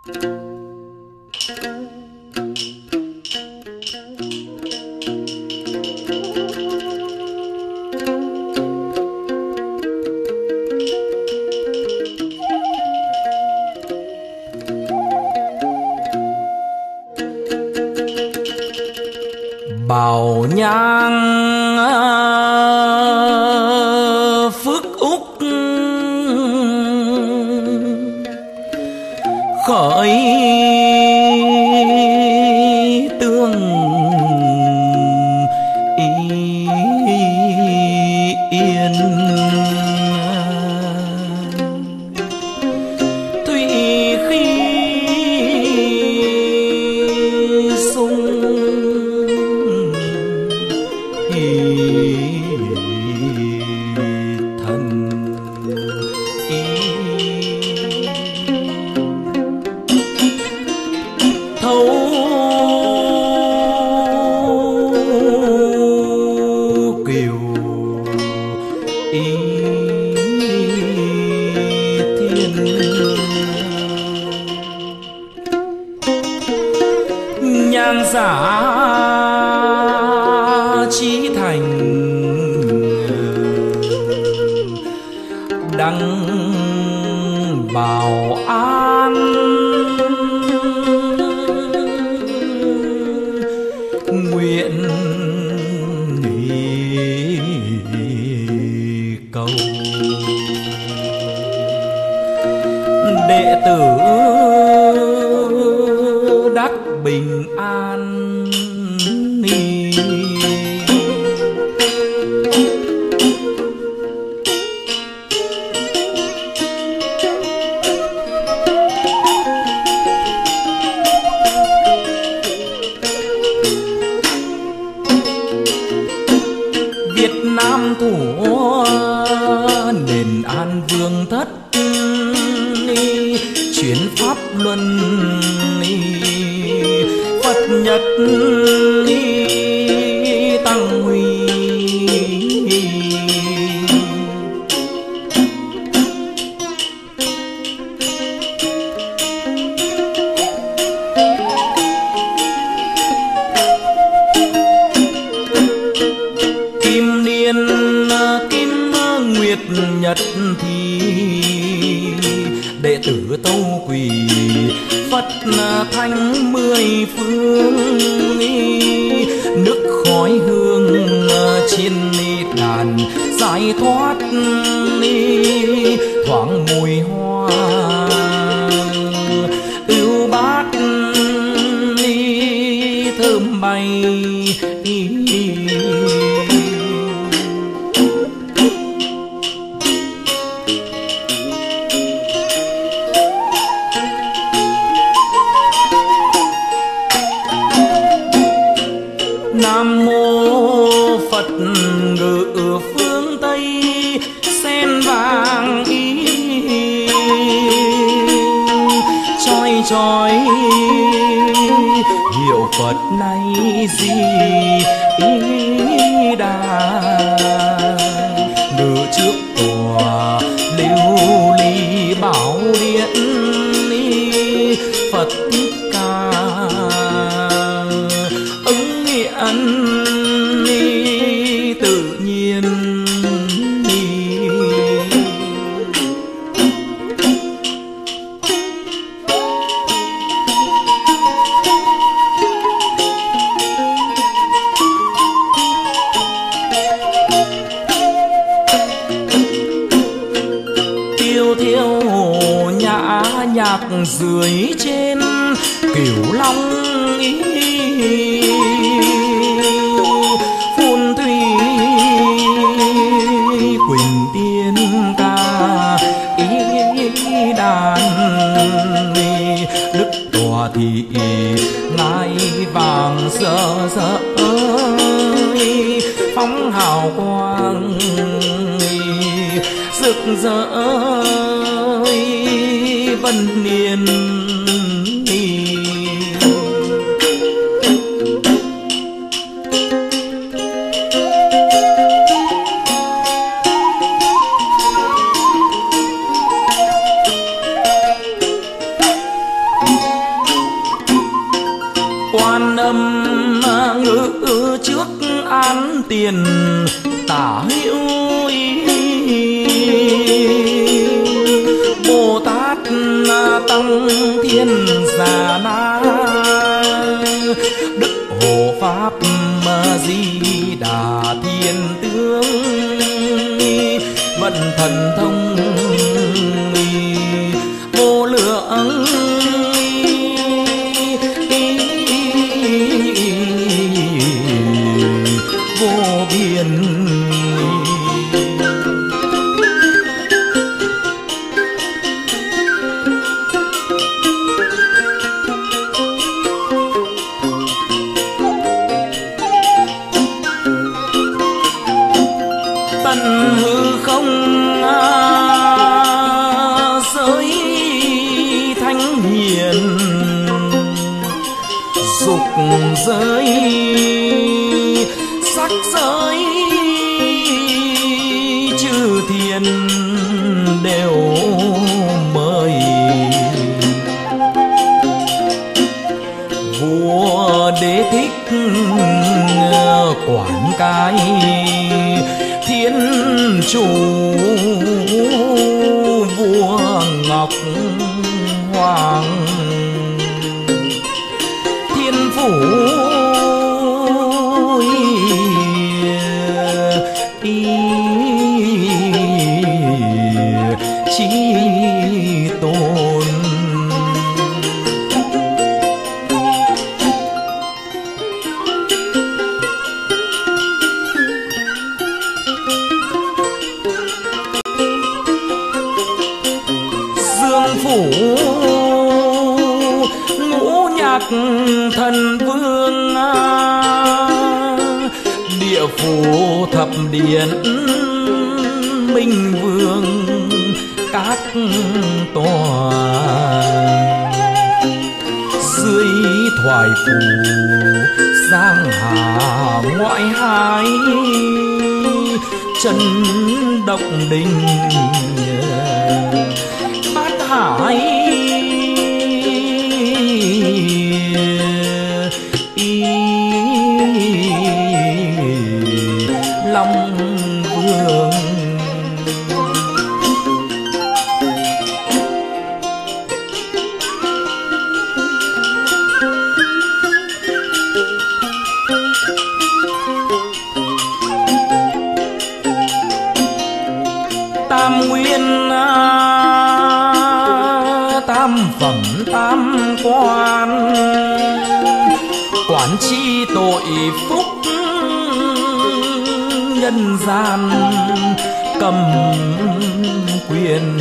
Bảo nhang phước úc khởi tương yên, thủy khí sung thần thấu kiều thiên, nhan giả chí thành đăng bảo an, nguyện cầu đệ tử đắc bình an. Việt Nam thủ nền an vương thất, chuyển pháp luân Phật nhật tăng huy, kim niên kim nguyệt nhật thì đệ tử tâu quỳ Phật thánh mười phương, nước khói hương trên đàn giải thoát thoáng mùi hoa ưu bát thơm bay. Nam mô Phật ngự phương Tây, sen vàng chói chói hiệu Phật này gì đà, ngự trước tòa lưu ly bảo điện Phật Thích Ca, ứng hiện tự nhiên. Tiêu thiêu nhã nhạc dưới trên Cửu Long phun thủy quỳnh tiên ca đàn, đức tòa thị ngai vàng rỡ rỡ phóng hào quang rực rỡ vân niên. tiền tả hữu Bồ Tát tăng thiên già na Đức Hộ Pháp Di Đà Thiên Tướng vận thần thông vô lượng vô biên. Tận hư không giới thánh hiền dục giới sắc giới chư thiên đều mời vua Đế Thích quản cái thiên chủ vua Ngọc Hoàng thiên phủ chí tôn. Dương phủ ngũ nhạc thần vương địa phủ thập điện minh vương các tòa dưới thoại phủ giang hà ngoại hải chân động đình bát hải Long Vương. Tam nguyên tam phẩm tam quan quản chi tội phúc nhân gian cầm quyền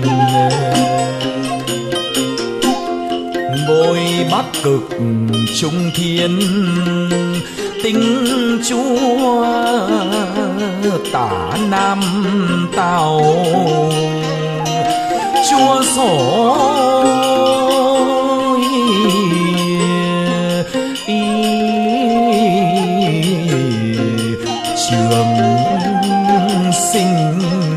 bồi bắc cực trung thiên tinh chúa tả nam tào chúa sổ trường sinh.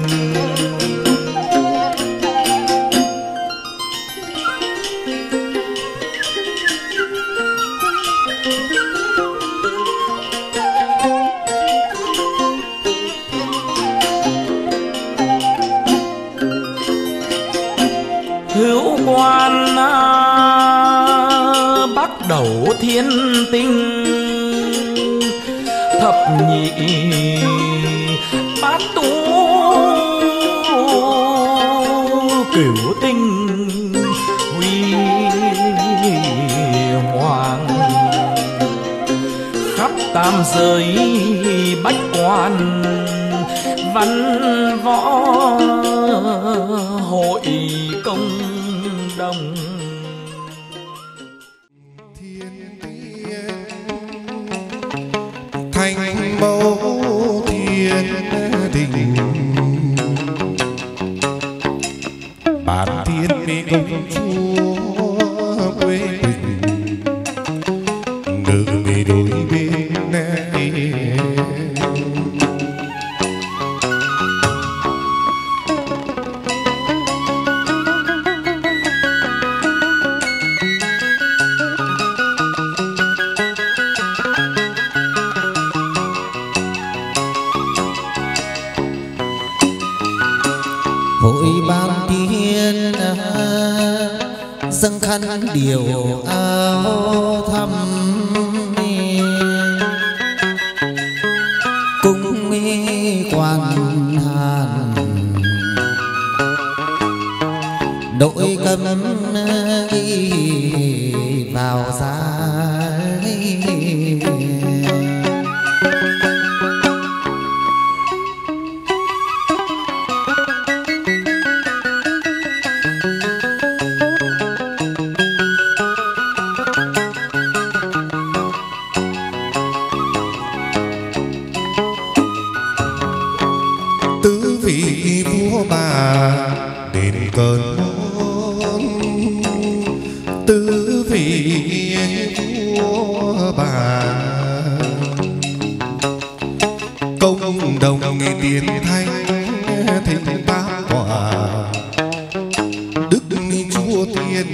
Hữu quan bắt đầu thiên tinh thập nhị bát tú cửu tinh huy hoàng khắp tam giới bách quan văn võ hội công đồng. Thành mẫu thiên đình bản thiên mỹ công chúa quê mình đường về đôi bên hội ban tiên dâng khăn điều áo thăm cung quan hàn đội cấm vào giá tứ vị vua bà đến cơn tứ vị vua bà công đồng tiến thanh thịnh tam quả đức chúa tiên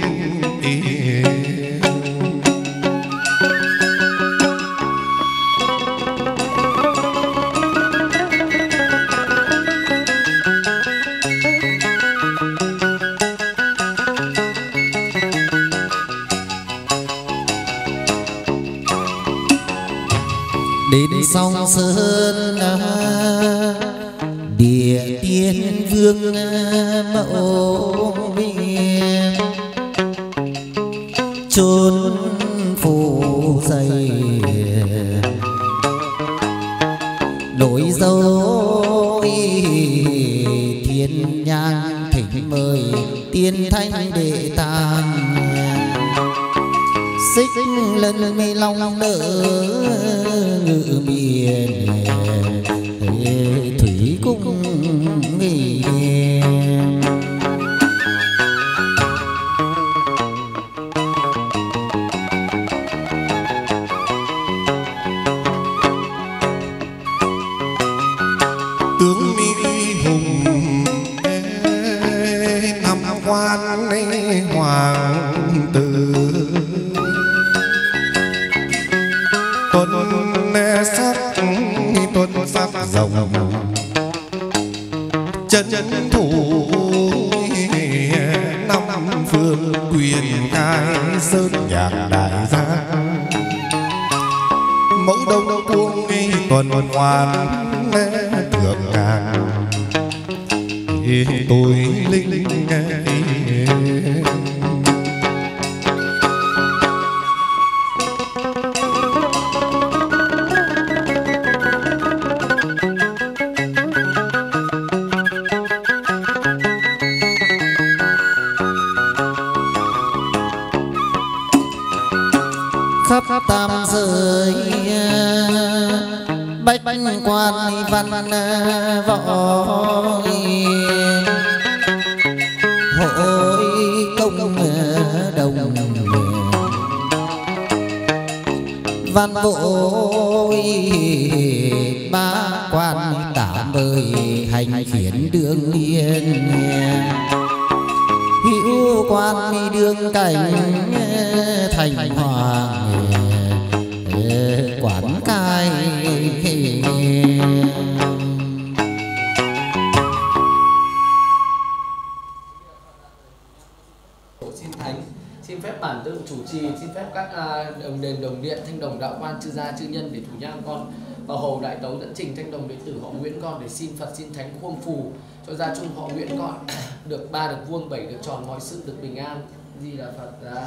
đến sông sơn địa tiên vương mẫu miền chốn phủ dày đổi dấu thiên nhang thỉnh mời tiên thanh đệ tàng xích lần mi long đỡ ngự miền thủy cung nghỉ tướng mỹ hùng năm quan hoàng tử tuân sắc rồng chân thủ năm phương quyền cai sơn nhạc đại gia mẫu đông cuông tuần hoàn thượng ngàn tôi linh khắp tam giới bách quan văn võ hội công đồng văn vội ba quan tả mời hành khiển đương liên hữu quan đương cảnh thành hoàng quán cai xin thánh, xin phép bản tự chủ trì, xin phép các đồng đền đồng điện thanh đồng đạo quan chư gia chư nhân để thủ nhang con vào hầu đại tấu dẫn trình thanh đồng đệ tử họ Nguyễn con để xin Phật xin thánh khuông phù cho gia chung họ Nguyễn con được 3 được vuông, 7 được tròn, mọi sự được bình an. Di Đà Phật.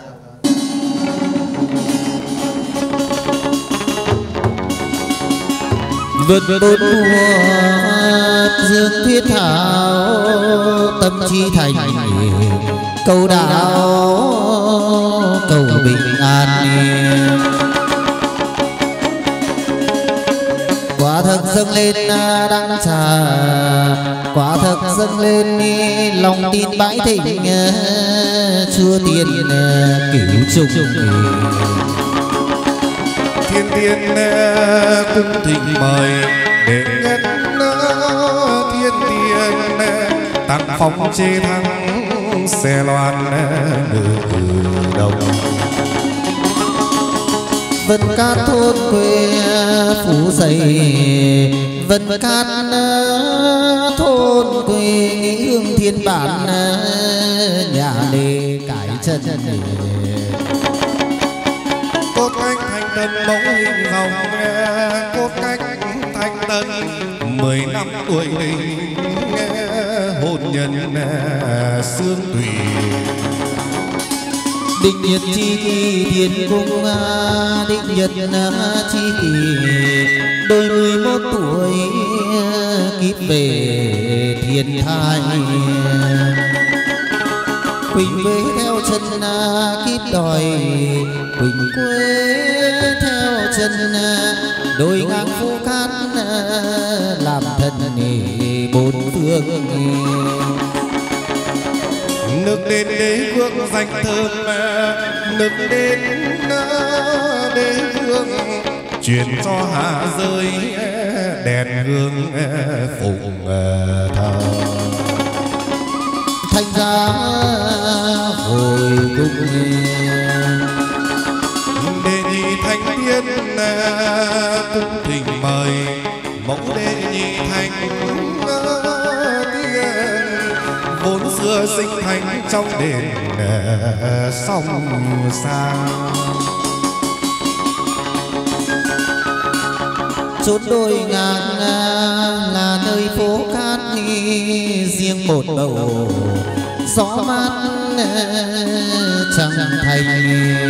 vượt bốn mùa dương thiết thảo tâm trí thành cầu đạo cầu bình an quả thực dâng lên đăng trà quả thực dâng lên lòng tin bãi thịnh chúa tiên cửu trùng thiên tiên cung thịnh mời để ngân thiên tiên tặng phong chê thăng xe loan ngự đồng vân cát thôn quê phú dày vân cát thôn quê nghĩ hương thiên bản nhà lê cải chân cốt cách thành tân mẫu hình hồng, cốt cách thành tân 10 năm tuổi đình, hôn nhân xương tùy. Định nhật chi kỳ thiên cung, định nhật chi kỳ đôi 11 tuổi kiếp về thiên thai. Quỳnh quế theo chân kiếp đòi, quỳnh quế theo chân đôi ngang phố cát làm thân bốn phương. Nước đến đế vương danh thơm, nước đến đế vương truyền cho hạ giới đèn hương phụng thờ. Thành ra hồi cung đệ nhị thanh thiên cung thỉnh mời mẫu đệ nhị thanh thiên, vốn xưa sinh thành trong đền sông sang. chốn đồi ngang là nơi phố cát, riêng một bầu gió mát chẳng thành.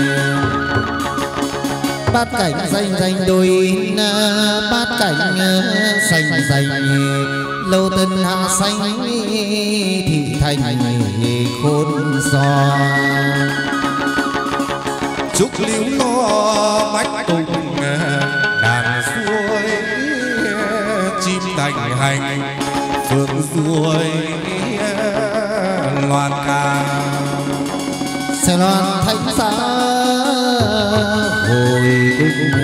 Bát cảnh danh danh đôi, bát cảnh xanh xanh lâu tân hạ xanh thị thành khôn giò. Chúc liễu lo bách tùng đàn xuôi, chim thành hành phượng ruồi loan ca. Sẽ loan thánh giá hồi cung,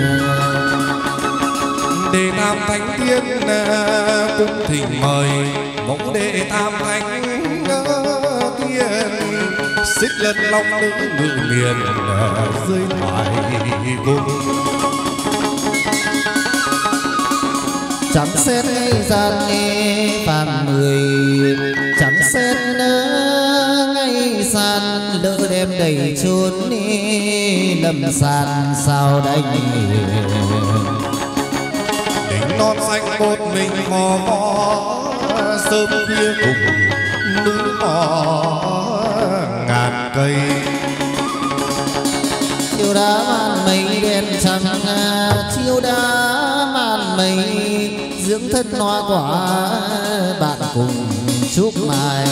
đệ tam thánh thiên cung thỉnh mời mẫu đệ tam thánh thiên, xích lân long nữ ngự miền dưới thoại cung. chẳng xét gian vàng người, chẳng xét ngay sàn lỡ đem đầy chốn lầm sàn sao đành. Đỉnh non xanh một mình mò mò, sớm khuya cùng núi mò ngàn cây. Chiều đá màn mây đen trắng, chiều đá màn mây dưỡng thân hoa quả bạn cùng chúc mai.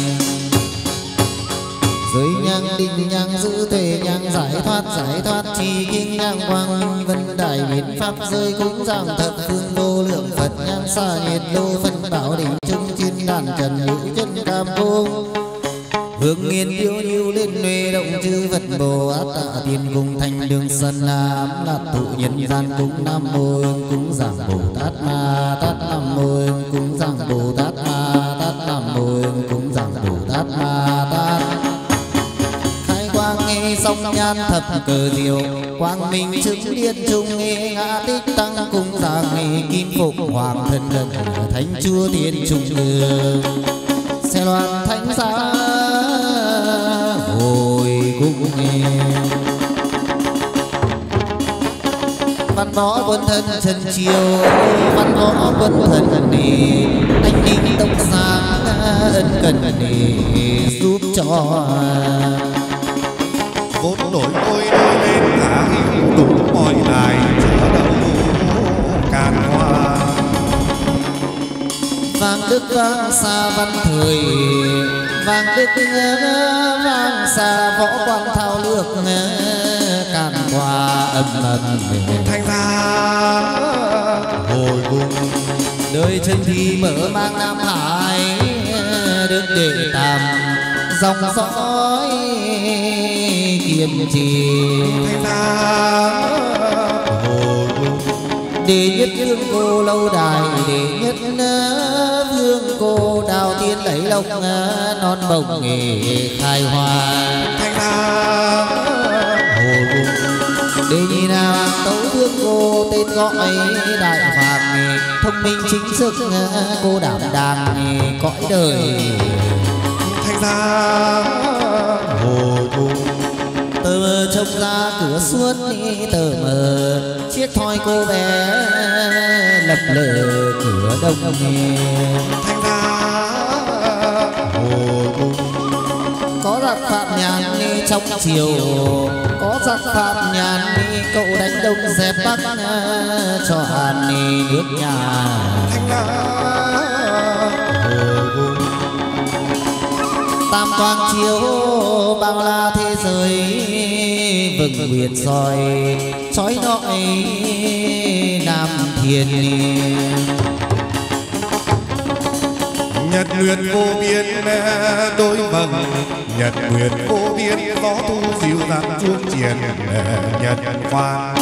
Giới nhang định nhang giữ thể nhang giải thoát chi kinh nhang quang vân đại biến pháp rơi cúng giang thập phương vô lượng Phật nhang xa nhiệt đô phân bảo đỉnh trung thiên đàn trần hữu chân cam cung. Hương nghiên yêu yêu lên nuê động chư Phật Bồ Át Tạ Tiên cung thanh đường sân nam là tụ nhân gian cúng nam mô hương cúng giảng Bồ Tát Ma Tát nam mô hương cúng giảng Bồ Tát Ma Tát nam mô hương cúng giảng Bồ Tát Ma Tát. Khai quang nghe song nhan thập cờ diệu, quang minh chứng điện trung nghe ngã tích tăng cung giảng nghe kim phục hoàng thân gần thánh chúa tiên trung ương. Xe loan thánh giá hồi cung nghe, văn võ quân thân chân chiều, văn võ quân thân nề anh ninh tông sáng ân cần nề giúp cho. Vốn đổi ngôi đôi lên thả hiu đủ mọi đài chở đâu càn hoa. Vàng đức vang xa văn thời, vàng đức vang xa võ quan thao lược càn qua âm ầm. Thành ra hồi cung đời chân thì mở mang Nam Hải, đức đệ tam dòng dõi kiềm trì. thành ra hồi cung Đệ nhất vương cô lâu đài, đệ nhất vương cô đào tiên lấy lộc non bồng nghề khai hoa. thành ra hồi cung Đệ nhị nào tấu vương cô tên gọi đại phàm, thông minh chính sức cô đảm đang cõi đời giá hồ thùng. Tờ trông ra cửa suốt tờ mờ chiếc thoi cô bé lập lờ cửa đông. Thanh giá hồ thùng. Có giặc Phạm Nhàn đi trong chiều, có giặc Phạm Nhàn đi cậu đánh đông dẹp bắc cho Hàn đi nước nhà. Thanh giá hồ thùng. Tam quang chiếu bao la thế giới, vừng nguyệt soi chói nội Nam Thiên. Nhật nguyệt vô biên đôi vầng, nhật nguyệt vô biên gió thu dịu dàng chuông chiền nhật khoan.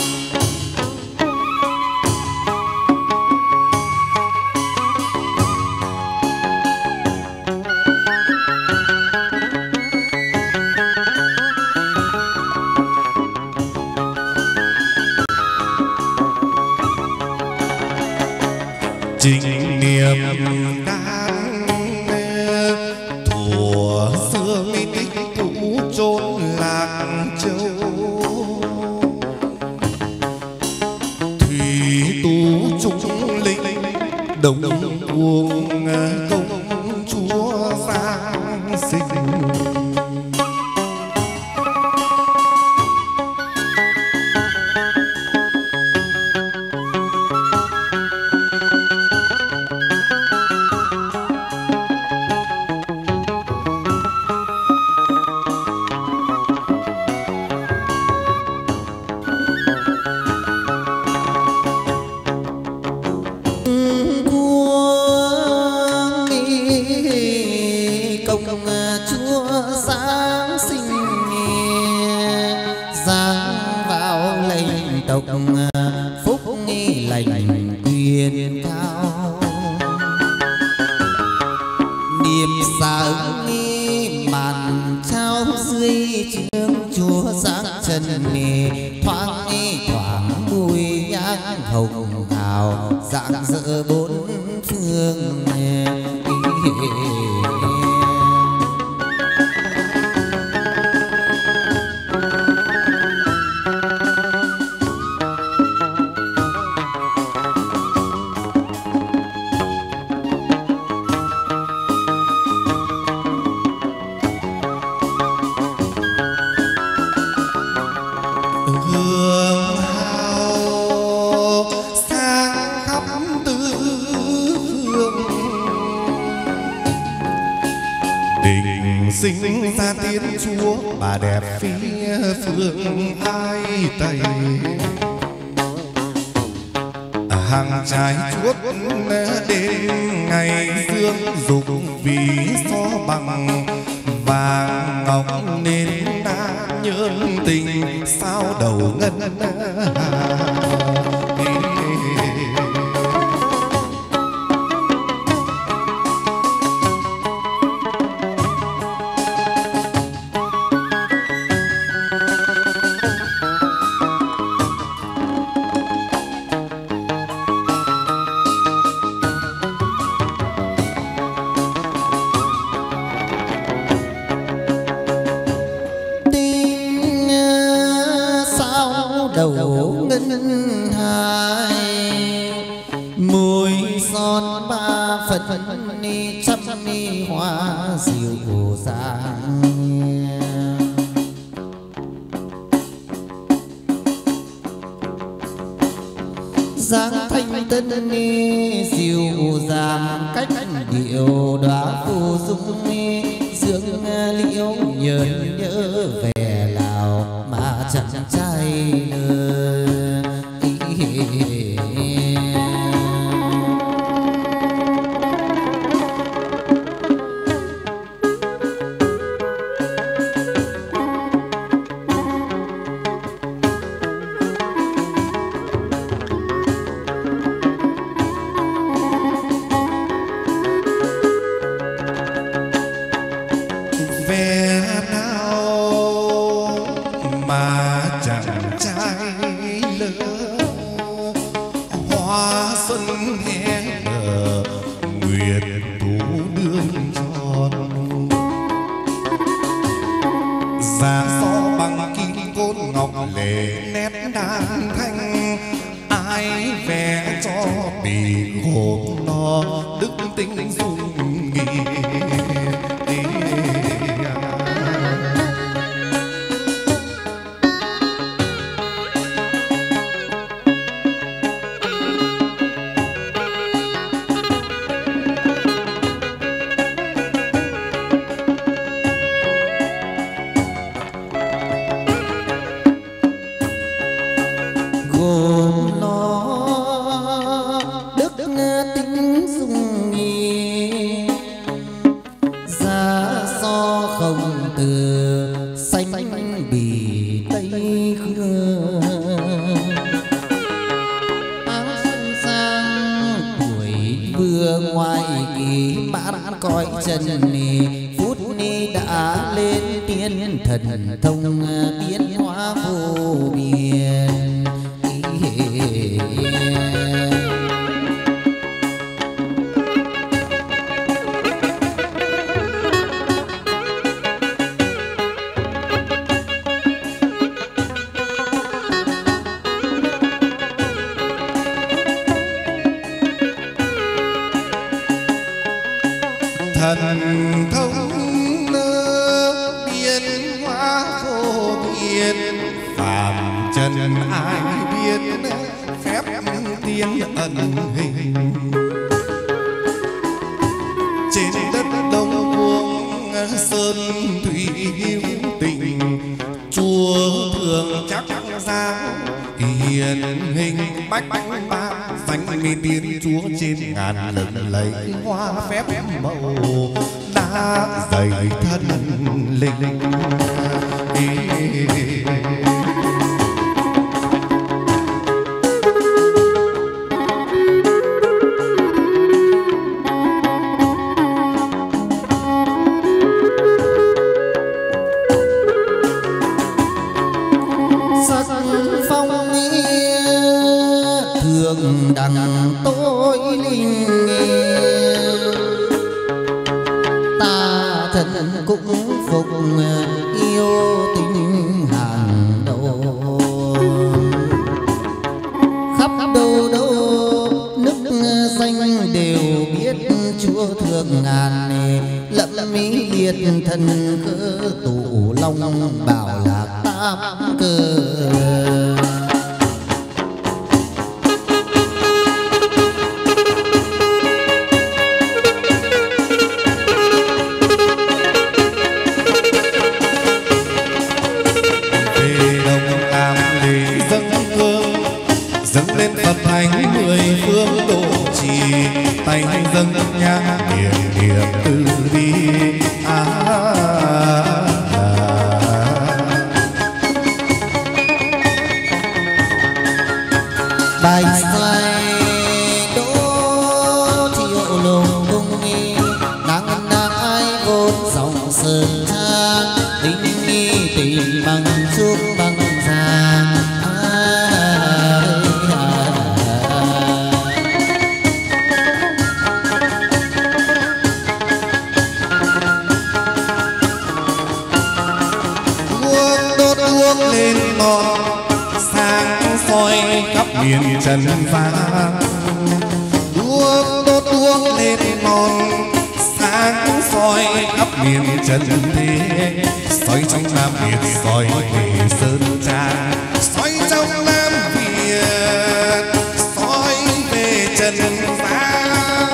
Trình niệm đan thuở xưa mi tích cũ chốn Lạc Châu. Thủy tú trung linh đồng cuồng công chúa Giang sinh. Phúc nghi lành quyền cao, niềm xa nghi màn trao dưới trương chúa sáng trần nề thoáng nghi thoáng mùi nhang hồng hào rạng rỡ bốn phương. Sinh ra tiên chúa bà đẹp phía phương Ai Tây, hàng trái chuốt đến ngày dương dục vì so bằng vàng ngọc nên đã nhơn tình sao đầu ngân hà. Đầu ngân hai mùi son ba phần ni trăm ni hoa dịu dàng. Dáng thanh tân ni dịu dàng cách điệu đóa phù dung ni dương liễu nhờn nhớ về Lào mà chẳng trai lời. Về nào nét đàn thanh, ai vẽ cho bì hộp nó đức tính dung nghi. Thần thông biến hóa vô biên. Thần thông phàm trần ai biết phép tiên ẩn hình. Trên đất Đông Cuông sơn thủy hữu tình, chùa thường chắc ra hiền hình bách ba danh mê tiên chúa trên ngàn lần lấy hoa phép màu đã dày thân linh. Đằng tối linh ta thân cũng phục yêu tình hàng đầu. Khắp đâu đâu nước danh đều biết chúa thương ngàn, lẫm mỹ liệt thần cơ tụ long bảo lạc tam cơ. Thánh mười phương độ trì, tay dâng nhang niệm niệm từ bi. Bài xoay đỗ triệu lùng cung nghi, nắng nắng ai vốn dòng sơn trang, linh nghi tìm bằng chuông bằng giang. Lên ngọn sáng soi khắp miền trần gian, đuốc đốt đuốc lên ngọn sáng soi khắp miền trần thế, soi trong Nam Việt soi về Sơn Tra, soi trong Nam Việt soi về trần gian.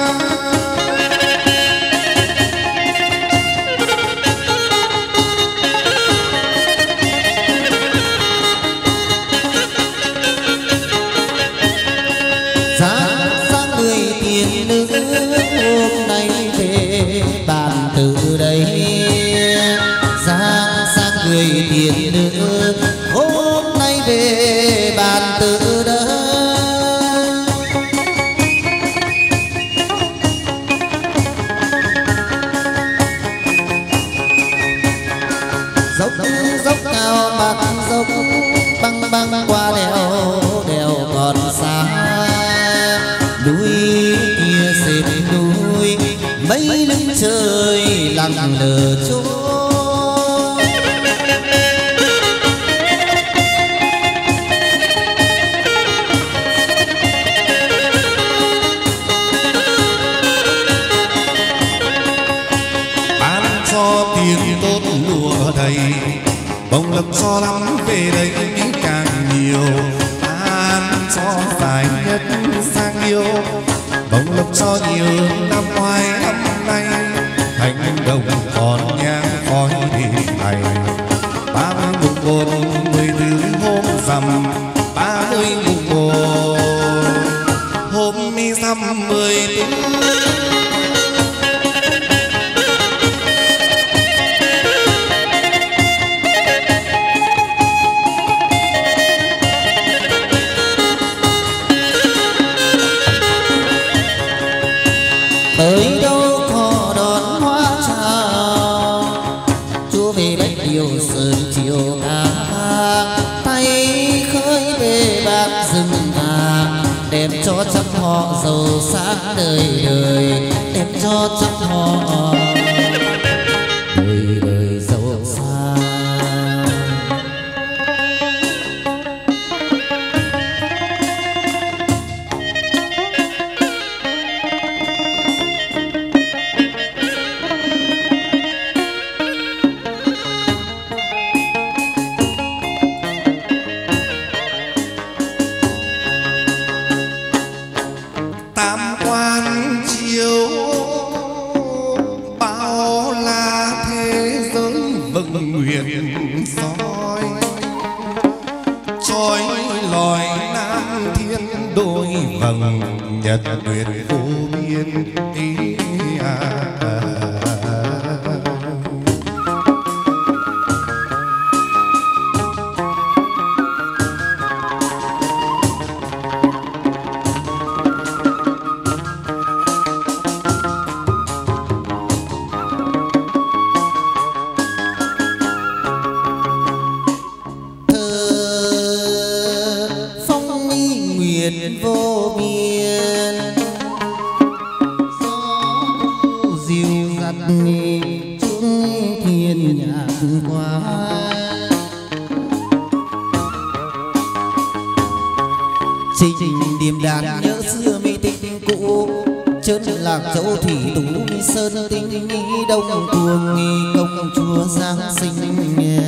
Hôm nay về bàn từ đây, giang sang người tiền nữ. Hôm nay về bàn từ đây, dốc dốc cao bạc dốc băng băng qua đèo đèo còn xa, núi kia xếp núi mấy lưng trời lặng lờ trôi. tiếng tốt lụa đầy, bông lộc cho lắm về đây càng nhiều, an cho dài nhất sang yêu, bông lộc cho nhiều năm ngoái năm nay, thành đồng còn nhang khói thì này. 30 mùng 1 14 hôm rằm, 30 mùng 1 hôm rằm 14. Tới đâu có đón hoa chào, chúa về bách điều sơn chiều ca vang, tay khơi bê bạc rừng vàng, đem cho trăm họ giàu sáng đời đời, đem cho trăm họ đời đời giàu sang. Nhật nguyệt vô biên ý dấu thị tú sơn tinh đông cuồng công chúa giáng sinh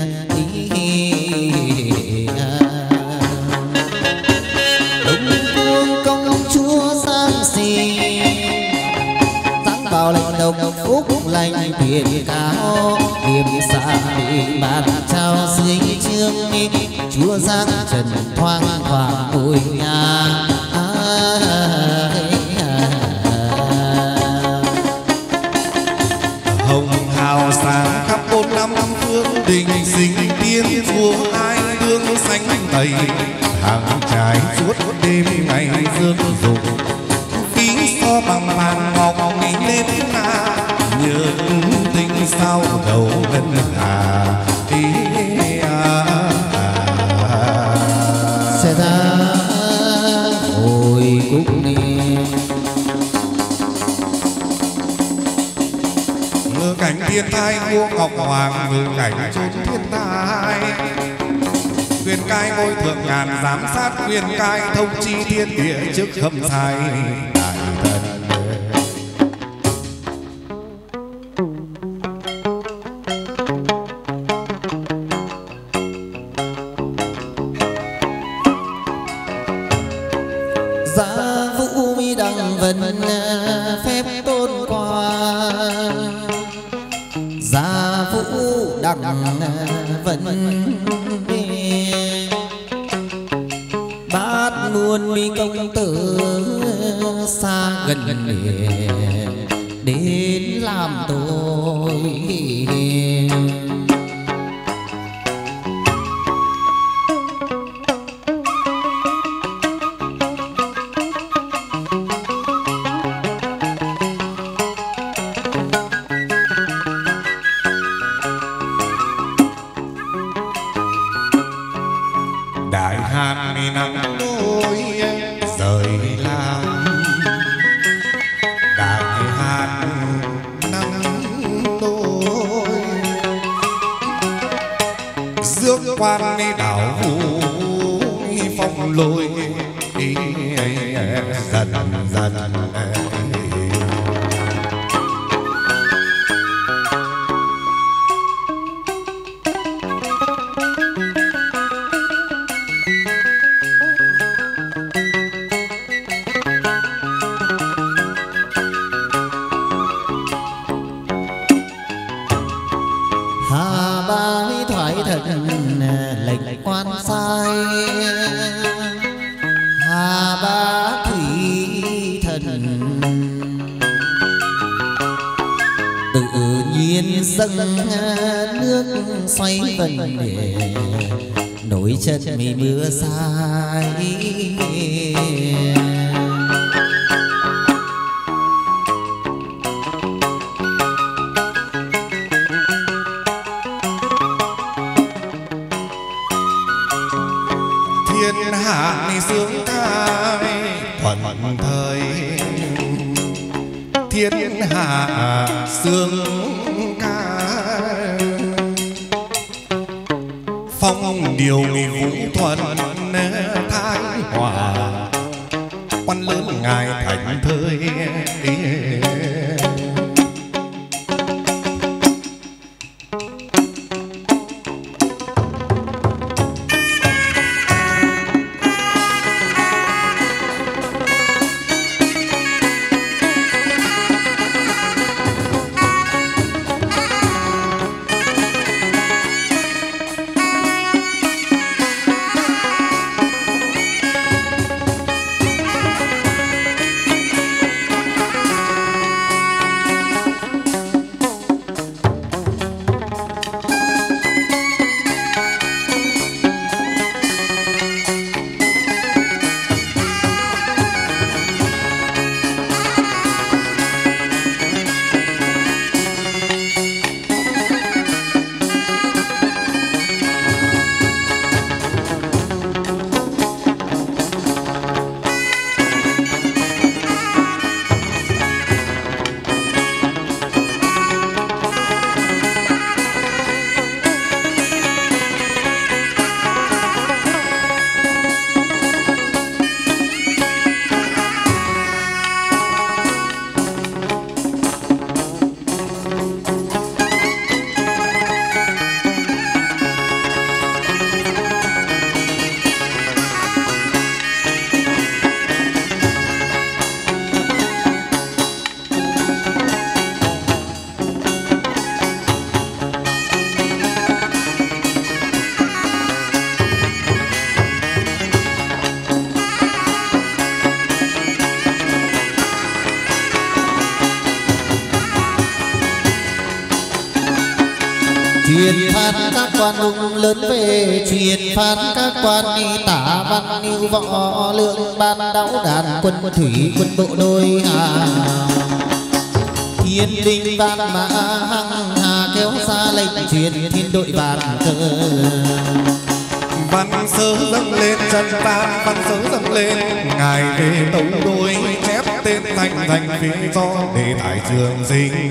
đông cuồng công chúa giáng sinh dáng vào lệnh đồng phúc lành tiền cao điểm xa bị bàn trao dưới trương chúa giáng trần thoang thoảng ngôi nhà hào sáng khắp 4 năm phương đình sinh tiên vua ai đương xanh tẩy hàng trái suốt đêm ngày dương dục phí so bằng vàng ngọc lên na nhớ tình sao đầu ngân hà sẽ ra hồi cung niệm cảnh thiên thai vua ngọc hoàng ngự cảnh chốn thiên thai quyền cai ngôi thượng ngàn giám sát quyền cai thông chi thiên địa trước khâm sai đại thần giá vũ mi đăng vân phép tôn quan gia vũ đặng vẫn bát muôn mi công tử xa gần đến làm tôi đại hạn nắng đôi rời làm đại hạn nắng đôi rước quan đảo vũ phong lôi dần dần ba huy thoại thần lệnh quan sai, Hà Ba thủy thần tự nhiên dâng nước xoay vần để nổi chân mây mưa sai. Thiên hạ sướng ca thuận thời, thiên hạ sướng ca phong điều vũ thuận thái hòa, quan lớn ngài thành thơi. Truyền phát các quan ung lớn về, truyền phát các quan đi tả văn yêu võ lượng ban đáo đàn quân thủy quân bộ đôi hà. Thiên đình ban mã hăng hà kéo xa lệnh truyền thiên đội bàn cờ. Văn sớ dâng lên chân ta, văn sớ dâng lên ngài về tấu đôi, chép tên thành vì do để thải trường sinh.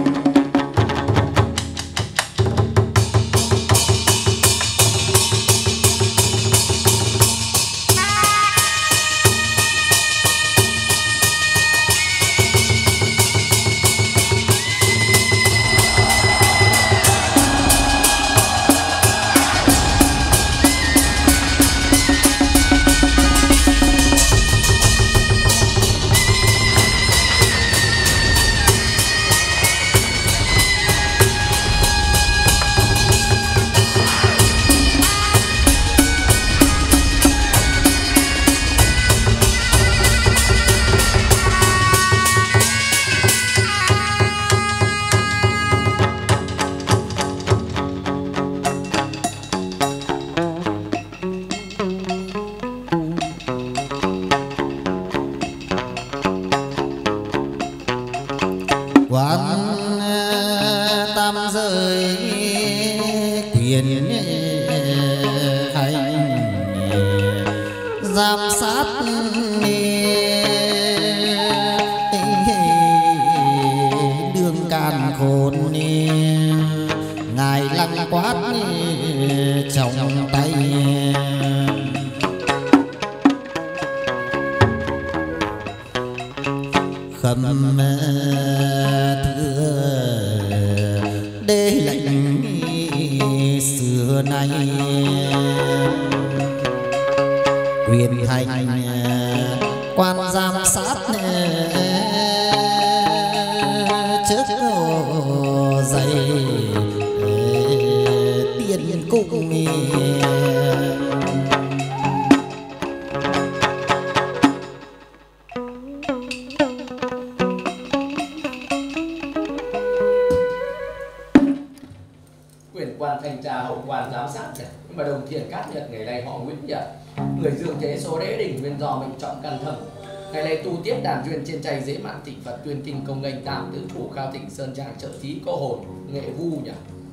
giám sát đường càn khôn ngài lăng quát trong tay khâm thưa đế lệnh xưa nay quyền hành quan giám sát trước dày cùng Quyền quan thanh tra hậu quan giám sát này. Nhưng mà đồng thiền cát nhật ngày nay họ Nguyễn nhỉ, người dương thế số đế đỉnh nguyên do mệnh trọng căn thầm. Ngày nay tu tiếp đàn duyên trên chay dễ mạn tịnh Phật tuyên kinh công nghênh tam tứ thủ cao thịnh sơn trang trợ thí cô hồn nghệ vu nhỉ.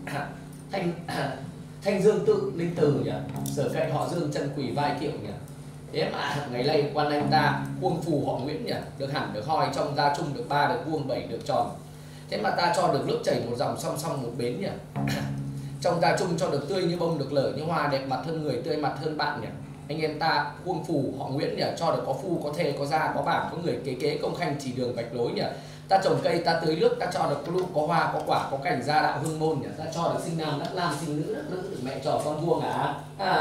Thanh dương tự linh từ nhỉ, sở cạnh họ dương chân quỷ vai kiệu nhỉ. Thế mà ngày nay quan anh ta vuông phù họ Nguyễn nhỉ, được hẳn được hoi, trong gia chung được 3 được vuông 7 được tròn. Thế mà ta cho được nước chảy một dòng song song một bến nhỉ. Trong gia chung cho được tươi như bông, được lở như hoa, đẹp mặt hơn người, tươi mặt hơn bạn nhỉ. Anh em ta vuông phù họ Nguyễn nhỉ, cho được có phu, có thê, có gia, có bảng, có người kế kế công khanh chỉ đường vạch lối nhỉ. Ta trồng cây, ta tưới nước, ta cho được có lụ, có hoa, có quả, có cảnh, gia đạo hương môn nhỉ. Ta cho được sinh nam, đất nam, sinh nữ, đất nữ, được mẹ trò con vuông à.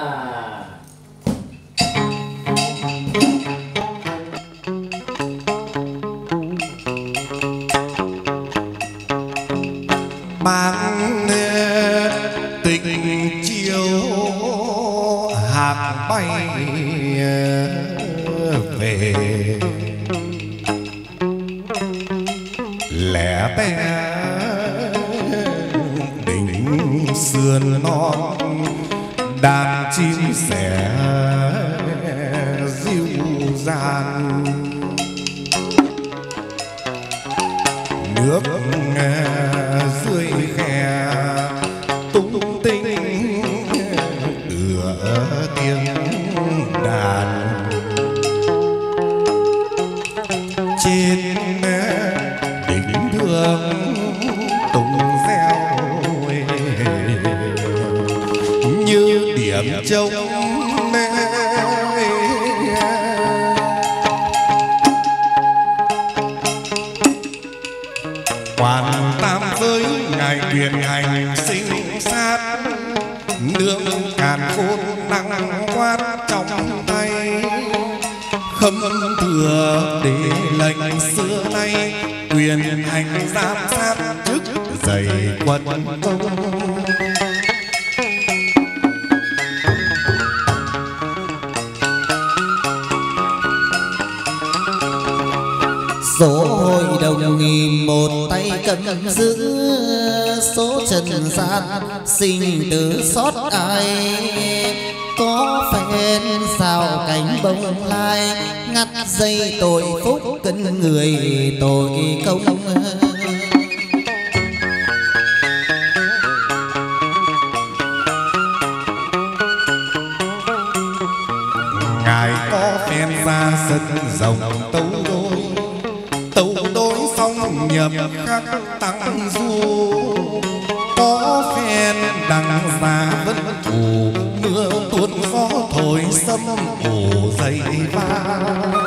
Ban tình chiều hạt bay về, lẻ bé đỉnh sườn non, đàn chim sẻ dịu dàng. Nước dưới khe tung tinh tựa tiếng đàn. Trên đỉnh đường tung reo như điểm trống. Quan tam giới ngài quyền hành sinh sát, nương càn khôn năng quát trong tay. Khâm thừa để lệnh xưa nay, quyền hành giám sát chức dày quân công. số hội đồng nghìn một tay cầm giữ, số trần gian sinh tử xót ai. Có phen sao cánh bông lai, ngắt dây tội phúc cân người tội công. Ngài có phen ra sân rồng tấu đối xong nhập các tăng du. Có phen đằng ra vẫn phủ, mưa tuôn gió thổi sấm ổ dày va.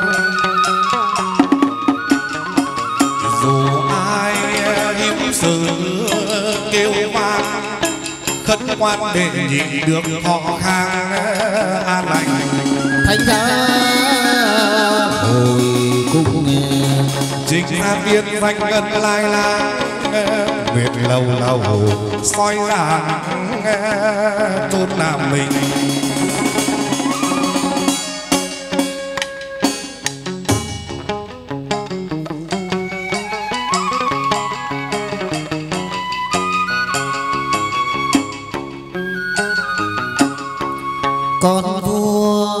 Dù ai hữu sự kêu vang, khấn quan để nhịn được họ khang an lành. Thánh giá hồi cung Chính ra tiên danh ngân lai lang, nguyệt lâu lâu soi rạng chốn làm mình. con vua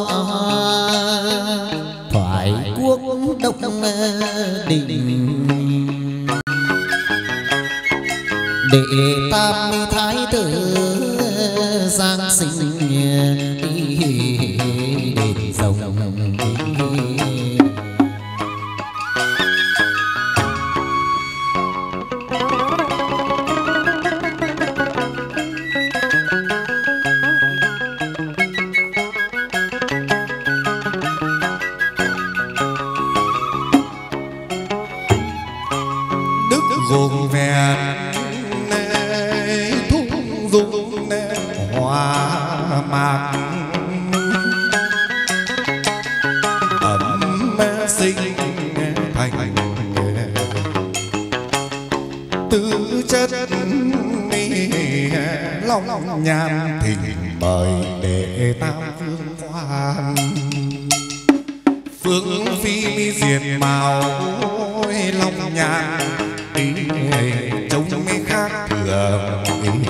thoại quốc đông đình, đệ tam thái tử giang sinh đền rồng. gồm vẹn thung dung hoa mạc ấm sinh thành tứ chất long nhàn thỉnh mời để tam vương quan. Phương phi mi diệt màu long nhàn trông mới khác thường.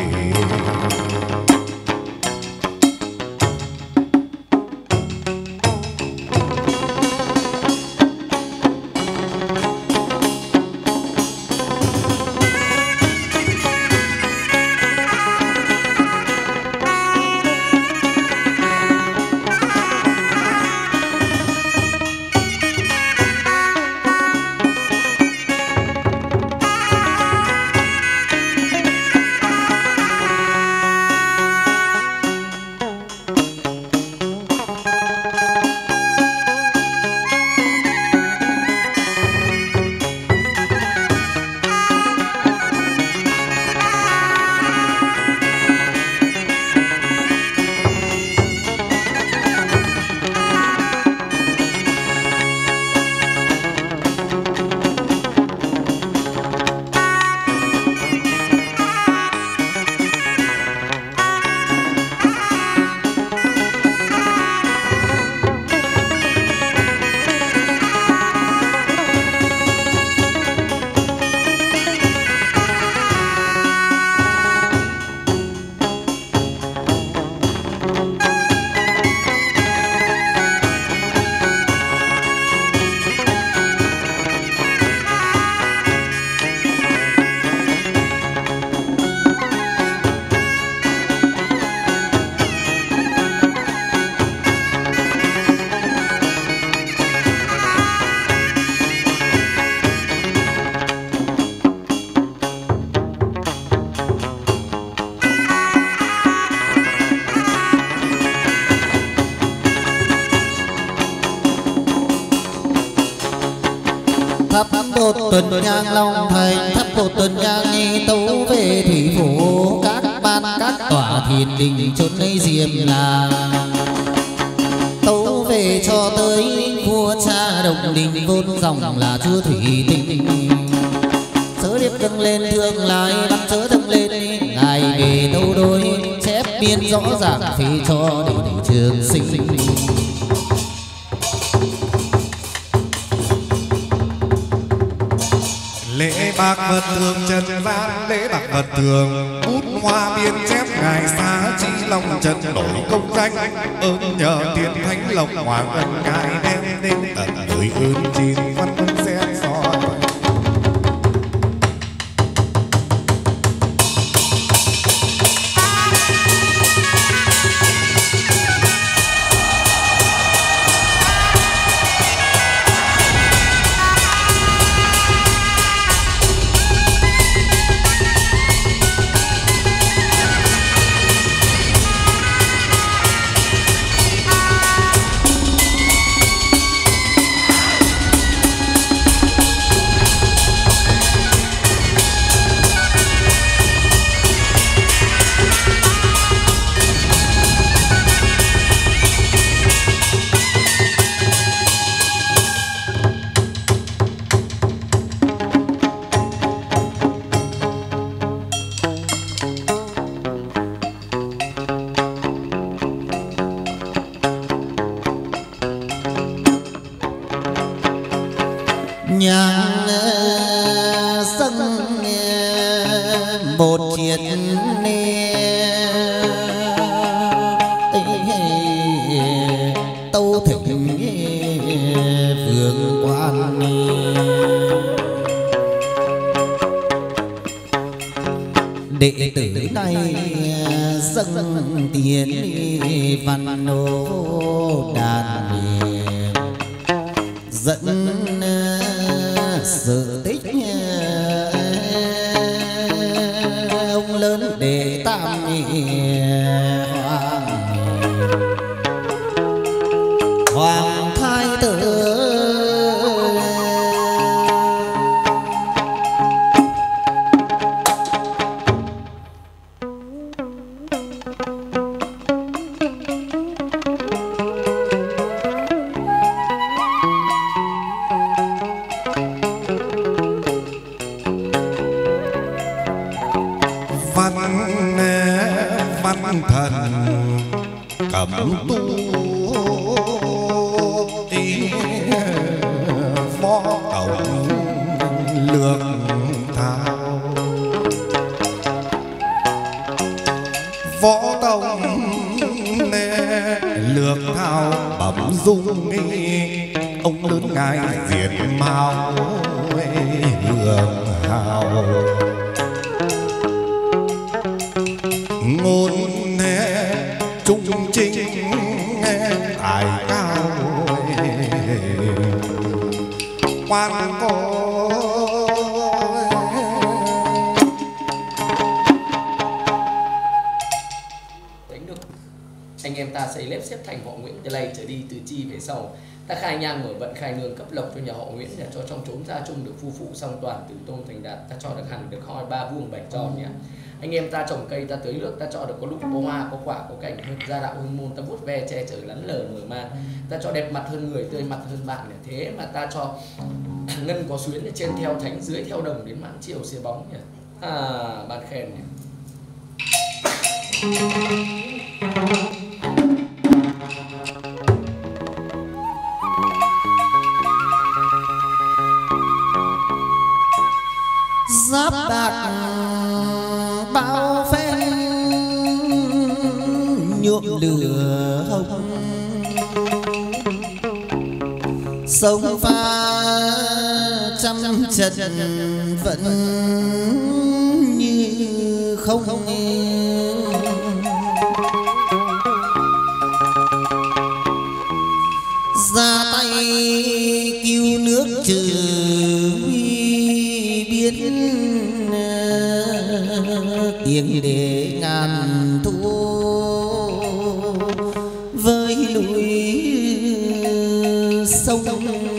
thắp một tuần nhang long thành, thắp một tuần nhang nghi tấu về thủy phủ, các ban các tòa thiền đình chốn lấy diệm là tấu về cho tới vua cha đồng đình vốn dòng là chúa thủy tinh. Sớ điệp dâng lên thương lại bắt sớ dâng lên ngài về đâu đôi chép biên rõ ràng phê cho để trường sinh. Lễ bạc vật thường trần gian, lễ bạc vật thường bút hoa biên chép ngài xa chi long trần nổi công danh, ơn nhờ tiên thánh lộc hoàng ân ngài đem đến tận đời ơn chín văn vân xen soi. Nhang dâng một chiếc tâu thỉnh vương quan, đệ tử này dâng tiền văn nô đàn dẫn sự tích ông lớn để tam hoàng thái tử. văn thần cẩm tu phó tổng lược thao, võ tổng lược thao bẩm dung ông lớn ngài diệt mao hưởng hào, ngôn trung chính tài cao quan có. Anh em ta xây lép xếp thành họ Nguyễn từ nay trở đi, từ chi về sau. Ta khai nhang mở vận khai nương cấp lộc cho nhà họ Nguyễn, để cho trong chốn gia chung được phu phụ song toàn, tử tôn thành đạt. Ta cho được hẳn được hoi 3 vuông 7 tròn nhé. Anh em ta trồng cây, ta tưới nước, ta cho được có lúc có hoa có quả có cảnh, gia đạo hương môn, ta vuốt ve che chở lắn lờ mở mang. Ta cho đẹp mặt hơn người, tươi mặt hơn bạn, để thế mà ta cho ngân có xuyến ở trên theo thánh, dưới theo đồng, đến mãn chiều xế bóng nhỉ. Ban khen nhỉ. Giáp bạc bao phen nhuộm lửa hồng, sông pha trăm trận vẫn như không. Ra tay cứu nước trừ biến, tiếng để ngàn thu với núi sông.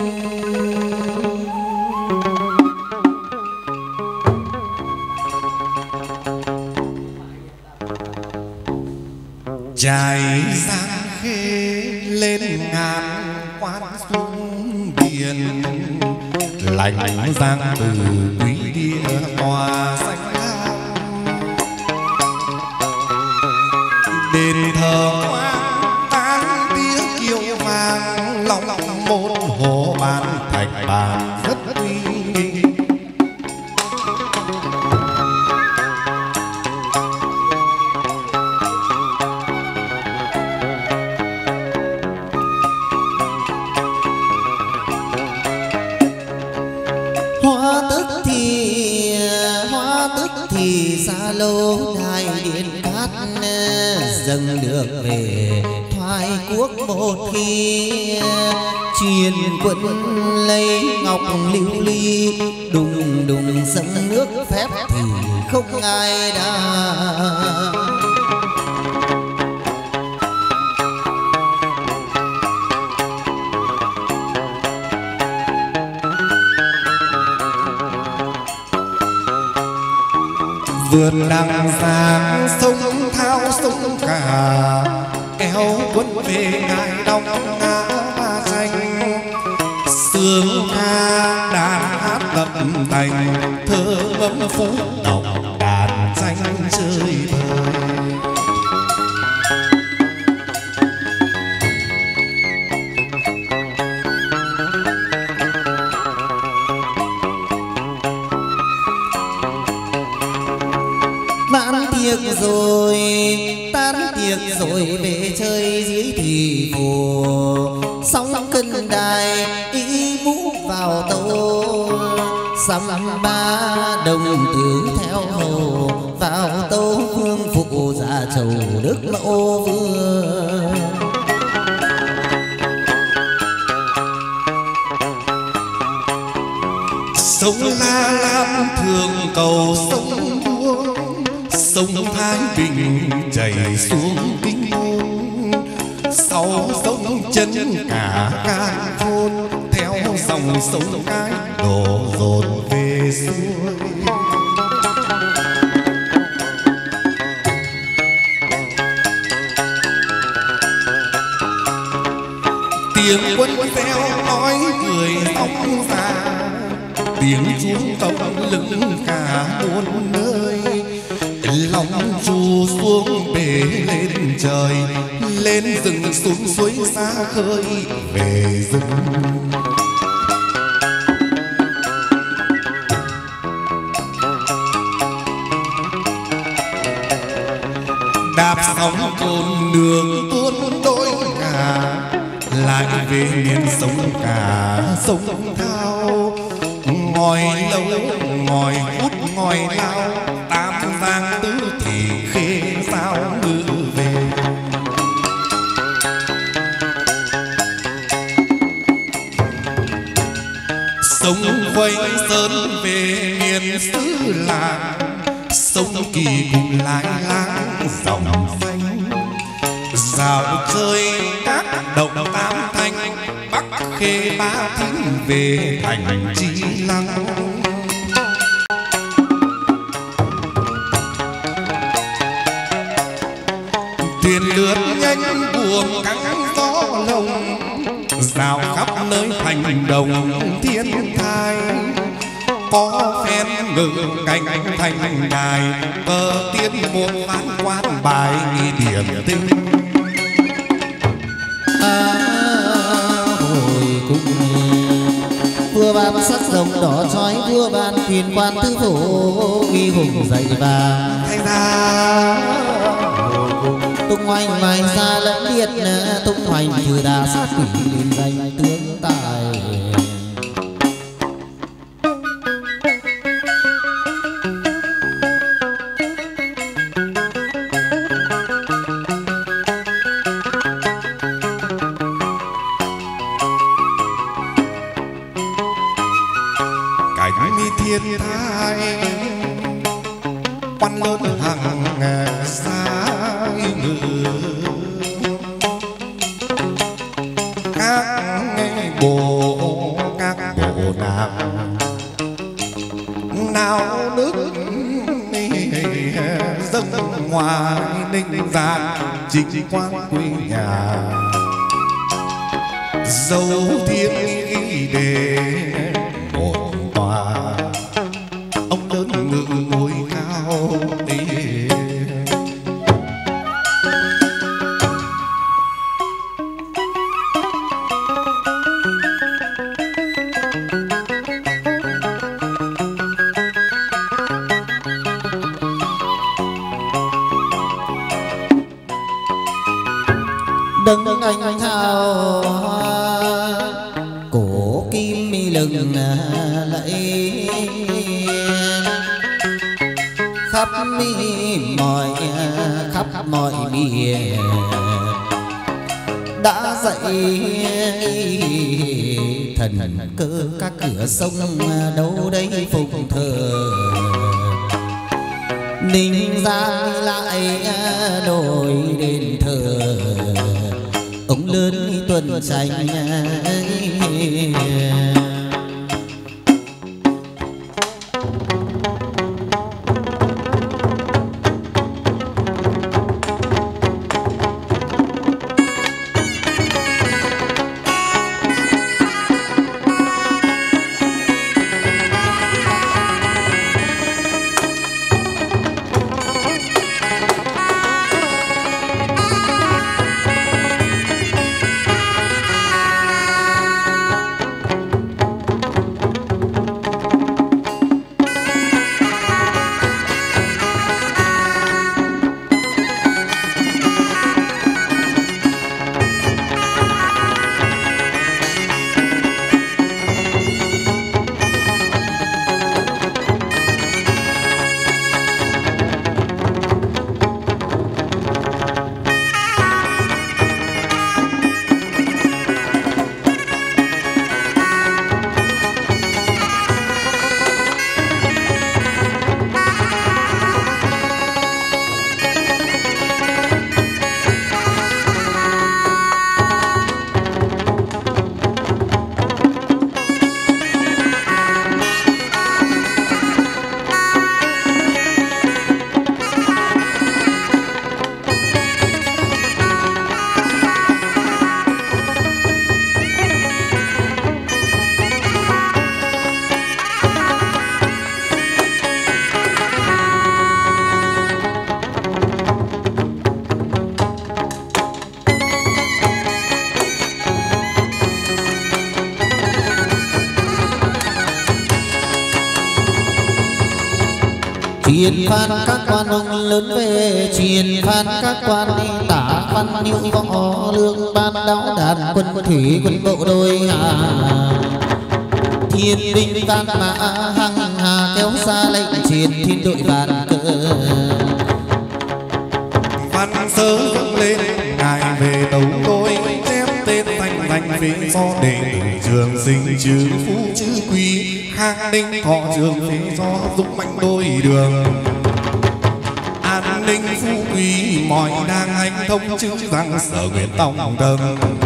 Trải giang khê lên ngàn quan xuống biển, lạnh giang từ quý địa tòa xanh lam, đền thờ quang tán tiếng kiêu vang, lòng một hồ bàn thạch bàn rất uy nghi. Xa lô đài điện cát dâng được về thoái quốc một khi, truyền quân lấy ngọc lưu ly, đùng đùng dâng nước phép thì không ai đa. Vườn đằng sáng sông thao sông cả, kéo quân về ngài đông ngã ba xanh, sương ca đàn hát tập thành, thơ ngâm phú đọc đàn danh chơi bời. Tan tiệc rồi về chơi dưới thì phù, sóng cân đài ý mũ vào tâu, sắm ba đồng tử theo hầu vào tâu, vương phụ gia chầu đức mẫu vương. Sông La Lam thường cầu sông Buông, sông Thái Bình chảy xuống Kinh Môn, sau sông chân cả Can Khôn, theo dòng sông Cái đổ dồn về xuôi. Tiếng quân reo nói cười sóng xa, tiếng chuông tông lừng cả muôn nơi, long chu xuống bể lên trời, lên rừng xuống suối xa khơi về rừng. Đạp sóng cồn đường tuôn đôi ngả, lại về miền sông cả sông Thao. Ngòi lâu ngòi út ngòi lao, Tam Giang tứ thì khê sao ngự về. Sông Quay Sơn về miền xứ làng, sông Kỳ cùng lái láng dòng xanh. Dạo chơi các động Tam Thanh, Bắc Khê Ba Thính về thành Chi Lăng. Thuyền lướt nhanh buồm cắn gió lồng, dạo khắp nơi thành đồng thiên thai. Có phen ngự cánh thành đài, cờ tiến một phán quan bài điểm tinh. Hồi cung vua ban sắc rồng đỏ trói, vua ban quyền quan tứ phủ ghi hùng dậy vàng. Thay ra Tung hoành mai xa lẫn liệt, tung hoành trừ đà sát quỷ lên danh tướng tài. thiên thai quan lớn hàng xa ngự các bộ nàng nào nước dâng ngoài ninh giang chính quan quê nhà dấu thiên ghi đề một tòa ông lớn ngự ngôi cao đi. Đấng anh hào cổ kim mi lừng lẫy khắp mọi miền đã dậy thần cơ các cửa sông đâu đây phụng thờ Ninh Giang lại đổi đền thờ ông lớn tuần xanh. Truyền phan các quan ông lớn về, truyền phan các quan tả văn hiệu võ lương ban đáo đàn quân thủy quân bộ đôi hà. Thiên binh vạn mã hằng hà kéo xa lệnh truyền thiên đội vạn cờ. Văn sớ dâng lên ngài về tấu đôi, chép tên thành thành phế do đệ tử Trường Sinh chữ phú chữ quý, khang ninh thọ trường phế do dũng mạnh đôi đường. An ninh phú quý mọi đang hành thông chữ rằng sở nguyện tòng tâm.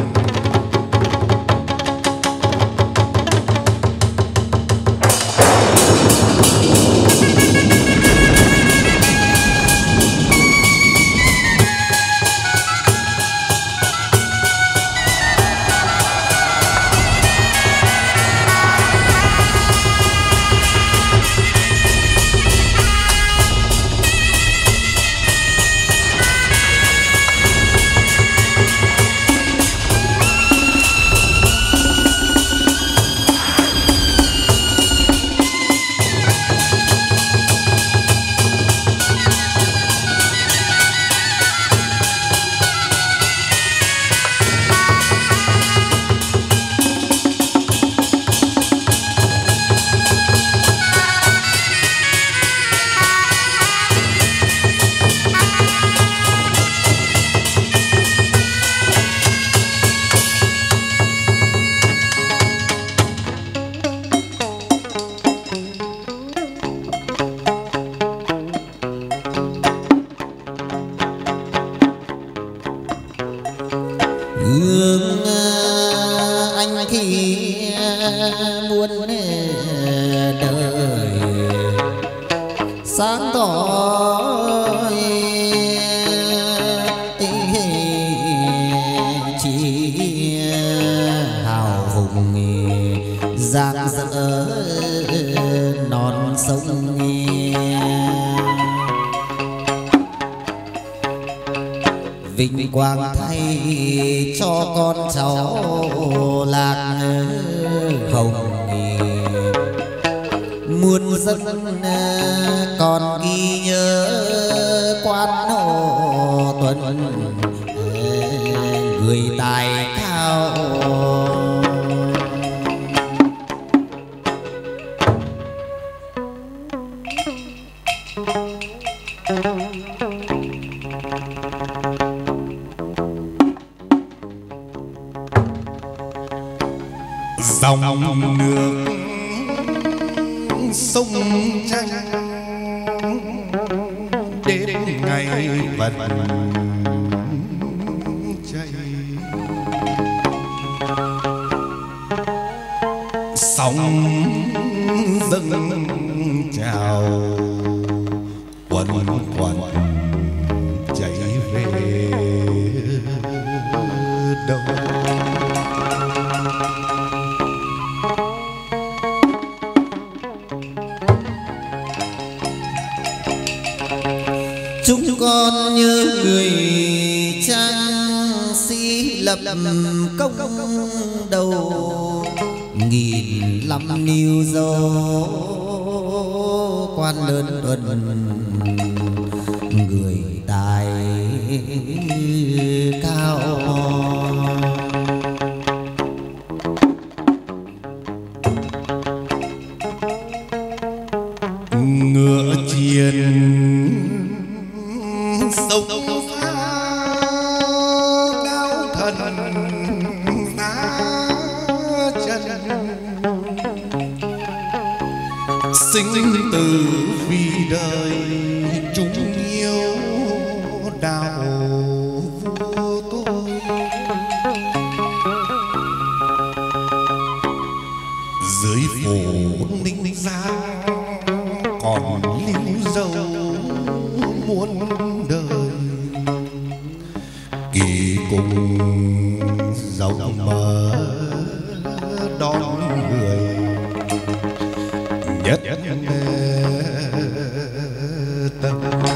Vinh quang thay cho con cháu lạc hồng, muôn dân còn ghi nhớ quan Hồ Tuấn người tài cao. Dòng nước sông tranh đến ngày vận chạy, sóng dâng trào quần quần chạy về đâu. Chúng con nhớ người trang sĩ lập công đầu, nghìn năm niu dấu quan lớn tuần người tài cao. Ngựa chiến sông pha cao thần giá chân, sinh tử vì đời chúng yêu đạo vua tôi. Dưới phủ Ninh Giang còn lưu dấu muôn đời, kỳ cùng rộng mở đón người nhất tâm.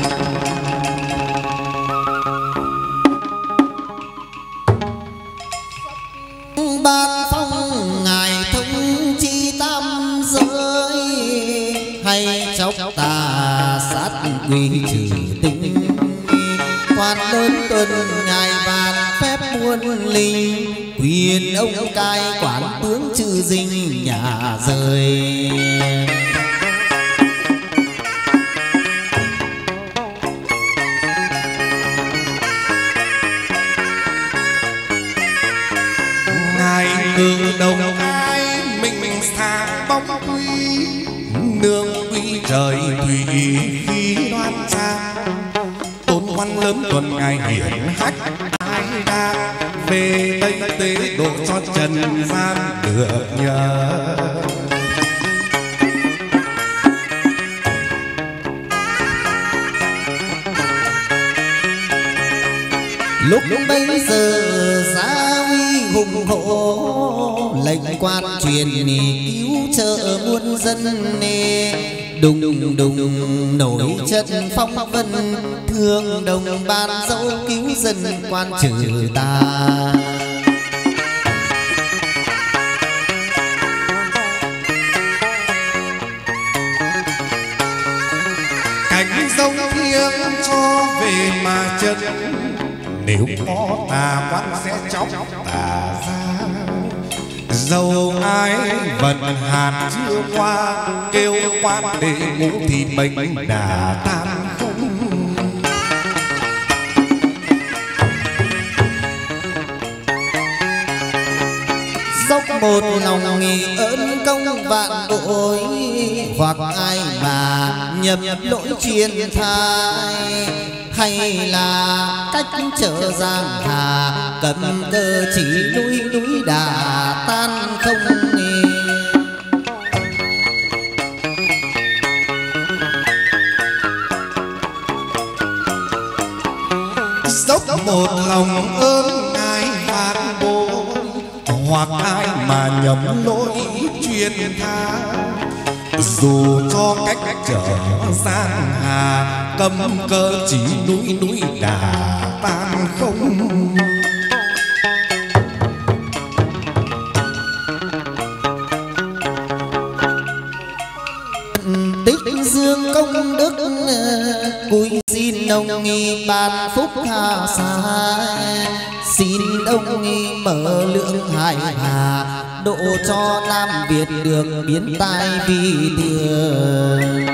Ban phong ngài thông chi tam giới, hay chốc tà sát quy trừ tinh quan lớn tuần ngài vạn phép muôn linh quyền ông cai quản tướng trừ dinh nhà rời. ngài ngự đồng ai mình sáng bóng quy nương quy trời thủy khí đoan trang tôn quan lớn tuần ngài hiển hách ai đa về đây tế độ cho trần gian được nhờ. Lúc bấy giờ giá uy hùng hổ lệnh quan truyền cứu trợ muôn dân đùng đùng nổi trận phong vân thương đồng ban dẫu cứu dân quan trừ ta. Cảnh dông thiêng cho về mà chân nếu có tà quan sẽ chóc tà ra dầu ai vận hạt chưa qua kêu quan để ngủ thì bệnh đã tan không. Dốc một lòng nghi ơn công vạn bội hoặc ai mà nhập lỗi truyền thai hay là cách trở giang hà cầm cơ chỉ núi đã tan không. Dốc một lòng ơn ngài vạn bội hoặc ai mà nhầm lỗi truyền tha dù cho cách trở gian hà cầm cơ chỉ núi đã tan không. Tích dương công đức cúi xin ông nghi ban phúc hạ xa xin ông nghi mở lượng hải hà độ cho Nam Việt được biến tai vì thường.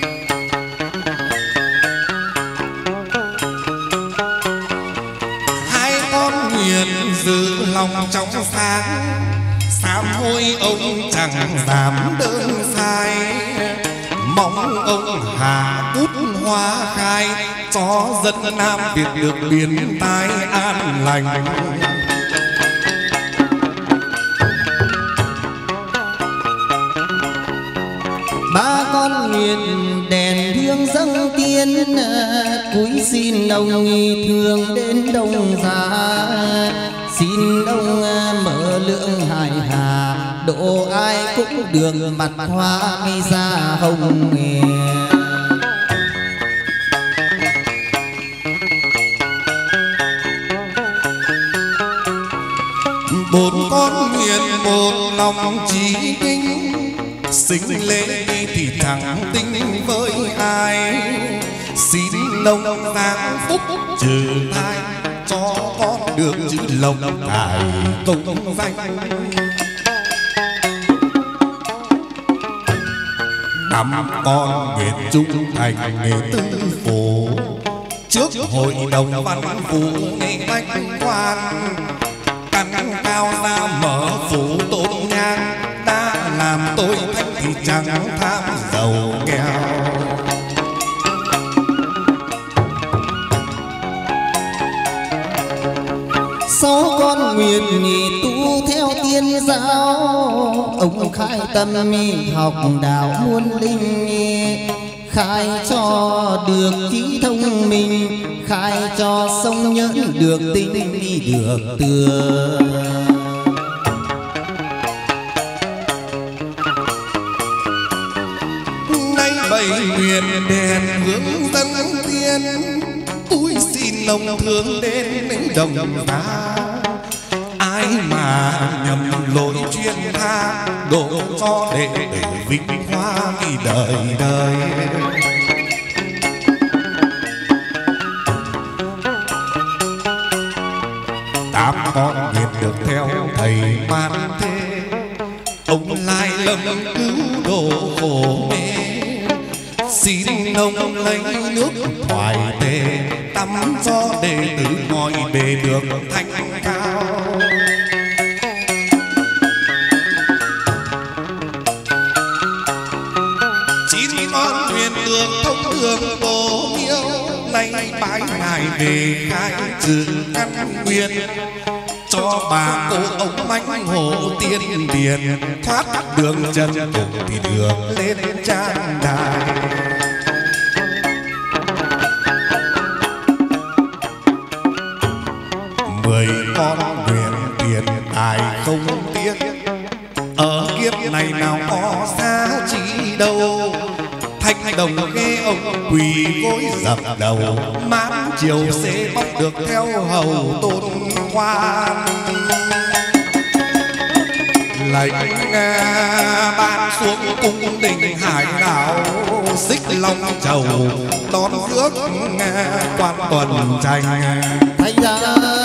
Hai con nguyện giữ lòng trong sáng sám hối ông chẳng dám đơn sai mong ông hạ cút hoa khai cho dân Nam Việt được biến tai an lành. Ba con nguyện đèn hương dâng tiên cúi xin ông nghi thương đến đông giá xin ông mở lượng hải hà độ ai cũng được mặt hoa mi ra hồng nghề. Bốn con nguyện một lòng chí kinh sinh lễ thì chẳng tính với ai xin nông giang phúc trừ thai cho con được chữ lộc tài công danh. Năm con nguyện trung thành nghề tư phố trước hội đồng văn vũ nghề bách quan căn cao ra mở phủ tôn nhang đã làm tôi thanh thì chẳng tham giàu nghèo. Sáu con nguyện nhị tu theo tiên giáo ông khai tâm học đạo muôn linh khai cho được trí thông minh khai cho sông nhẫn được tinh đi được tựa. Nay bảy nguyện đèn hướng dân tiên tôi xin lòng thương đến đồng ta ai mà nhầm lỗi chuyên tha độ cho đệ tử vinh hoa đời đời. 8 con nghiệp được theo thầy man thế. Ông lai lâm cứu độ khổ mê, xin ông lấy nước thoại tề tắm cho đệ tử mọi bề được thanh cao. Chín con thuyền được thông đường Bồ Miêu, nay bái ngài về khai trường căn nguyên, cho bà cô ông mãnh hổ tiên điền thoát đường chân cùng thì đường lên trang đài. 10 con nguyện tiền tài không tiếc, ở kiếp này nào có xa chi đâu. Thanh đồng nghe ông quỳ gối dập đầu, mãn chiều xế bóc được theo hầu tôn khoan. Lệnh ban xuống cung đình hải đảo, xích long chầu đón rước quan tuần tranh. Thánh giá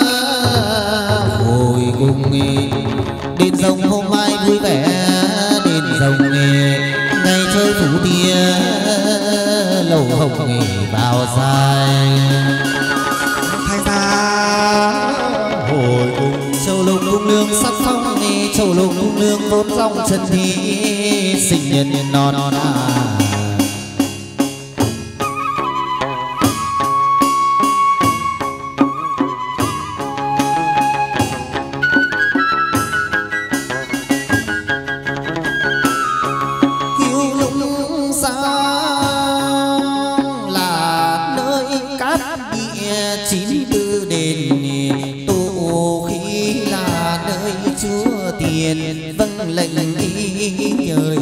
hồi cùng đền rồng hôm mai vui vẻ, đền rồng ngày chơi thủ tia lầu hồng bao dài. Thánh giá hồi cùng châu lục cung nương sắc phong, châu lục cung nương vốn dòng chân thi sinh nhân non vâng lệnh ý trời.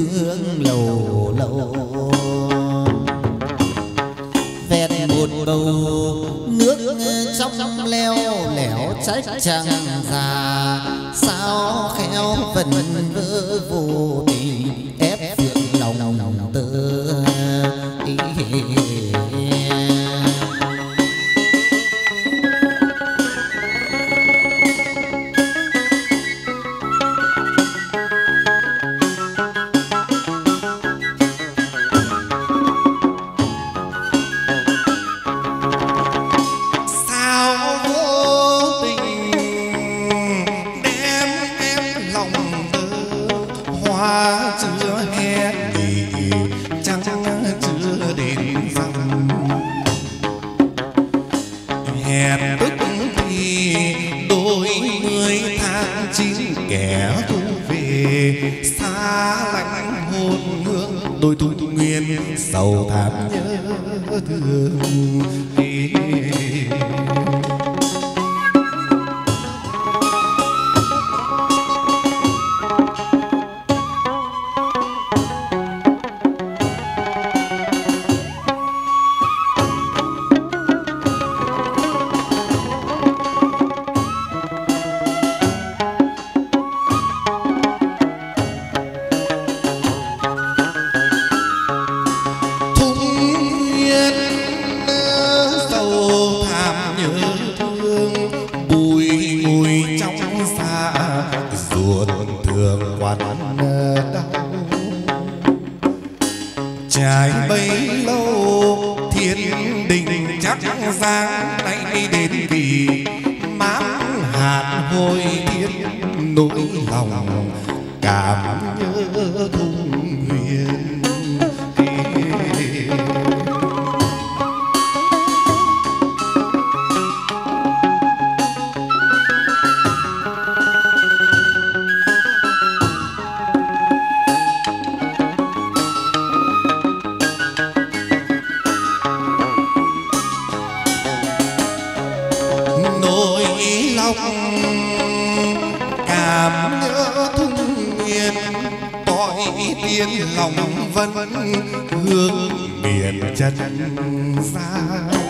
phương lầu lầu. Vẹn một bầu nước trong leo lẻo trách chẳng già, sao khéo vẫn vỡ vô tình ép phượng lòng tơ. Đôi thu nguyên sầu thảm nhớ thương. Trải bấy lâu thiên đình chắc giang nay đến vì mát hạt hồi thiên nỗi lòng cảm nhớ thung huyền. Cảm nhớ thung nguyên tội tiên lòng vân hương miền chân xa.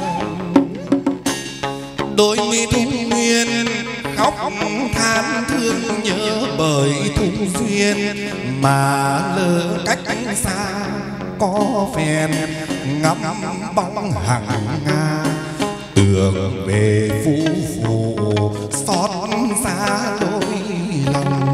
Đôi mi thung nguyên khóc than thương nhớ bởi thung duyên mà lỡ cách xa có phèn ngắm bóng hàng nga. Tưởng về phú phụ xót xa đôi lòng.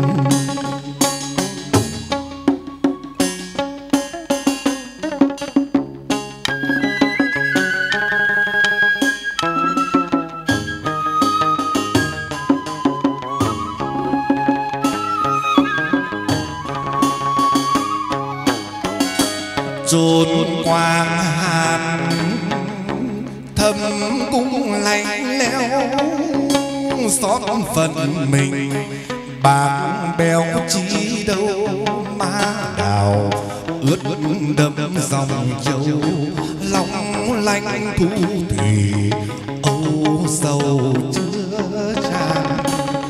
Chốn quang hàn thầm cung lạnh lẽo xót phận mình. Bạc bèo chi đâu má đào ướt đẫm dòng châu. Long lanh thu thủy âu sầu chưa tràn.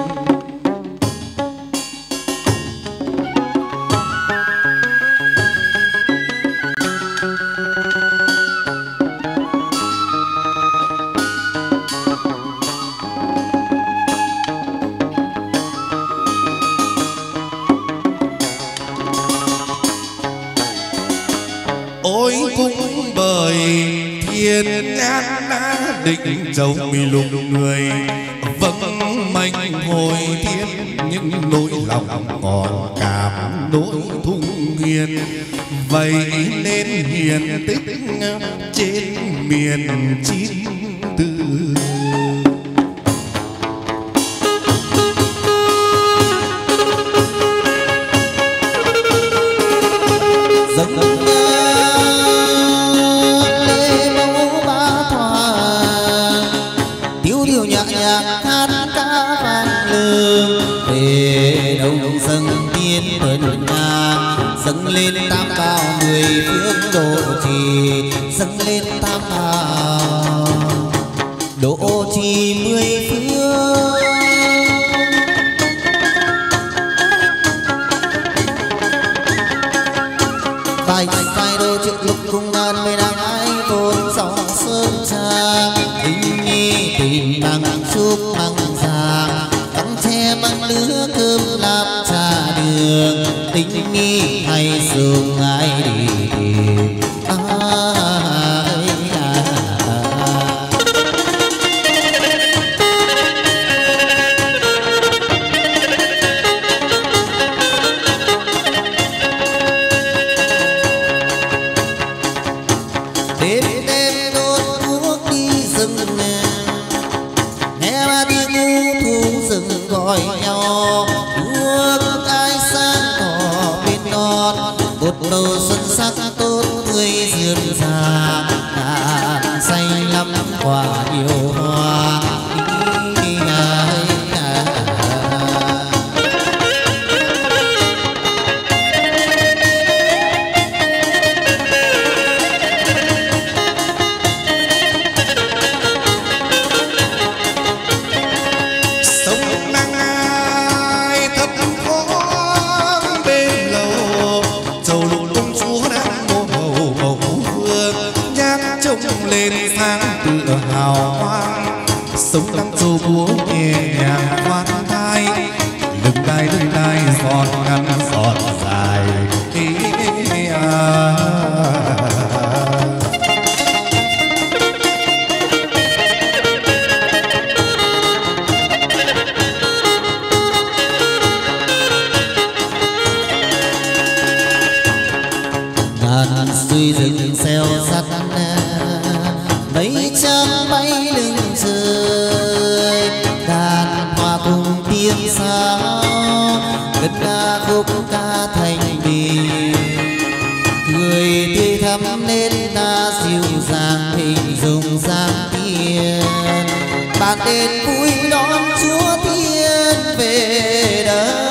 Ôi cũng bởi thiên nhãn đã định châu mi lục người. Vâng manh hồi thiên những nỗi lòng còn cảm nỗi thung hiền. Vậy nên hiền tích trên miền chín tư. Dâng lên tam bảo mười phương độ trì, dâng lên tam bảo độ trì mười phương. bài bài đôi trước lúc cùng đàn bên đang ai vốn dòng sơn trang tình nhi tìm bằng chúc bằng giang cắm tre bằng lứa cơm làm trà đường tình nhi hay dùng ai đi tìm đầu xuân sắc tốt tươi rượm rà ngàn xanh lắm quả yêu hoa sống đang châu búa nhẹ nhàng khoan thai lưng đai giòn ngắn giọt dài ngàn suy rừng xeo sắt mấy trăm bay lưng trời đàn hoa cùng tiếng sao cất ca khúc ca thành bình cười tươi thắm nên ta dịu dàng hình dung giang tiên bàn đêm vui đón Chúa Thiên về đây.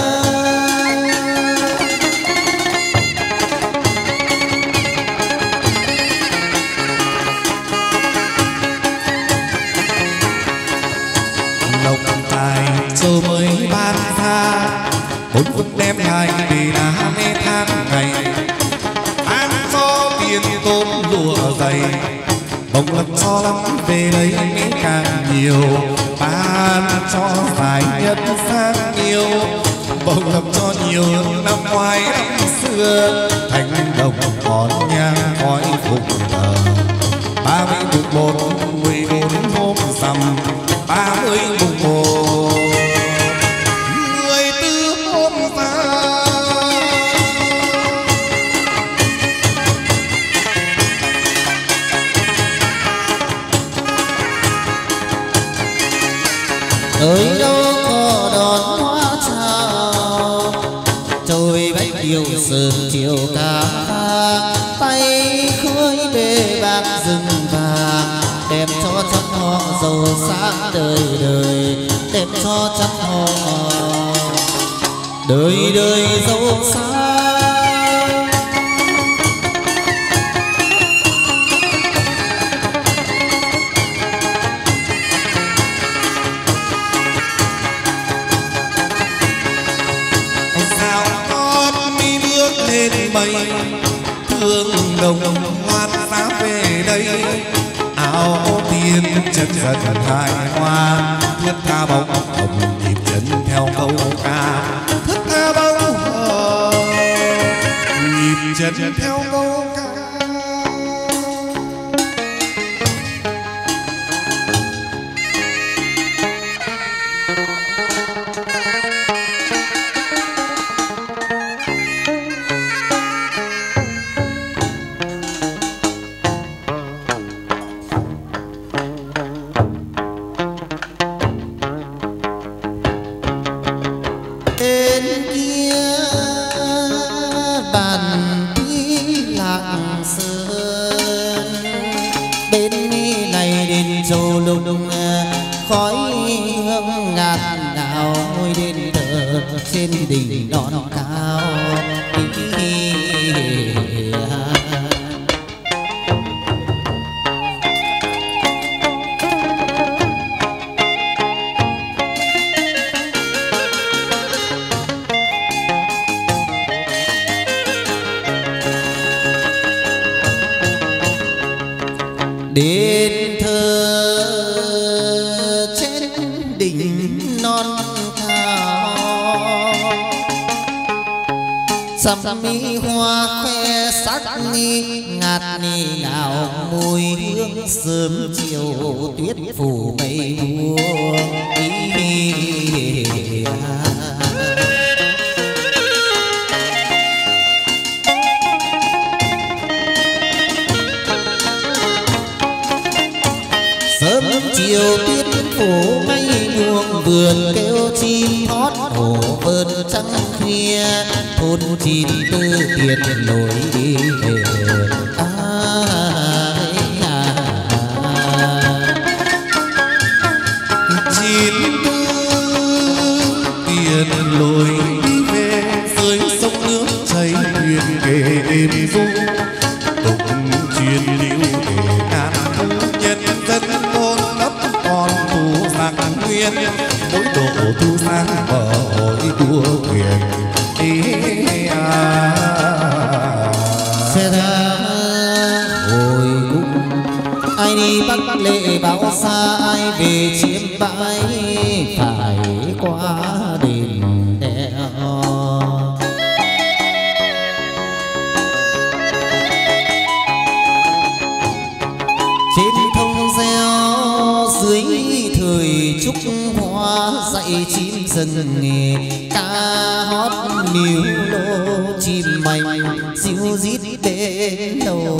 Châu mới ban tha bốn phút đem lại để là mê than ngày ăn cho tiền tôm lụa dày bông lộc cho lắm về đây mới càng nhiều ban cho dài nhất sang nhiều bông lộc cho nhiều năm ngoái năm xưa thành đồng còn nhang khói phục thờ 31 hôm rằm 30 mùng 1 14 hôm ra tới đâu có đón hoa chào trôi bách điều sơn chiều ca tay khơi bê bạc rừng vàng đem cho trăm hoa giàu sáng đời đời đem cho trăm hoa đời đời giàu sáng. sao con mi bước lên mây thương đồng hoan giá về đây áo tiên chân dần hài hoa thướt tha bóng hồng nhịp chân theo câu ca thướt tha bóng hồng nhịp chân theo câu ca. bên kia bàn tí lạc đến thơ trên đỉnh non cao, sắm mi hoa khoe sắc ni ngạt ni ngào mùi hương sớm chiều tuyết phủ mây buông. Sớm chiều tuyết phủ mây buông, vườn kêu chim hót hổ vơn trăng khuya, thôn chín tư tiền lối đi về. Chín tư tiền lối đi về, dưới sông nước chảy thuyền kề êm ru, tụng truyền liễu để ngàn thu nhân dân ngôn ngấp còn thu sang nguyên, mỗi độ thu sang bờ hội đua thuyền. Xe ra hồi cung ai đi Bắc lệ báo xa, ai về chiếm bãi phải qua đền đèo. Trên thông reo dưới thời trúc hoa, dạy chim rừng ca hót níu lô, chim mảnh diu rít đến đâu.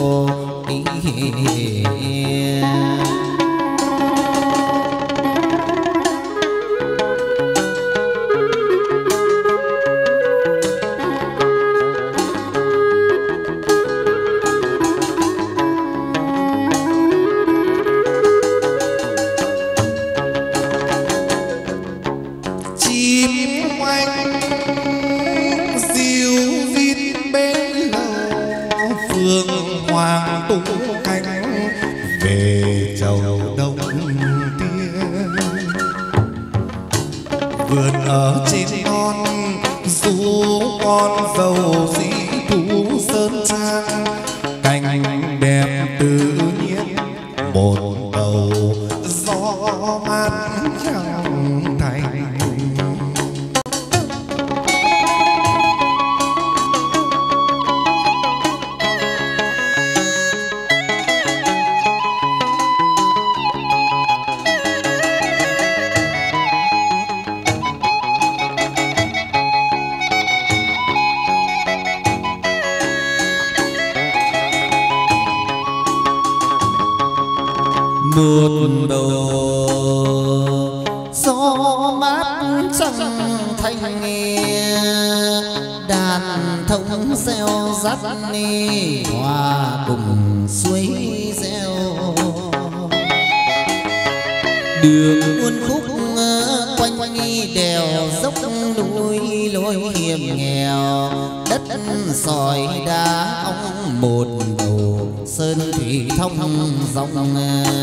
Vườn ở trên non dù con dầu dĩ thú sơn trang, cảnh đẹp tự nhiên một đầu gió mát trong thành. Một đầu gió mát trong thanh nghe, đàn thông reo rắt ni hòa cùng suối reo. Đường muôn khúc quanh quanh đèo dốc núi lối hiểm nghèo, đất sỏi đá ong một đầu sơn thủy thông dòng.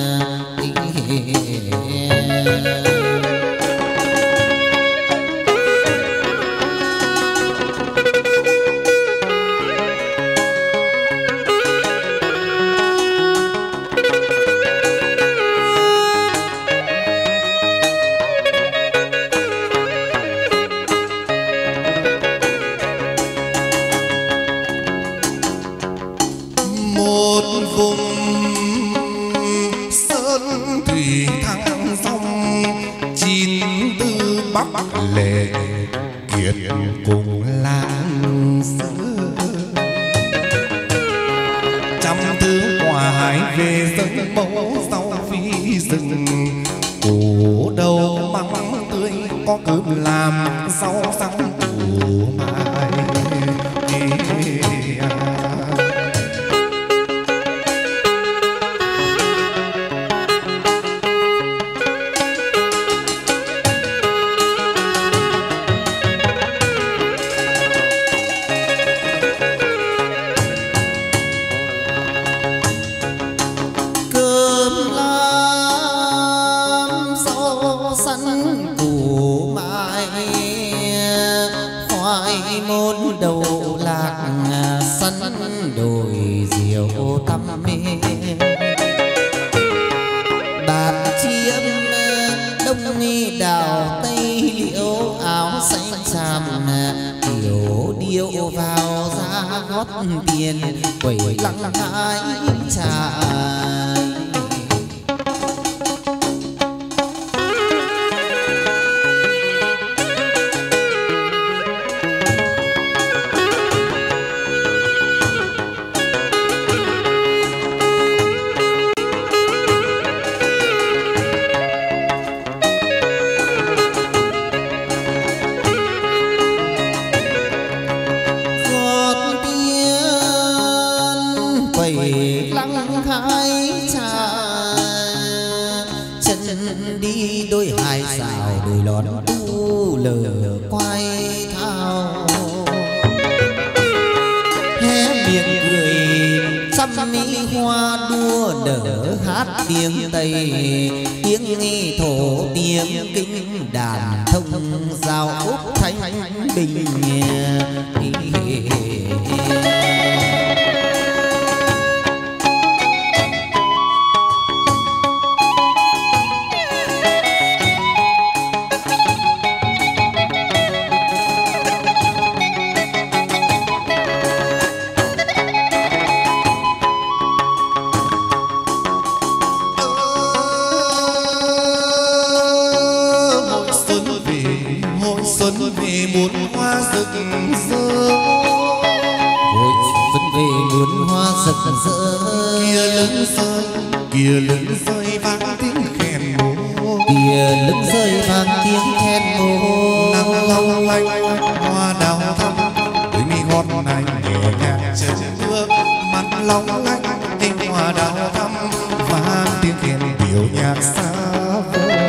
Một vùng sơn thủy thăng phong, chín tư Bắc lệ kiệt cùng làng xưa. Trăm thứ quả hải về dâng mẫu sau phi rừng, củ đầu măng tươi có cơm làm rau xăng củ mai. đầu lạc sân đồi diệu tâm mê. hót tiền quẩy lặng hái trài. Đôi hai xào đôi lón tu lờ quay thao hé miệng cười xăm mỹ hoa đua nở hát tiếng Tây tiếng thổ tiếng kinh đàn thông giao úc thanh bình. Kìa lưng rơi vang tiếng khen mô, kìa lưng rơi vang tiếng khen mô. nắng long lanh hoa đào thắm, đôi mi ngón này nhẹ nhàng chân bước, mắt long lanh hình hoa đào thắm, vang tiếng khen điệu nhạc xa vời.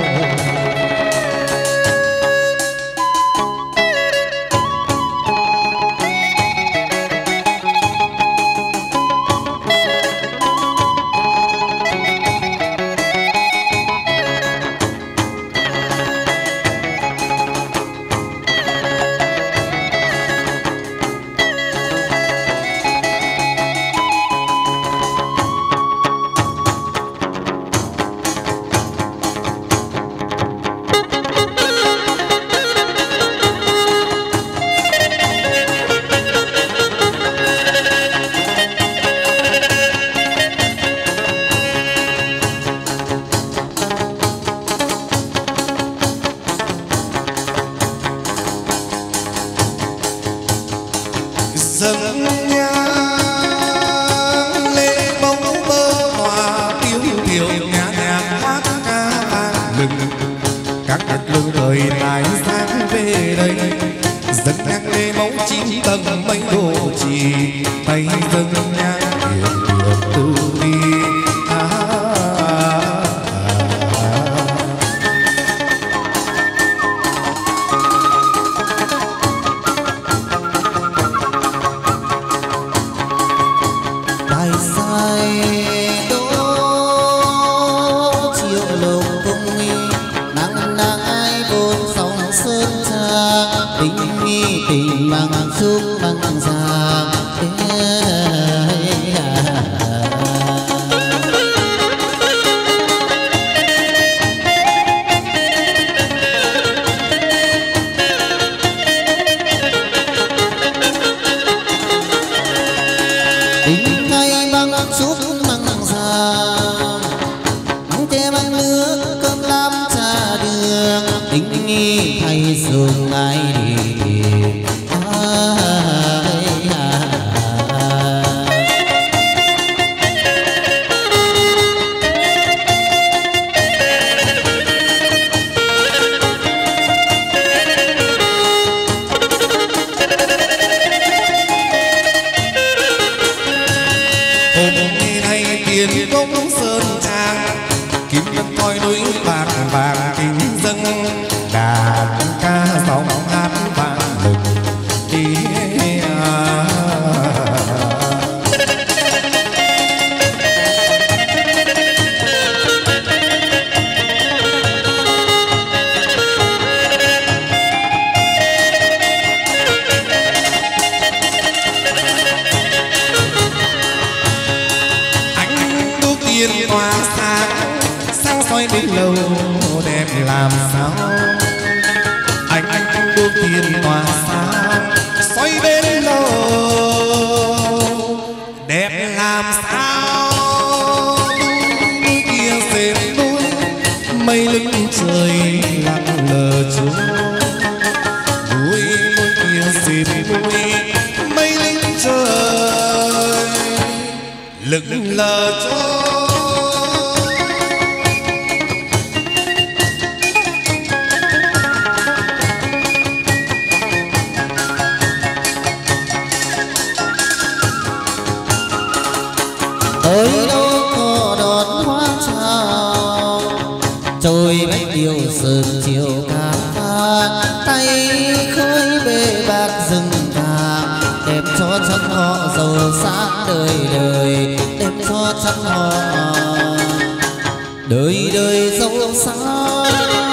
Dâng nhang lễ bóng mơ hòa tiêu thiểu nhã nhạc hát ca lừng các lưng đời lại sáng về đây. Dâng nhang lễ bóng 9 tầng mấy đồ trì, tay dâng nhang thiền thiền tu đi. Tình bằng xúc bằng già tình ngay bằng xúc bằng già bằng tre bằng nước cơm lam trà đường tình nghi hay sương ai đi. Tiền công sơn trang kim ngân coi núi bạc vàng kính dâng đàn ca giọng hát vang lừng đi. Tiền tỏa sáng soi đến lâu đẹp làm sao. Anh đuốc tiền tỏa sáng soi đến lâu lững lờ cho tới đâu có đón hoa chào trôi bách điều sơn chiều cà phê tay khơi bê bạc rừng vàng đẹp cho chân họ giàu sáng đời đời đẹp cho chân họ đời đời giàu sáng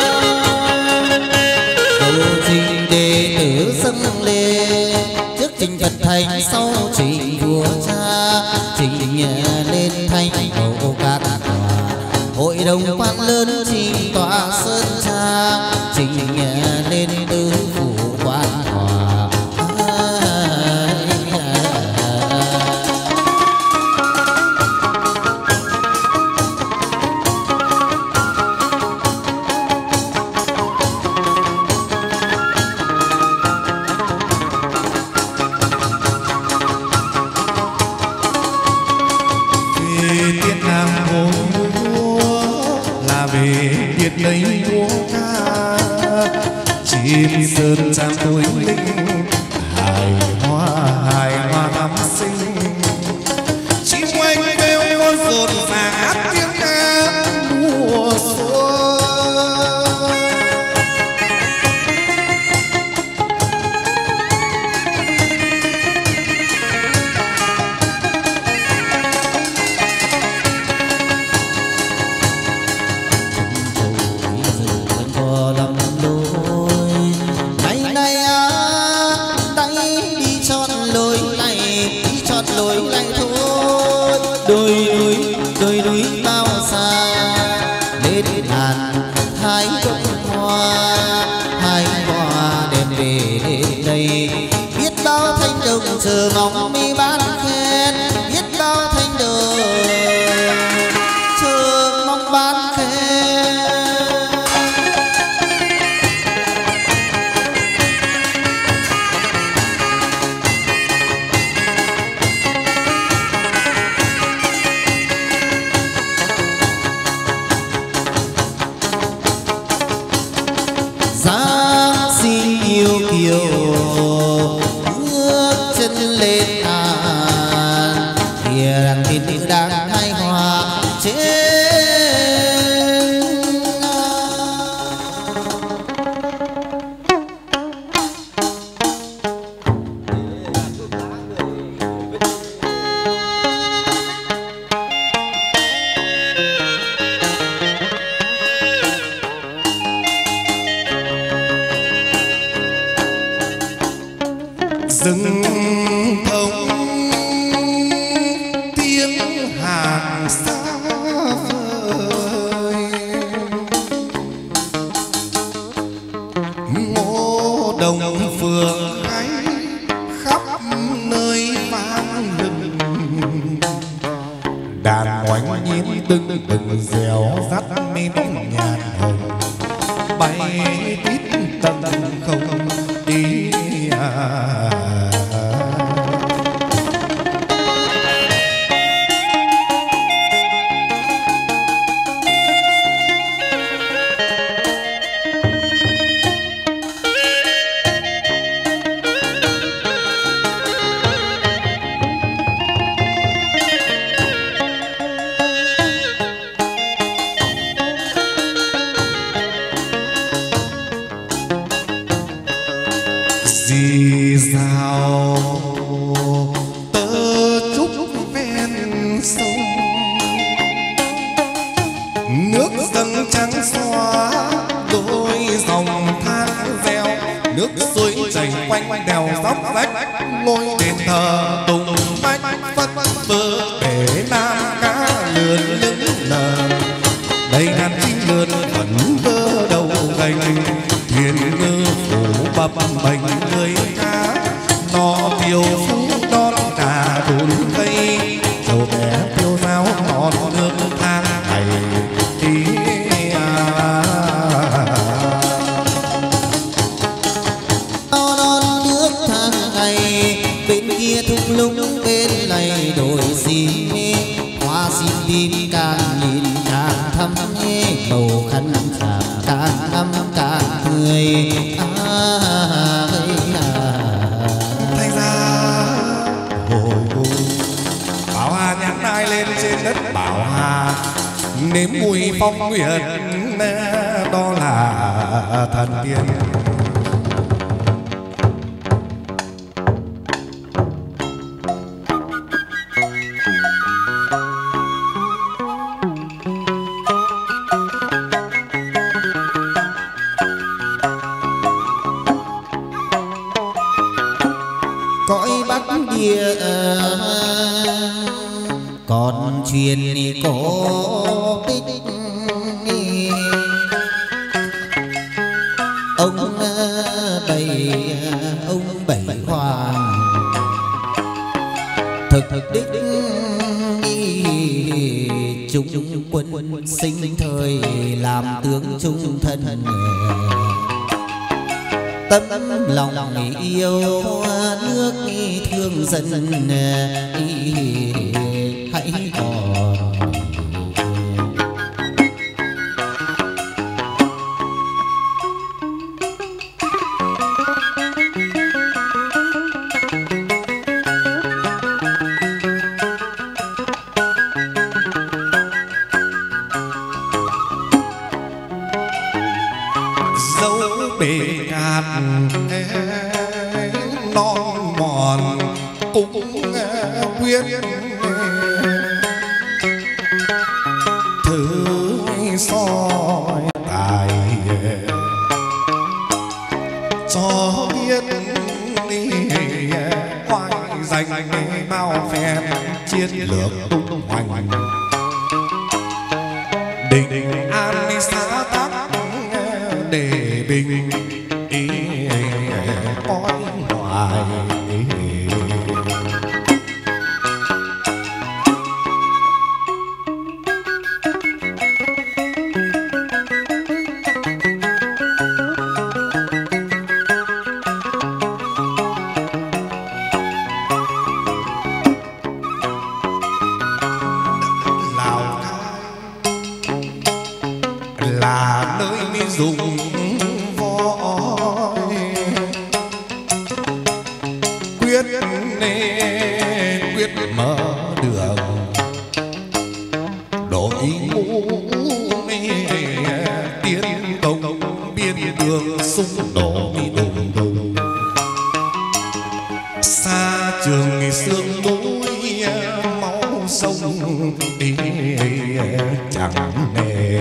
cầu trình đệ tử dâng lên trước trình Phật thành sau trình vua cha trình lên thành hậu các tòa hội đồng quan lớn trình tòa sơn cha trình lên tứ phủ quan hòa lấy múa ca chim sơn trang tối linh hài hoa năm sinh chim oanh kêu con rộn ràng hát tiếng ca mùa xuân đôi núi bao xa lên ngàn hai hoa đem về đây biết bao thanh đồng chờ mong mi bán khen biết bao thanh đồng chờ mong bán khen kiều bước chân lên ngàn kìa đằng tin nữ đang hai hoa trên rừng thông tiếng hàng xa vời ngô đồng phượng hay khắp nơi vang lừng đàn oanh nhiên tưng từng rèo rắt men nhàn hồng bay tít tầng không đi dì dào tơ trúc ven sông nước dâng trắng xóa đôi dòng thác reo nước suối chảy quanh đèo dốc rách ngôi đền thờ tùng bách phất phơ để nam cá lượn lững lờ đầy đàn chim lượn vẫn vơ đầu gành thuyền ngư phủ bập bềnh người cá nó phiêu phú đón trà đồn cây dầu bé tiêu dao ngọt nước thang ngày đi non nước thang ngày bên kia thung lũng bên này đồi xì Thành ra hồi Bảo Hà nhắn ai lên trên đất Bảo Hà nếm mùi phong nguyệt, đó là thần tiên. Cõi Bắc Địa còn truyền cổ tích ông bảy hoàng thực đích chúng quân sinh thời làm tướng trung thân, tâm lòng yêu nước thương dân hãy còn. Dấu bể cạn non mòn cũng quyết thứ soi tài cho biết hoài danh bao phen chiến lược tung hoành định an xã tắc để bình cõi ngoài. Lào Cai là nơi mi dùng voi quyết mở đường đổi mũ tiến công biên đường xung đổ đùng đùng xa trường sương núi máu sông chẳng nề.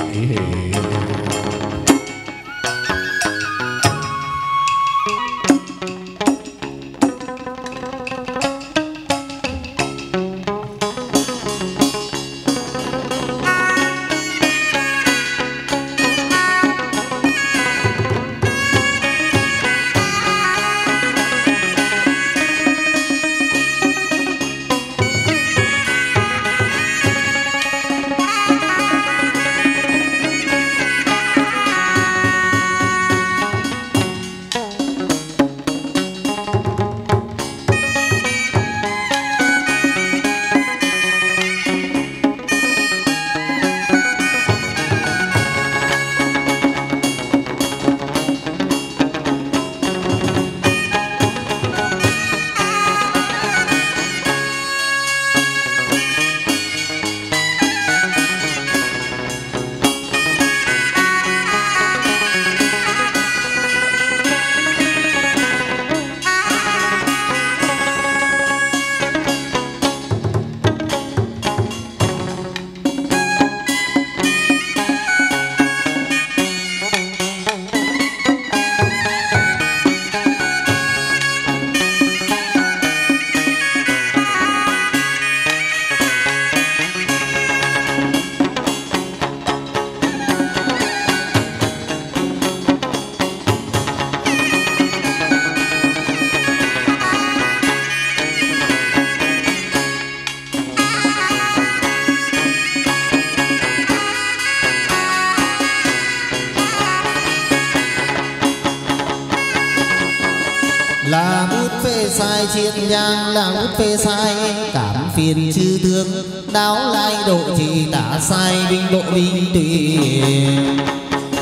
là bút phê sai chiết nhang, là bút phê sai cảm phiền chư thương, đáo lai độ trì tả sai binh độ binh tùy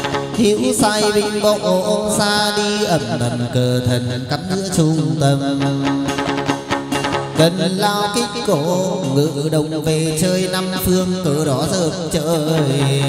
hiếu sai vinh bộ xa đi ẩm ẩm cờ thần cắm giữa trung tâm. Cần lao kích cổ ngự đồng về chơi năm phương cờ đó dợp trời.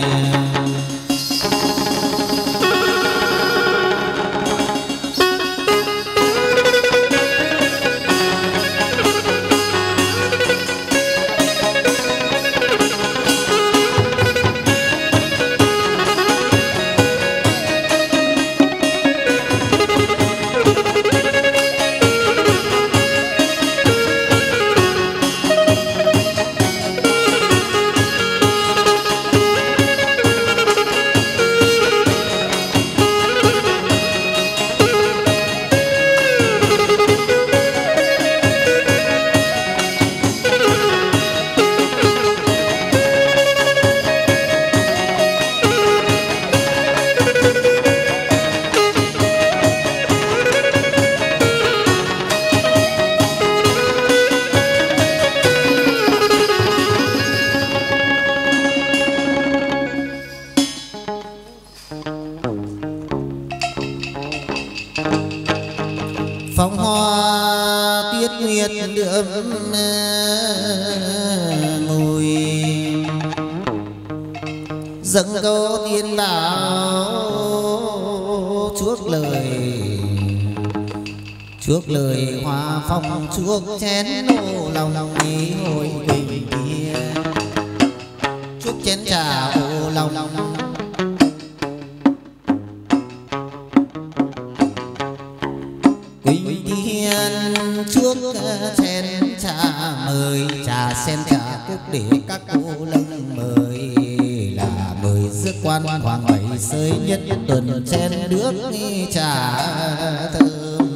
Phong hoa tiết nguyệt đượm mùi dâng câu tiên bảo chuốc lời hoa phong chuốc chén nô lòng ý hồi bình kia chuốc chén trà ô lòng quỳnh thiên chuốc chén trà mời trà sen trà cúc để các cô lâng mời là mời rước quan hoàng bảy sơi nhất tuần chén nước trà thơm.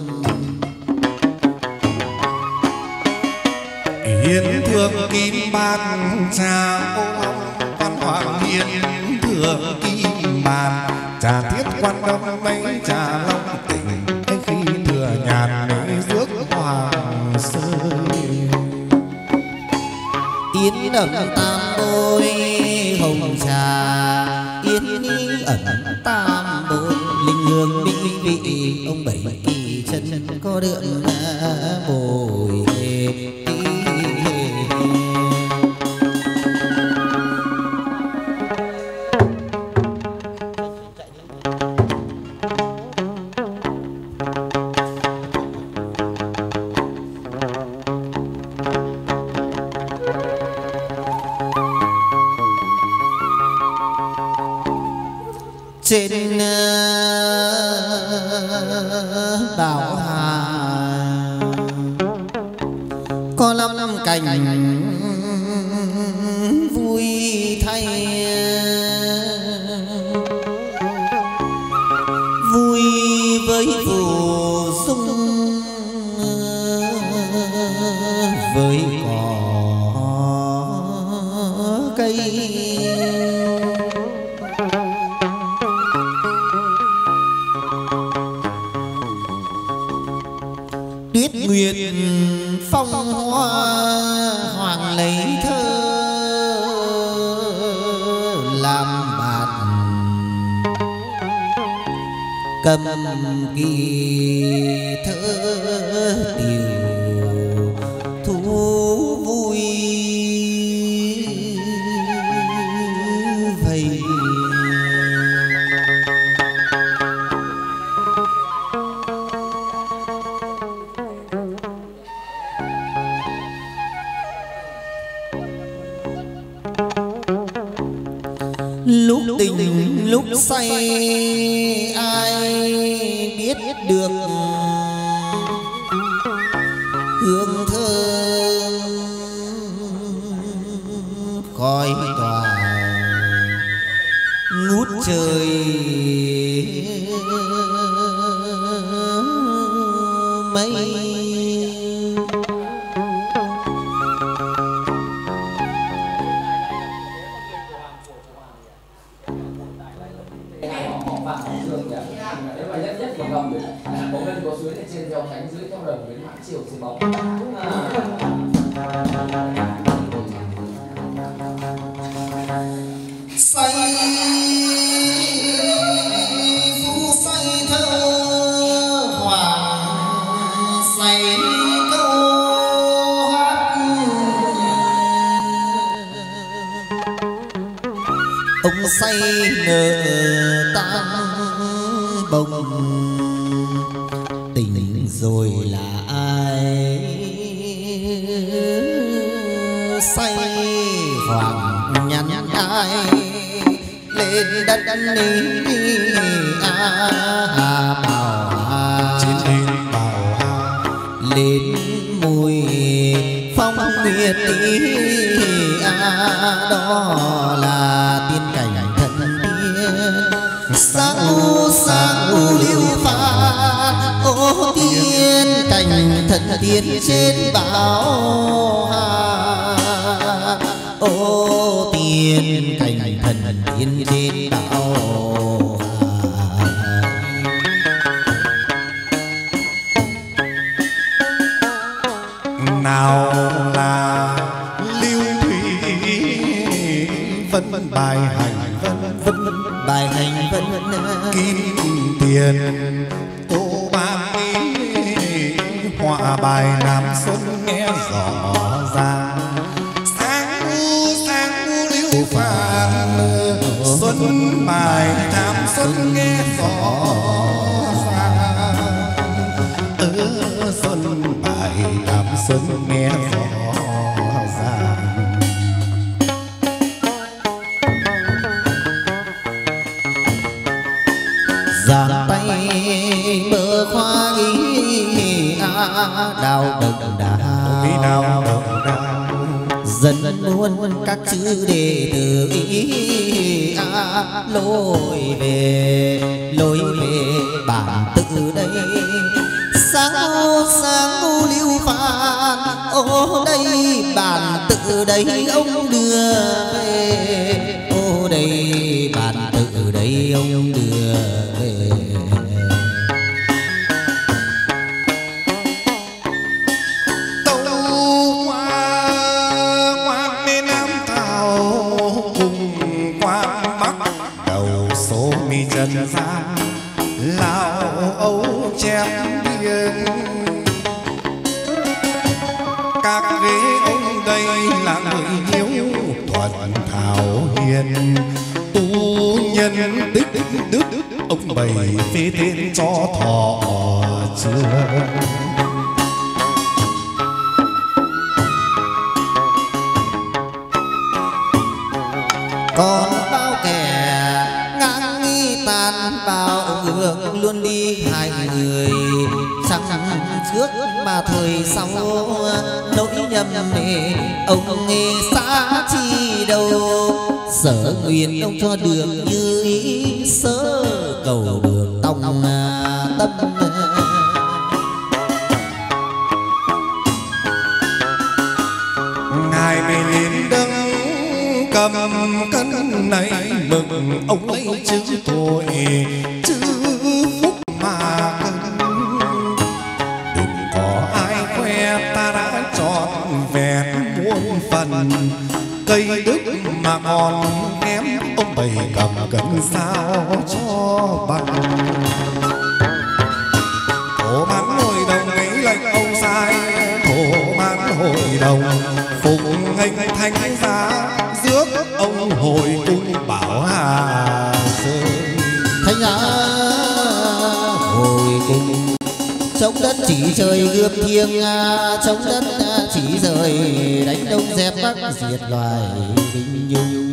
Hiến thượng kim bát trà ô long văn hoàng hiến thượng kim bát trà thiết quan đông mấy trà long tỉnh khi thừa nhàn rước hoàng sơi. Yến ẩm tam bôi hồng trà yến ẩm tam bôi linh hương minh vị ông bảy kỳ chân có đượm bồi. Trên đảo Hà có năm cảnh vui thay, vui với phù dung với cỏ cây. Tuyết nguyệt phong hoa hoàng lấy thơ làm bạt cầm kỳ thơ tiều thú vui vầy. Lúc tình lúc say ai biết được hương thơm khói tỏa ngút trời mây. Bóng lên có suối trên theo thánh dưới theo đồng đến mãn chiều dưới bóng. Say ông say nở tan bồng, tình rồi là ai say hoàng nhắn ai lên đất bảo trên lên bảo lên mùi phong nguyệt đó là tiên cảnh thần tiên sáng u liêu pha ô tiên cảnh thần tiên trên bảo hà ô tiên cảnh thần tiên trên bảo nào là lưu thủy vân bài hành vân bài hành vân kim tiền tô ba họa bài Nam Xuân nghe rõ ràng sáng u liêu phàn xuân bài Nam Xuân nghe rõ ràng xuân bài Nam Xuân nghe rõ ràng giang tay bờ khoa ghi đào đồng đào dân muốn các chữ đệ tử ý lối về bản tự đây sáng u liêu phan ô đây bản tự đây ông đưa về ô đây bản tự đây ông đưa về tâu qua bên Nam Tàu cùng qua Bắc đầu số mi trần gian Lào Âu chém biên các ghế ông đây là người hiếu thuận thảo hiền tu nhân tích đức ông bày phê tên cho thọ chưa còn bao kẻ ngang nghi tàn bao ngược luôn đi hai người sang trước mà thời sau nỗi nhầm nề ông nghe xa chi đâu sở nguyện ông cho đường như ý sớ cầu đường tông tâm ngài về lên đấng cầm cân này mừng ông lấy chữ tội chữ phúc mà cân đừng có ai khoe ta đã trọn vẹn muôn phần cây đức mà còn kém ông bày cầm cân sao cho bằng thổ bán hội đồng ấy lệnh ông sai thổ bán hội đồng phục nghênh thánh giá rước ông hồi cung bảo Hà Sơn thánh giá hồi cung chống đất chỉ trời gươm thiêng chống đất chỉ rời đánh đông dẹp bắc diệt loài bình nhung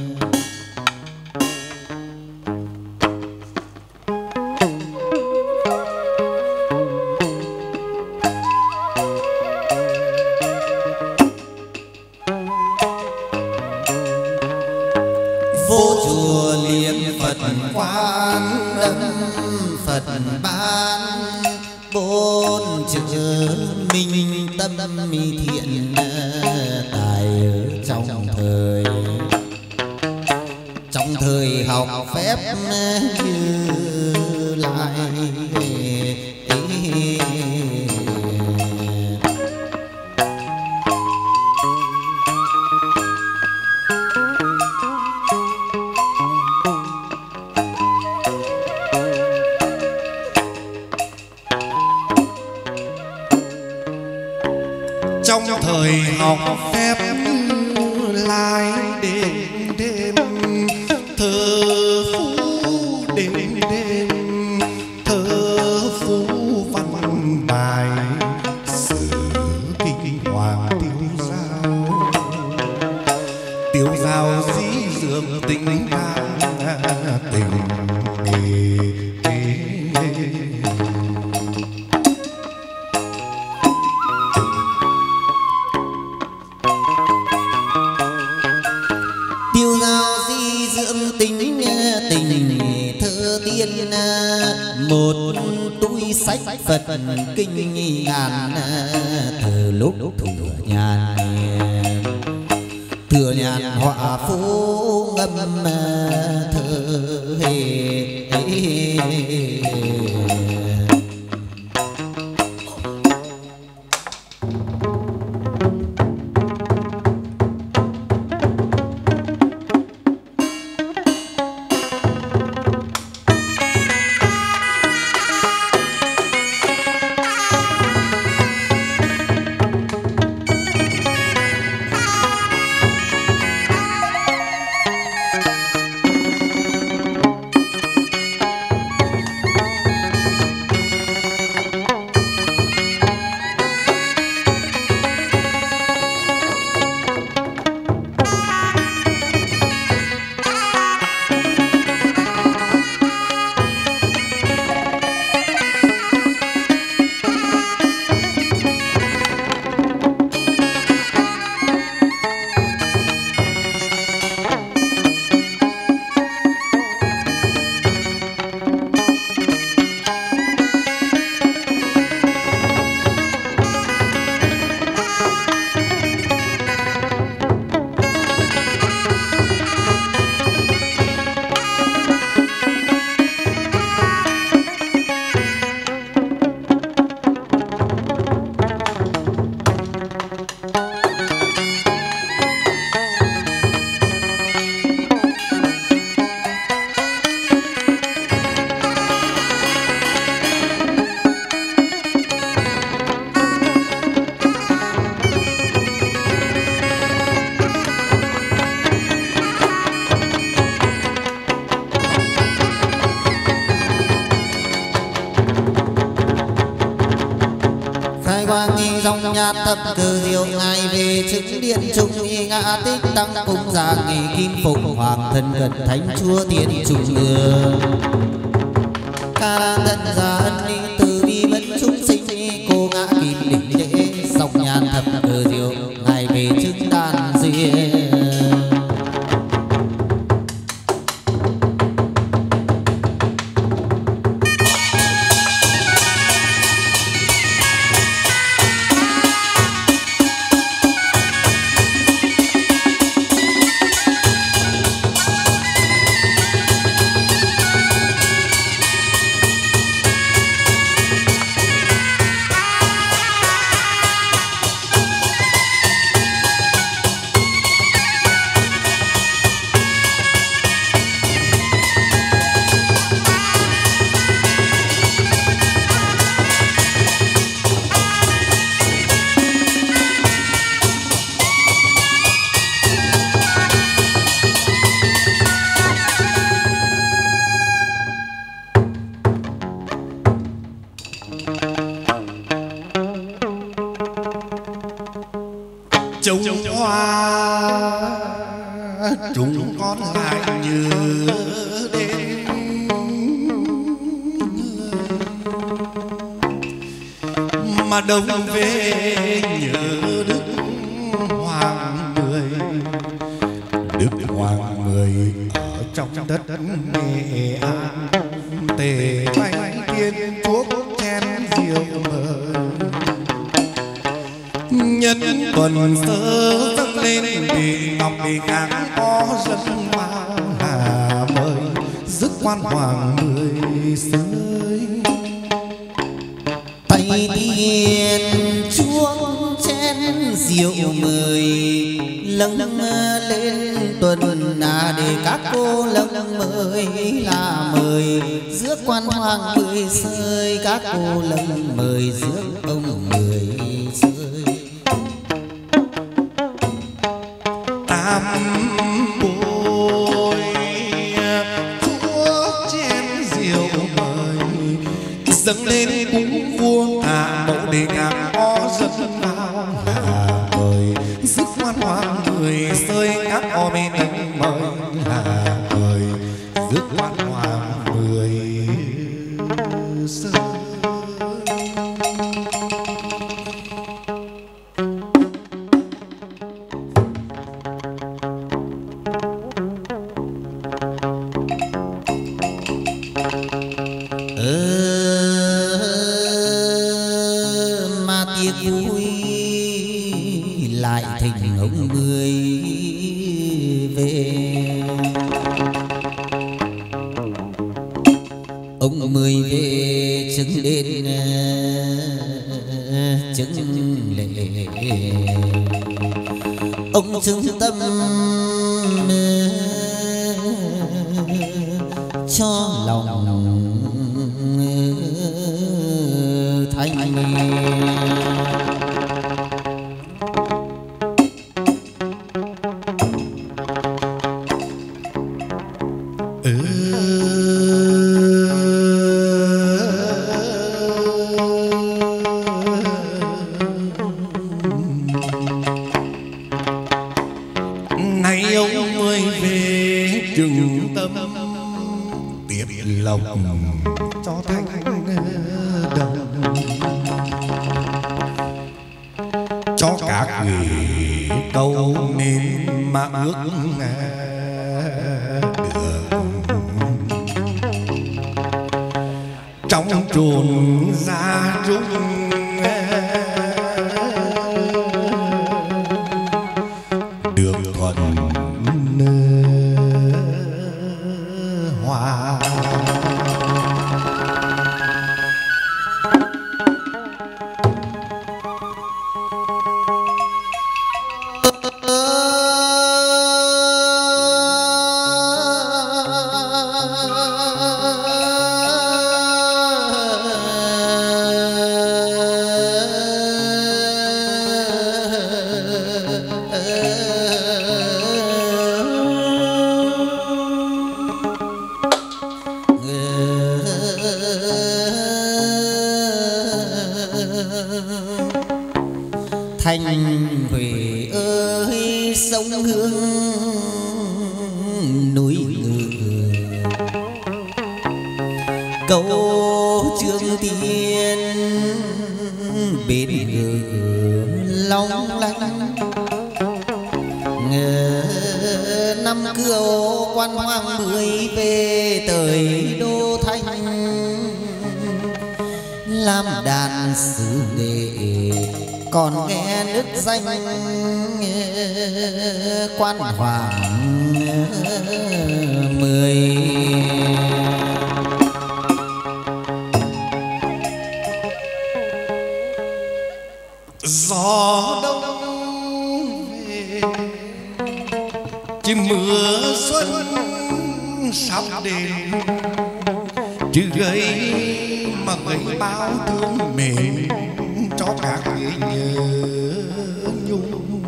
vô chùa niệm Phật quan âm Phật ban bốn chữ minh tâm mi thiện tài ở trong thời học phép như lại trong thời học phép lai đêm tình tình tiêu dao di dưỡng tình tình thơ tiên một túi sách Phật kinh ngàn từ lúc thừa nhàn họa phú ngâm thơ dòng nhạt thập cử diệu ngài về chứng điện trung ngã tích tăng cung già nghị kim phục hoàng thân gần thánh chúa tiên trung ương ca thân gia ân từ bi vẫn chúng sinh cô ngã kim đỉnh lễ dòng nhạt thập cử diệu ngài về chứng đàn duyên. Chúng con lại nhớ đến mà đông về nhớ Đức Hoàng Mười. Đức Hoàng Mười ở trong đất Nghệ An, tề bánh tiên chuốc chén rượu mời. Nhân tuần sơ dâng lên đền ngọc để ngàn có dân bao hà mời dứt quan Hoàng Mười sơi. Tay tiên chuông chén rượu mời lâng lên tuần để các cô lâng mời là mời rước quan Hoàng Mười sơi, các cô lâng mời rước ông Mười sơi. Tam bồi chúa chén rượu mời dâng lên cúng vua hạ mẫu để càng có dân nào hà mời rước quan Hoàng Mười sơi các o bên mời hà mười về. Ông mười về chứng đến chứng lệ. Ông chứng tâm cho lòng thanh. Nay ông mới về trừng tâm tiếp lòng cho thanh đồng, cho các vị câu nên mà ước được. Trong chốn gia trung được thuận hòa. Thanh Huệ ơi sông Hương núi Ngự, câu Trương Tiên bến Ngự long lanh. Năm cửu quan hoàng mười về tới đô Thanh, làm đàn sứ nghệ còn nghe nước danh quan hoàng mười. Gió đông về chứ mưa xuân sắp đến, chứ gây mà gây bao thương mến cho các người nhớ nhung.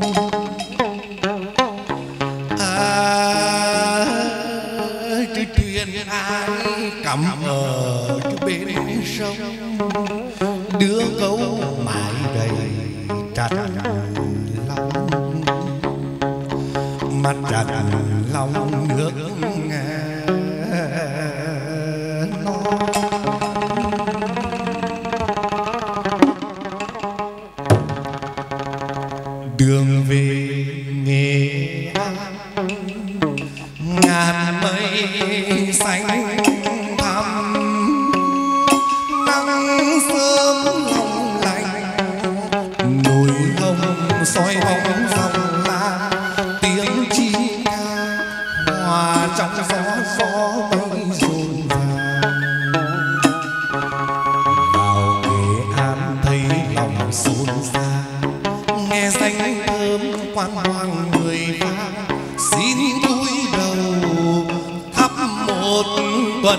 Chứ thuyền ai cắm ở bên sông, đưa câu mãi đầy chặt lòng, mắt chặt lòng nước đường về Nghệ An. Ngàn mây xanh thẳm, nắng sớm long lanh, nồi hồng soi bóng dòng la, tiếng chim ca hòa trong gió mây rộn ràng. Vào Nghệ An thấy lòng xôn xao, nghe danh thơm quan hoàng người pha, xin cúi đầu thắp một tuần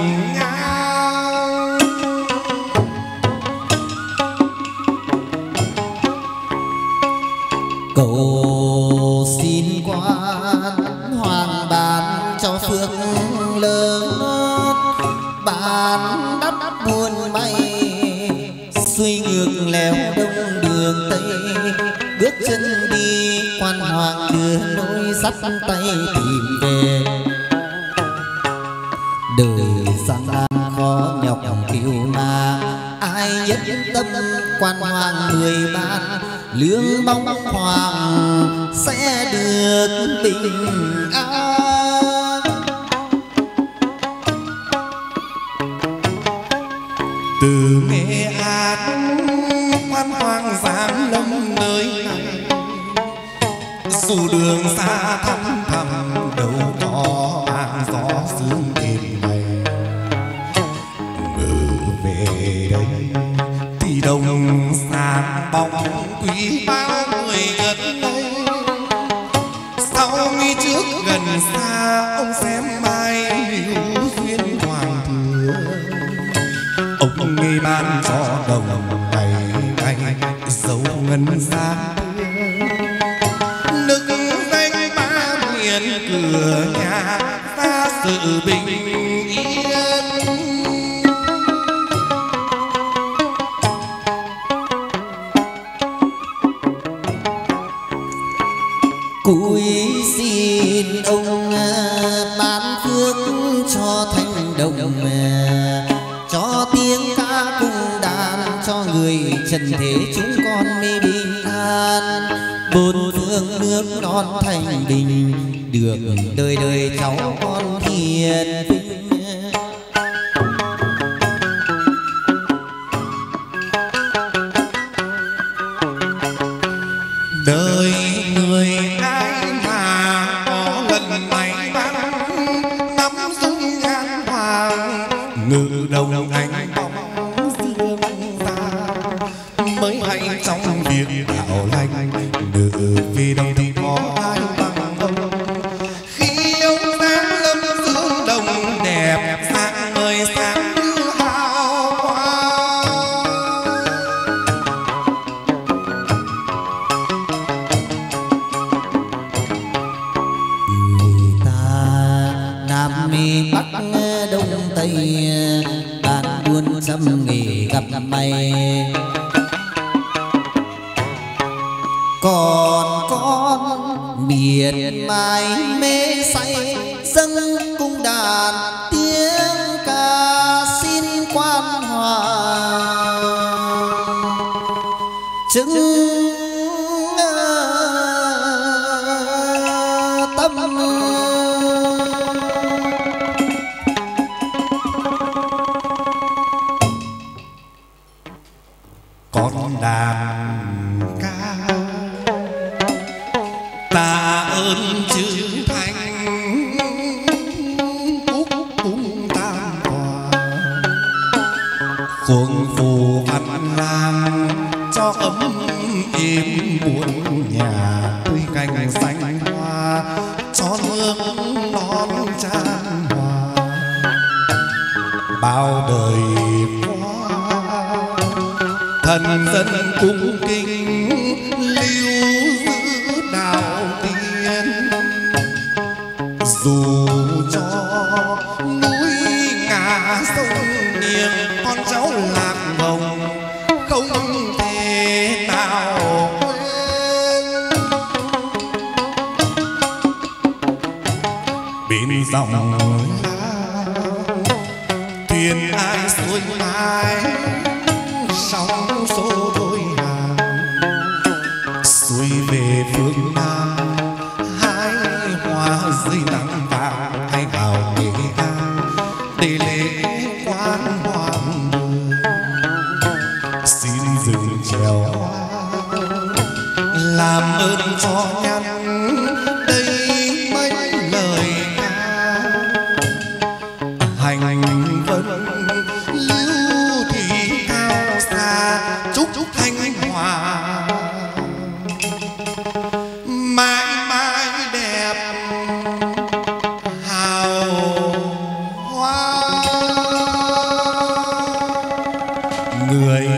nhang. Cầu xin quan hoàng ban cho phước lớn, ban đắp buồn bay xuôi ngược leo đông đường Tây. Bước chân đi quan hoàng đưa lối dắt tay tìm về. Đời gian nan khó nhọc kiêu mà ai nhất tâm quan hoàng người ban, lương mong hoàng sẽ được bình an. Từ Nghệ An quan hoàng giáng lâm nơi này, dù đường xa thăm thầm đâu có mang gió sương đêm ngày. Ngự về đây thì đồng sáng bóng quý bao người gần đây. Sau nghi trước gần xa ông xem mai hữu duyên hoàng thừa. Ông nghi ban cho đồng ngày ngày dấu ngân xa. Nức danh ba miền cửa nhà ra sự bình yên. Cúi xin ông ban phước cho thanh đồng, cho tiếng ca cung đàn cho người trần thế chúng con mi bình an. Bốn phương nước non thành bình, được đời đời cháu con hiền vinh. Đời người ai mà có lần may mắn nắm dung nhan hoàng. Ngự đồng anh bóng dương ta mới hay trong việc đạo lành. Ngự vì đồng thì có ai bằng ông. Khi ông sáng lâm dương đồng đẹp sáng ngời sáng như hào quang. Người ta Nam mi Bắc Đông Tây, bàn buôn dâm nghề gặp mày. Còn con miệt mài mê say dâng cung đàn tiếng ca xin quan hoàng. Chứng tâm con đàn ca tạ ơn chư thánh cúc cung tam hòa. Khuôn phù văn lang cho ấm êm muôn nhà. Tươi cành xanh hoa cho nước non chan hòa. Bao đời qua thần dân cung kính lưu giữ đạo tiên. Dù cho núi ngả sông nghiêng con cháu lạc hồng không thể nào quên. Bên dòng thuyền ai xuôi mãi sóng xô đôi hàng. Xuôi về phương Nam hái hoa dưới nắng vàng. Hay vào Nghệ An để lễ quan hoàng đường. Xin dừng chèo hoa làm ơn cho nhắn đây mấy lời ca. Hành vân lưu thủy cao xa chúc thanh hòa mãi mãi đẹp hào hoa. Người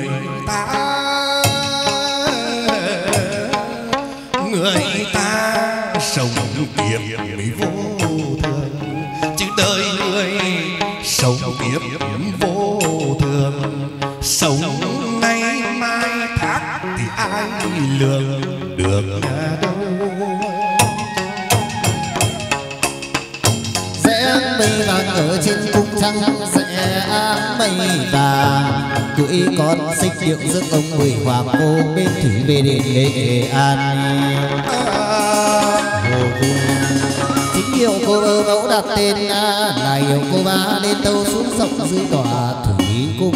ta sống kiếp mới vô thường, chứ đời người sống kiếp vô thường. Sống nay mai thác thì ai lường được đâu. sẽ mây vàng ở trên cung trăng, sẽ mây vàng cưỡi con xích điệu rước ông Mười Hoàng cô bên thủy về đền Nghệ An. Chính hiệu cô mẫu đặt tên là hiệu cô ba lên tâu xuống rộng dưới tòa thủy cung.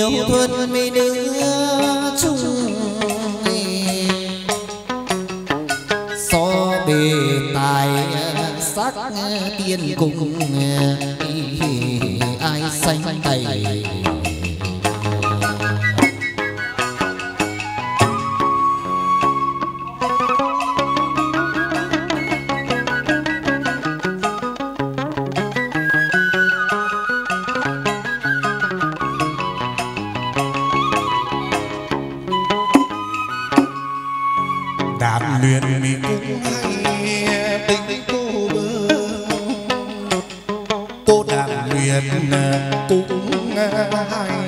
yêu thuần mấy đứa chung so bề tài sắc tiên cùng ai sánh tay. đàn luyện mi cũng hay tình cô bơ, cô đàn luyện cũng hay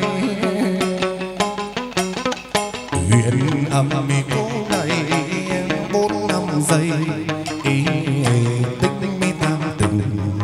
luyện âm mi cô này 4-5 giây tích mi tam tình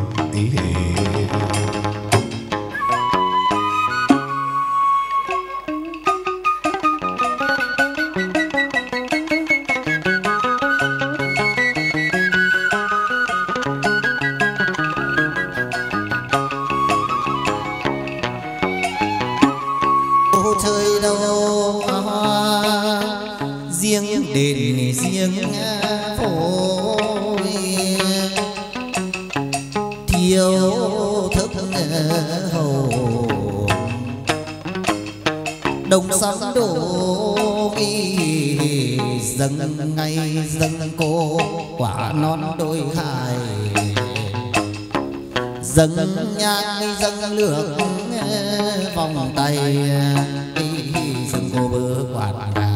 chơi đâu riêng đền riêng phôi thiếu thức hầu đồng sắm đồ dâng ngay dâng cô quả non đôi hài dâng nhang dâng lược vòng tay dâng cô bơ quạt gà.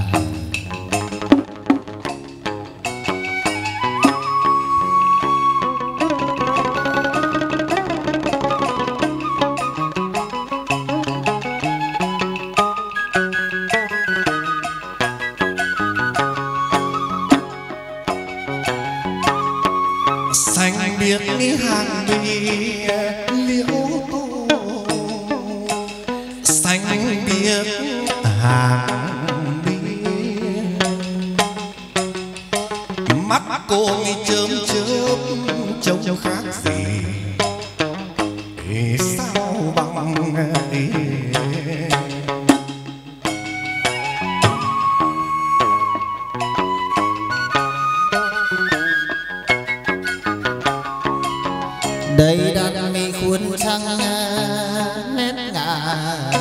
xanh biết hàng mi liễu tô xanh biết hàng mi mắt cô như chớm chớp trông khác gì sao bằng đây đặt mi khuôn trăng nét ngà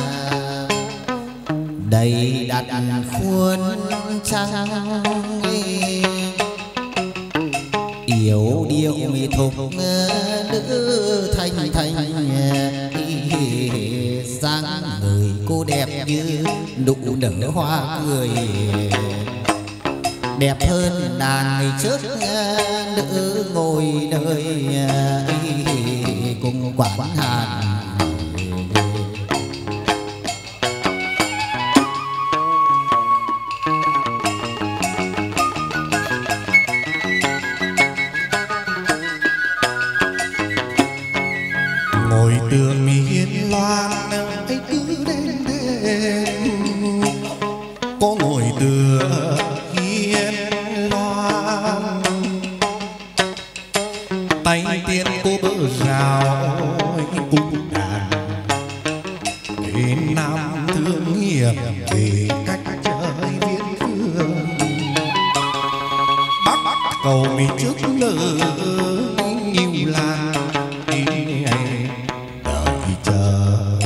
đây đặt khuôn trăng yếu điệu mi thục nữ thanh thanh dáng người cô đẹp như nụ nở hoa cười đẹp hơn đàn ngày trước nữ ngồi nơi cùng quán hàng. ngồi tường mi hiên loan ấy cứ đêm đêm có ngồi tựa hiên loan tay tiên cô bơ rào cung đàn nam thương hiệp về cách trời viễn phương bắc cầu mi trước lỡ nhiều lan đợi trời.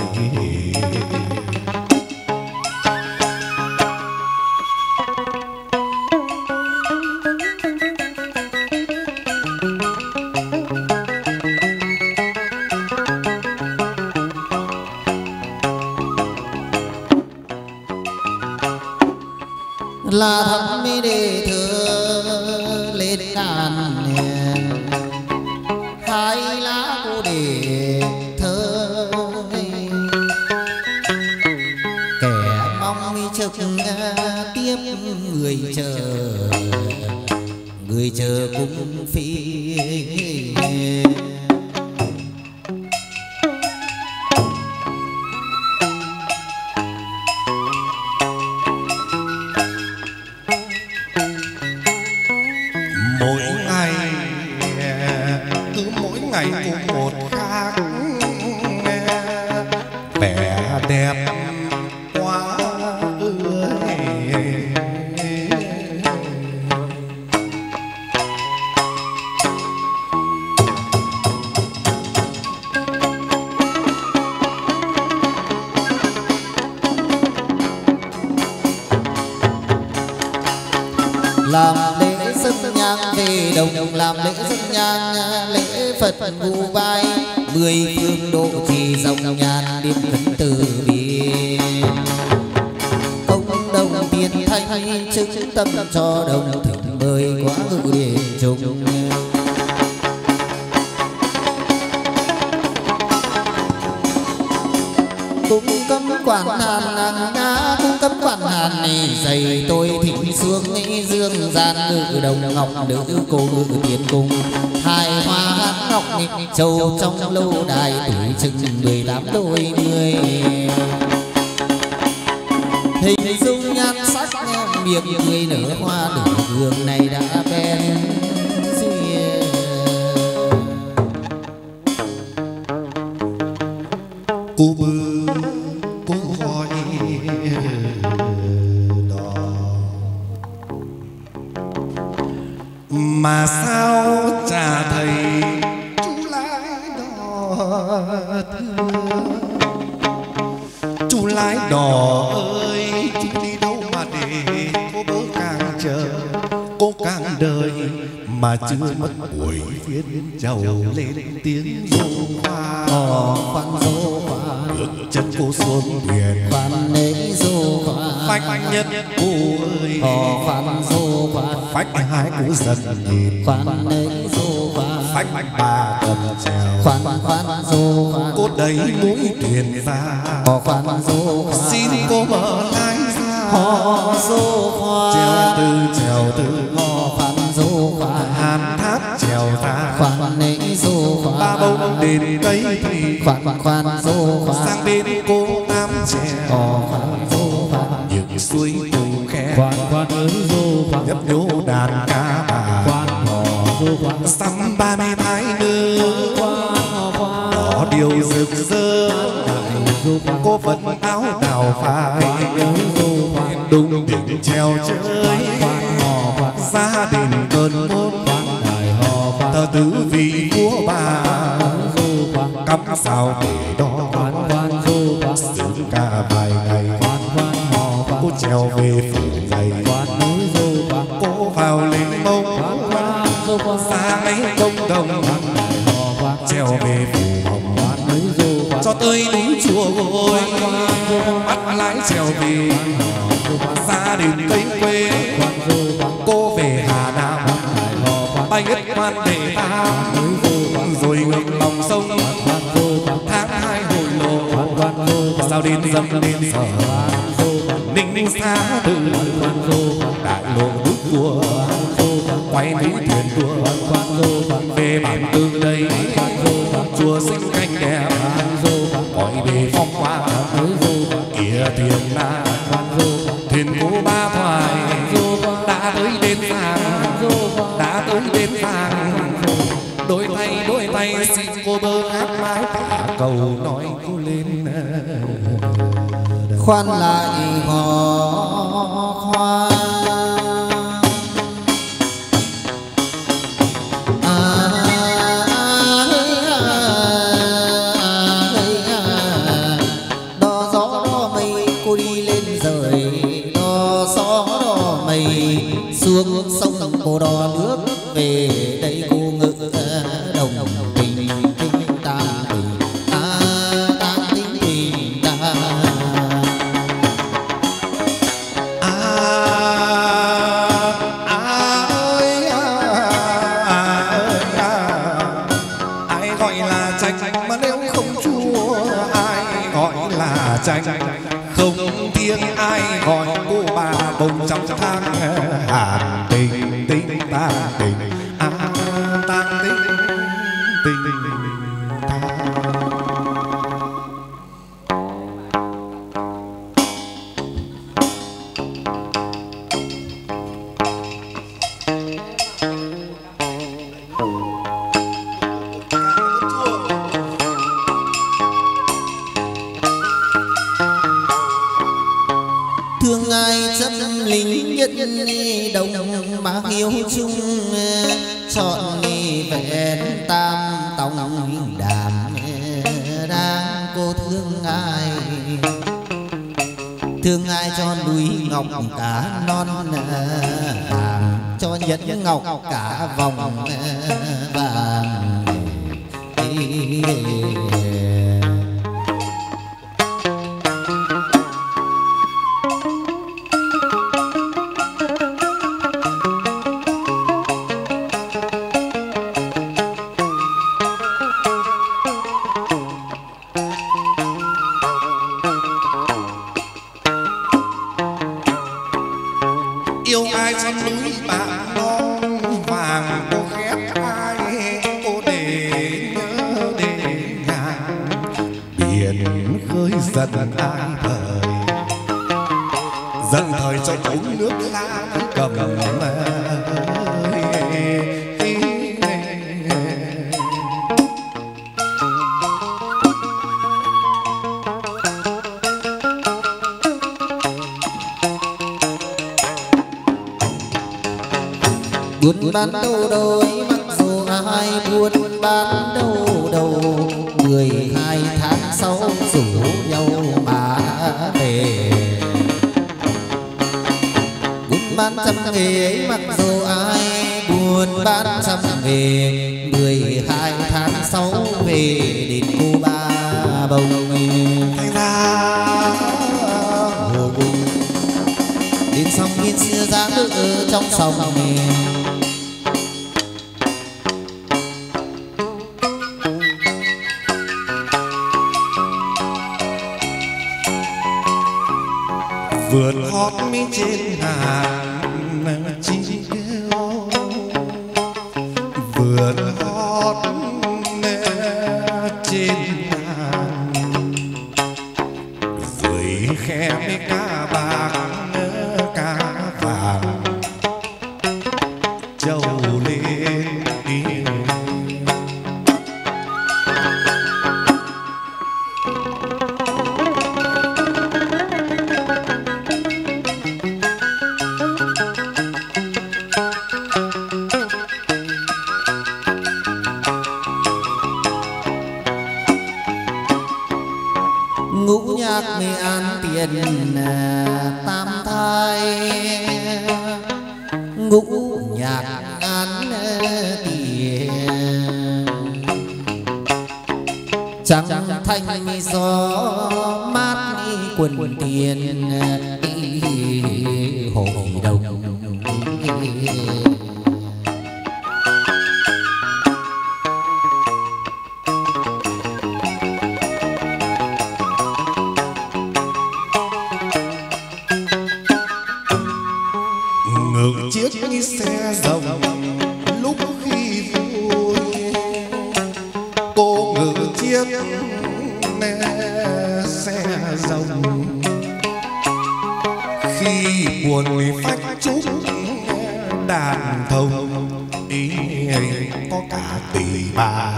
Là thắm mi để thơ lên đàn hai lá cô để thơ kẻ mong mi trực tiếp người chờ cũng phi mỗi ngày cứ mỗi ngày một khác vẻ đẹp làm lễ dâng nhang về đồng, làm lễ dâng nhang lễ Phật vu vai, 10 phương độ trì dòng nhàn niệm khấn từ bi. Công đồng tiền thanh chứng tâm cho đồng thỉnh mời quá ngự để chung. Cung cấm quản hàn nga, cung cấm quản hàn dày tôi thỉnh xuống dương gian ngự đồng ngọc nữ cô ngự tiền cung. Hai hoa hát ngọc châu trong lâu đài tuổi chừng 18 đôi mươi. Hình dung nhan sắc miệng người nở hoa nửa gương này đã bén duyên. Cô bư cô hỏi đó mà sao chả thầy chú lái đò thưa. Chú lái đò ơi, chú đi đâu mà để cô bớ càng chờ, cô càng đợi mà chưa mất buổi phiên chầu lên tiếng ru hoa. Khoan dô hoa bước chân cô xuống thuyền, khoan ấy dô hoa phách nhất cô ơi, khoan dô hoa phách hai cô dần nhìn, khoan ấy dô hoa phách ba cầm chèo, khoan dô hoa cô đẩy mũi thuyền ra, khoan dô hoa xin cô mở lái ra, dô hoa chèo từ khoan dô hoa hàn thác chèo ra, khoan ấy dô hoa ba bông đền tây thì khoan dô hoa sang bên cô tám chèo, khoan dô hoa những suối cùng khe, khoan ơi dô khoan, nhấp nhô đàn ca bà, khoan hò dô khoan, xăm 30 thái nữ, đỏ điều rực rỡ, cô vẫn áo đào phai, đung đỉnh treo chơi, gia đình cơn môn, thờ tứ vị vua bà, cắm sao để đo, sướng ca vài ngày, cô treo về phủ dày, cô vào lên mông, xa mấy công đồng, treo về phủ hồng, cho tới núi chùa Gôi, bắt lái treo về gia đình cây quê, cô về Hà Nam, bay nhất quan để ta, rồi ngược lòng sông, tháng 2 hồi lộ, sao đến dâm đến sở, ninh xa từ đại lộ nước cua, quay núi thuyền đua, về bản tương đây, chùa sinh canh đẹp, gọi về phong qua, kia thuyền na, thuyền cô ba thoại, đã tới đến vàng, đôi tay xin cô bơ hát mái thả cầu nói cô lên, khoan lại hò khoan đo gió đo mây, cô đi lên rời đo gió đo mây, xuống sông cô đo nước về đây cô ngự đồng tình tam tình tam tình tình ta. Ai gọi là chanh mà nếu không chua, ai gọi là chanh không thiêng, ai gọi cô bà bông trong tháng hàn tình tình ta tình ta tình ta. Thương ai chân lính nhất đồng bác yêu chung, chọn vẹn tam tòng đàm, đang cô thương ai cho núi ngọc cá non hàng cho nhẫn ngọc cả vòng vàng. Yêu ai trên núi bạc non vàng, cô ghét ai cô để nhớ đến nhà. Biển khơi dần ai thời, dần thời cho uống nước lá cầm. Buôn bán đâu đôi mặc dù ai buôn bán đâu đâu, 12 tháng 6 rủ nhau mà về. Buôn bán trăm nghề ấy mặc dù ai buôn bán trăm nghề, 12 tháng 6 về đến cô Ba Bông. Thành ra hồi đến sông Yên xưa dáng ở trong sông này. vườn hót mi trên ngàn chim kêu, vườn hót trên ngàn dưới khe mi cá bạc cá vàng trâu lên đi. Ngũ nhạc Nghệ An tiền tam thai, ngũ nhạc An tiền trắng thanh gió mát quần tiền hội đồng. Ngược chiếc xe rồng lúc khi vui, cô ngự chiếc xe rồng khi buồn phách chúc đàn thông ý có cả tỷ bà.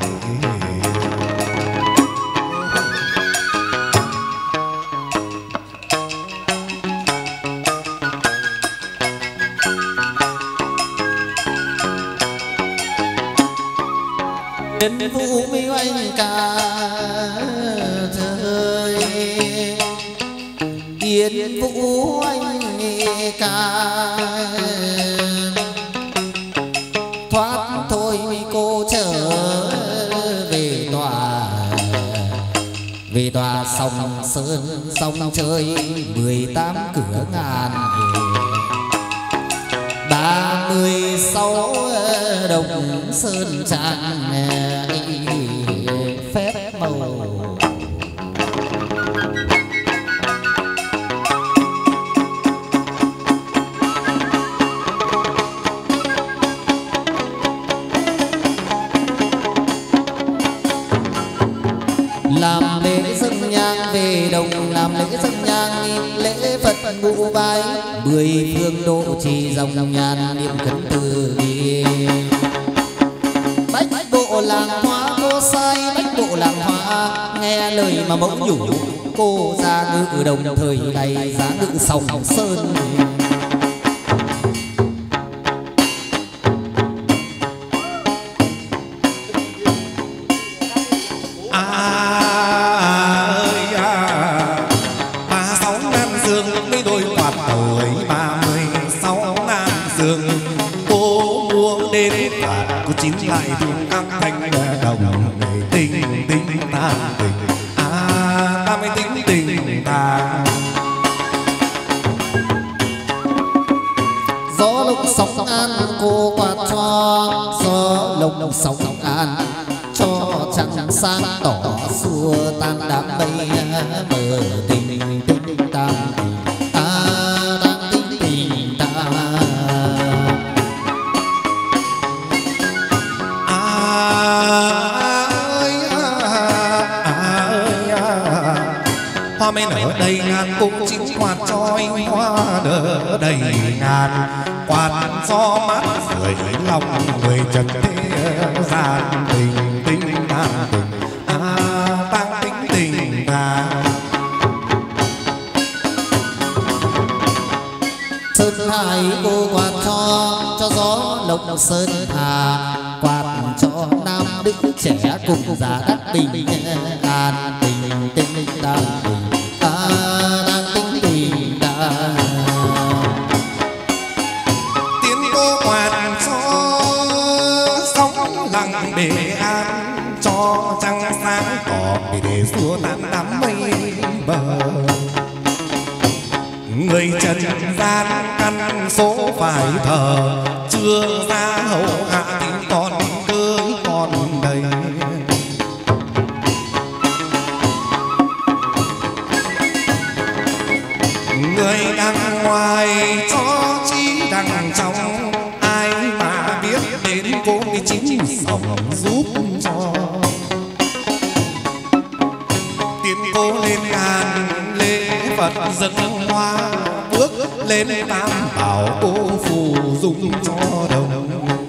Đến vũ mi oanh cả thời, yên vũ oanh ca thoát thôi cô trở về tòa sông Sơn sông chơi 18 cửa ngàn, 36 đồng sơn tràn phép màu. Làm lễ dâng nhang về đồng, làm lễ dâng nhang lễ Phật ngũ bái, 10 phương độ trì dòng nhàn niệm khấn từ bi. Bách bộ làng hoa cô sai, bách bộ làng hoa nghe lời mà mẫu nhủ, cô ra ngự đồng thời này giá ngự sông Sơn. Dương cô đến phạt cô chín lại thương các thanh đồng tình tình ta tình ta mới tính tình ta. Gió lúc sóng an cô quạt cho, gió lúc sóng an cho trăng sáng tỏ xua tan đám mây mờ tình tình ta đang tình tình ta. Hoa mới nở đầy ngàn cô chín quạt trói hoa nở đầy ngàn quạt gió mát rời lòng người trần thế gian tình tình ta tình tăng tính tình ta. Sơn hải cô quạt cho gió lộc sơn hà, quạt cho nam đức trẻ cùng già đắc bình an tình tình ta đang tình tình ta. Tiếng cô quạt cho sóng lặng để an cho trăng sáng tỏ để xua tan đám mây bờ. Người trần gian căn số phải thờ chưa ra hậu hạ thì còn cưới còn đầy. Người đằng ngoài cho chi đằng trong ai mà biết đến cô đi chín sống giúp cho. Tiến cô lên ngàn lễ Phật dâng hoa bước lên tam bảo cô phù dung cho đồng.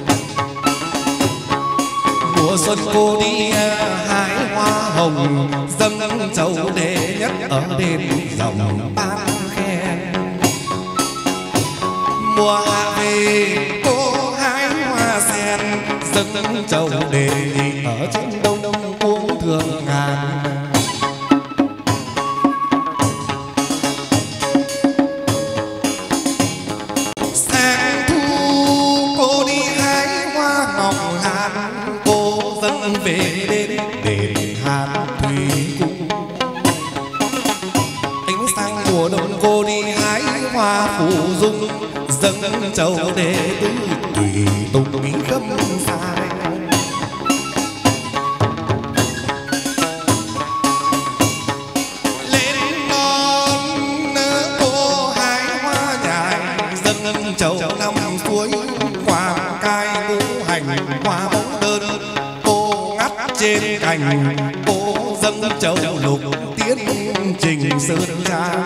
Mùa xuân cô đi hái hoa hồng dâng châu đệ nhất ở đền dòng tam khen. Mùa hạ về cô hái hoa sen dâng châu đệ ở trên đông đông cuống thường ngàn. Về đến đền Hàn Thủy Cung, ánh sáng mùa đông cô đi hái hoa phù dung dâng châu đệ tứ tùy tùng mỹ khâm sai. Lên non cô hái hoa nhài dâng châu năm suối hoàng cai ngũ hành hoa bóng đơn. Trên cành cô dâng châu lục tiến trình sơn trang.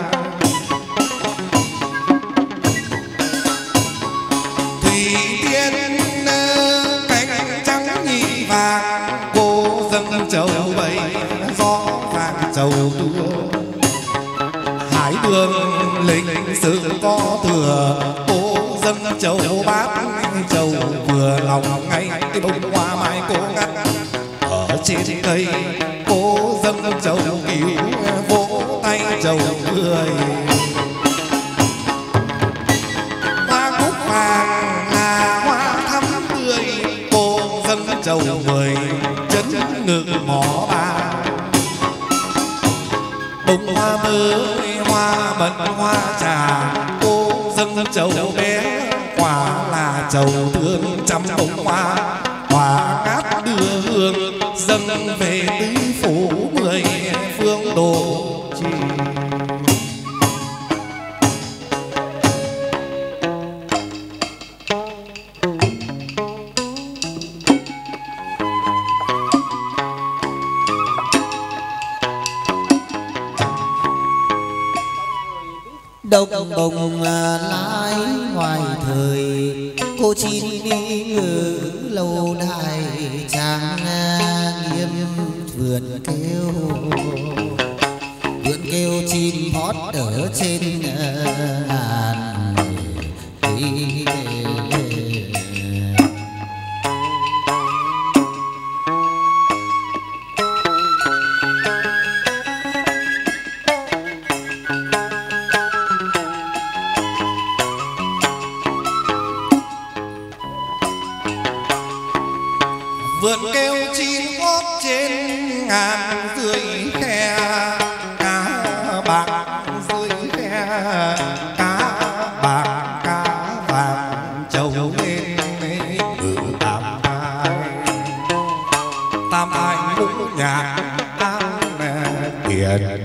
Thủy tiên cánh trắng nhị vàng cô dâng châu bảy gió vàng châu tua. Hải đường lịch sử có thừa cô dâng châu bát châu vừa lòng ngay cái bông hoa mai cô ngắt. Trên cây cô dâng châu cứu vỗ tay châu cười. Hoa cúc vàng là hoa thắm tươi cô dâng châu mười chấn ngự mỏ ba. Bông hoa mới hoa mận hoa trà cô dâng châu bé quả là châu thương trăm bông hoa. Hoa cát đưa hương dâng về tứ phủ mười phương đồ trì. Đông bồng lái ngoài thời cô chín đi ngự lâu đài trang nghiêm vườn kêu chim hót ở trên ngàn cây. vượt kêu chim hót trên ngàn dưới khe, cá bạc dưới khe, cá bạc cá vàng trầu lên ngự tam ai ngũ nhạc tam tiền.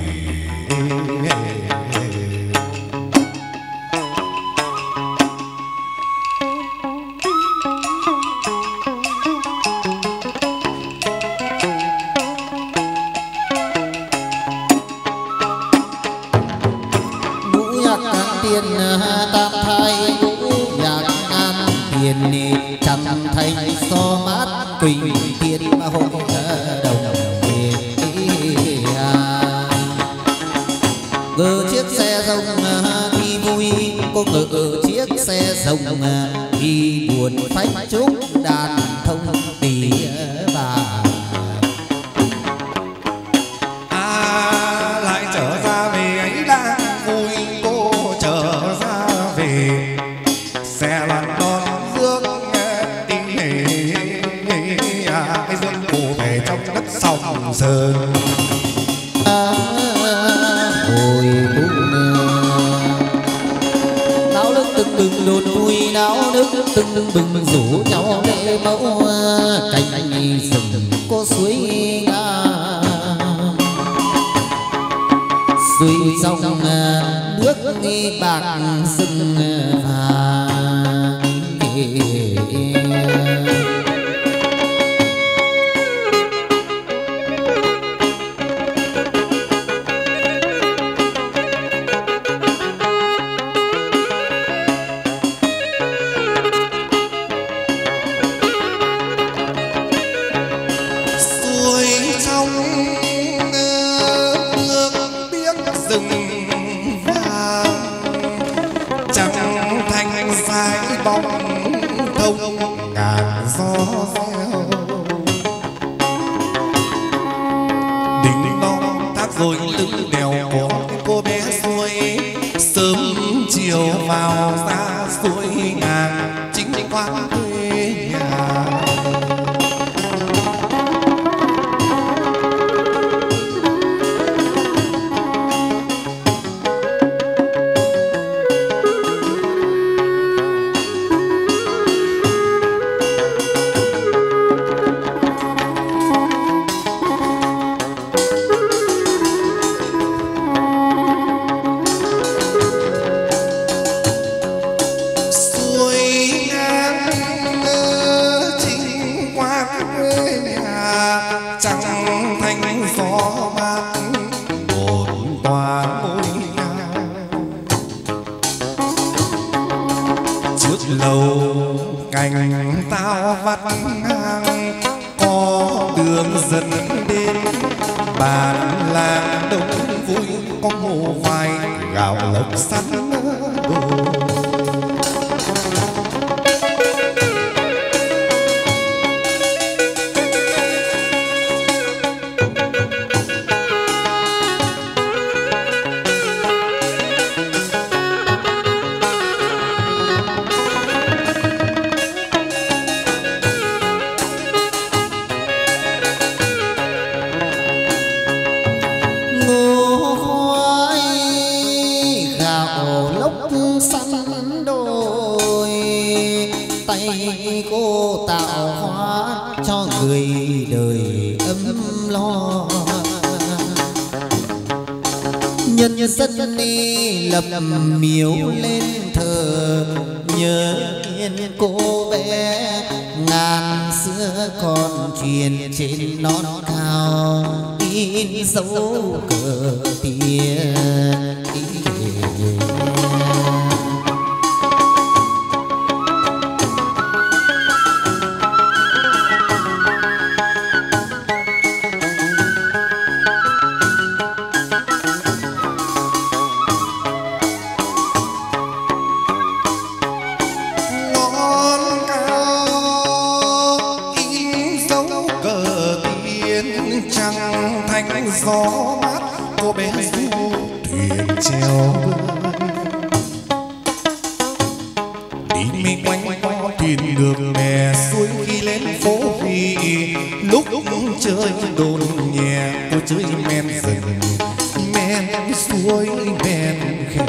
Tam thai ngũ nhạc an tiền trăm thanh so mát quỳnh thiên mà hội đồng ngựa chiếc xe rồng khi vui, cô ngựa chiếc xe rồng khi buồn phách chúc đàn thông tỉ bà. Lại trở ra về ấy đang vui, cô trở ra về xe lăn đón rước đi rước cô về trong đất sông sơn. Hồi náo nước từng bừng đột vui, náo nước từng bừng rủ nhau lễ mẫu cành rừng cô suối ngang suối dòng nước bạc rừng vàng. Rồi lưng đèo có cô bé xuôi, sớm chiều vào ra suối ngàn chính quán quê nhà. Cành tao vắt ngang có đường dẫn đến bàn làng đông vui, có ngô vai gạo lộc sắn đồ. Cô tạo hóa cho người đời ấm lo, nhân dân đi lập miếu lên thờ nhớ yên cô bé ngàn xưa còn truyền trên nón cao in dấu cờ tiền. Gió mát cô bé du thuyền treo bơi đi mình quanh quanh thuyền ngược bè xuôi khi lên phố vì lúc chơi đồn nhẹ cô chơi men rừng men suối men khe.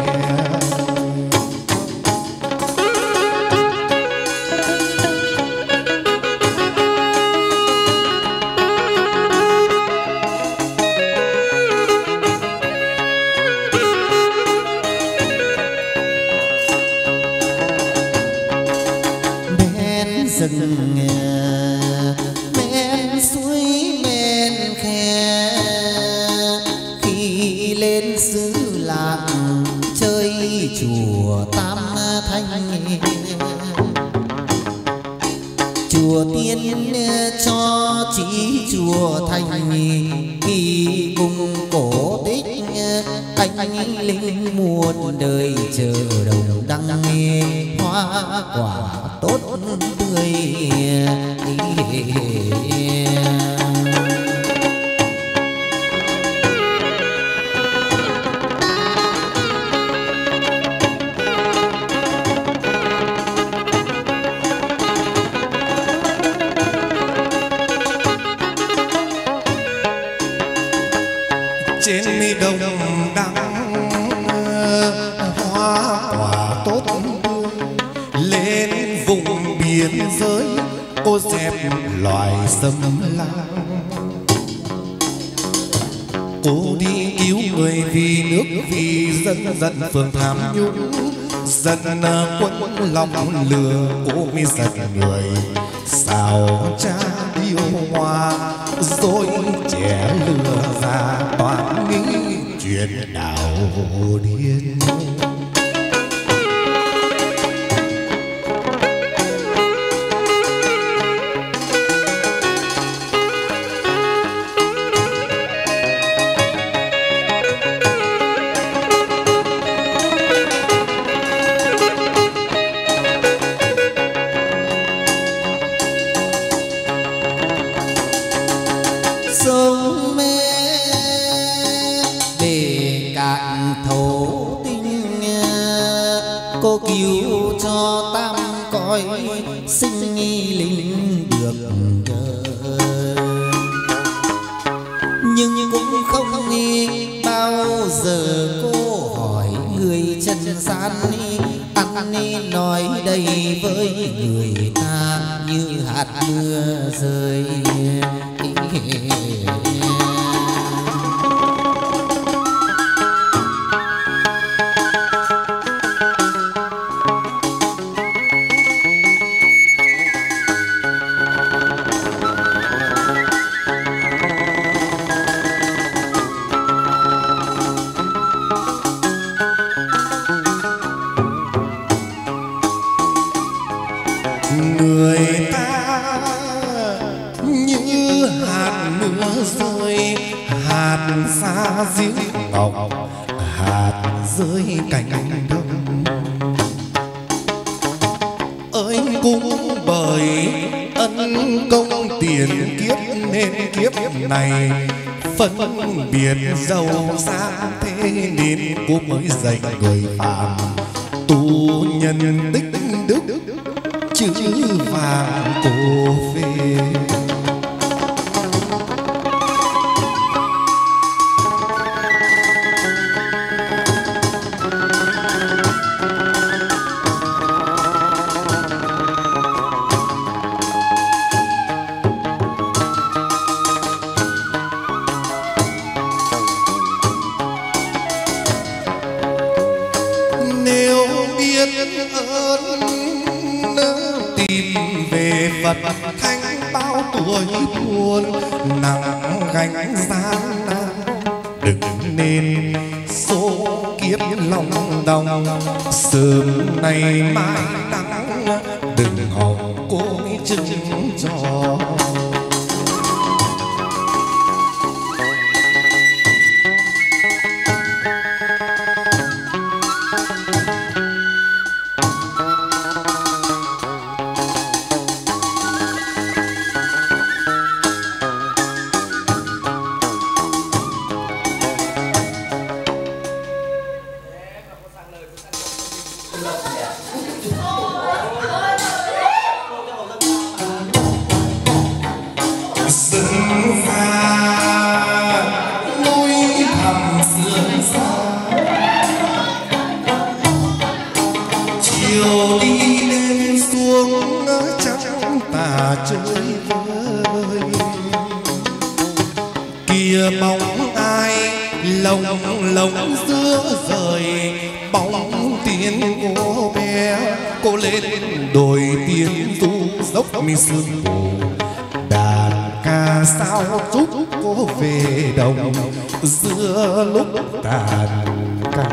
Rừng men suối men khe khi lên xứ làng chơi chùa Tam Thanh, chùa Tiên cho chí chùa Thành kỳ cùng cổ tích anh linh muôn đời chờ đồng đăng hoa quả tốt tươi. Trên mi đồng đăng hoa quả tốt tươi, lên vùng biên giới cô dẹp loài xâm lang. Cô đi cứu người vì nước vì dân, dân phường tham nhũng, dân quân lòng lừa. Cô mới giật người sao cha yêu hoa, rồi trẻ lừa ra toàn nghĩ chuyện đạo điên. Cô cứu cho tam cõi sinh linh được nhưng cũng không bao giờ cô hỏi người trần gian ăn nói đây với người ta như hạt mưa rơi. Người ta như hạt mưa rơi, hạt xa giếng ngọc, hạt rơi cành đông. Ơi cũng bởi ân công tiền kiếp nên kiếp này phân biệt giàu sang thế nên cô mới dạy người phàm tu nhân tích đức chữ vàng cô phê. Nếu biết ơn tìm về Phật thanh bao tuổi buồn nặng gánh gian nan, đừng nên số kiếp lòng đồng sớm nay mai đắng, đừng hòng cô chứng cho. mà chơi vơi. Kia bóng ai lồng lồng giữa rời, bóng tiên cô bé cô lên đồi tiên du dốc mi sương mù. Đàn ca sao giúp cô về đồng giữa lúc tàn ca.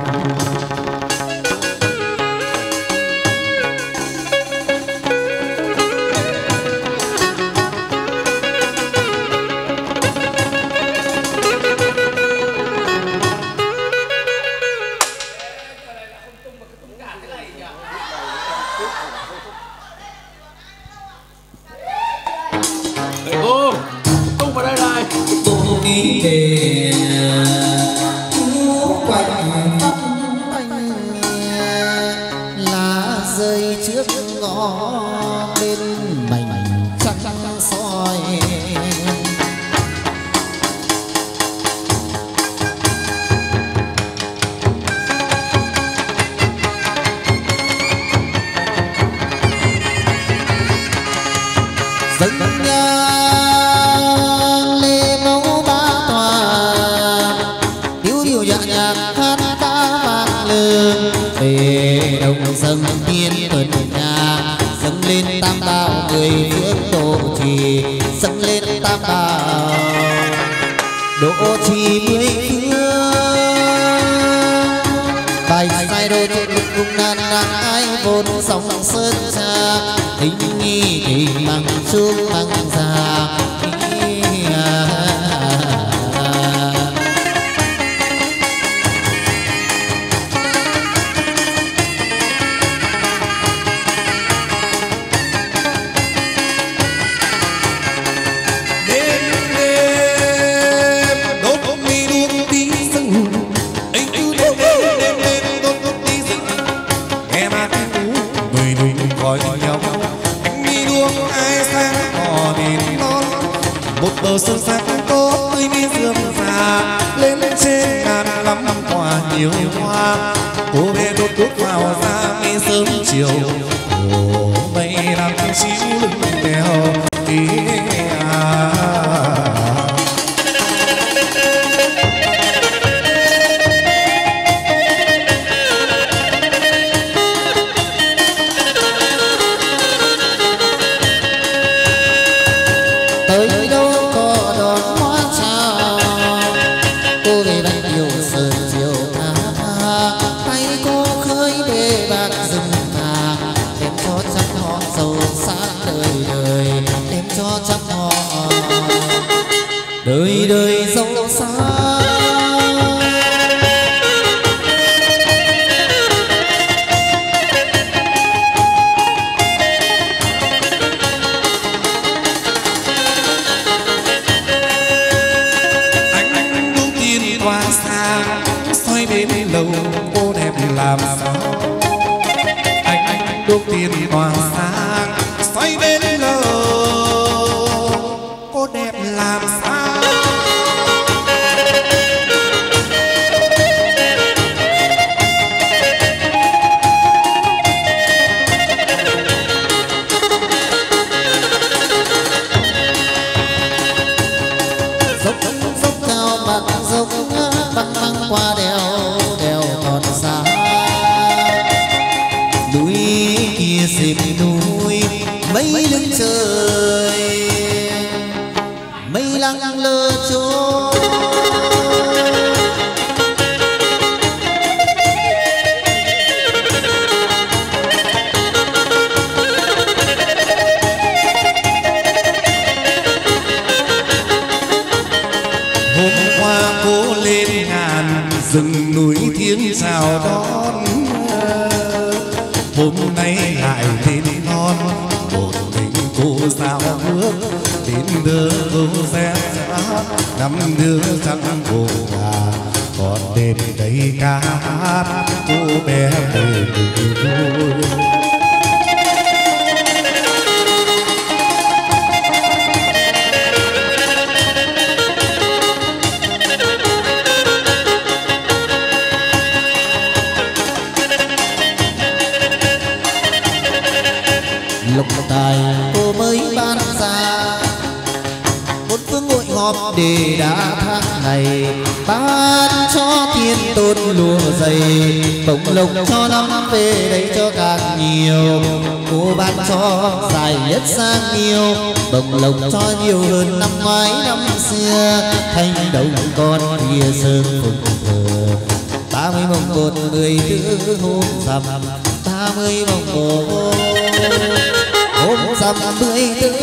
lục tài cô mới ban ra. Bốn phương hội họp để đã tháng ngày, ban cho thiên tôn lùa dày, bổng lộc cho năm về đây cho càng nhiều. Cô ban cho dài nhất sang nhiều, bổng lộc cho nhiều hơn năm ngoái năm xưa. Thanh đồng con kia sơn phụng thờ 30 mồng 1 14 hôm rằm, 30 mồng 1 hôm rằm 14.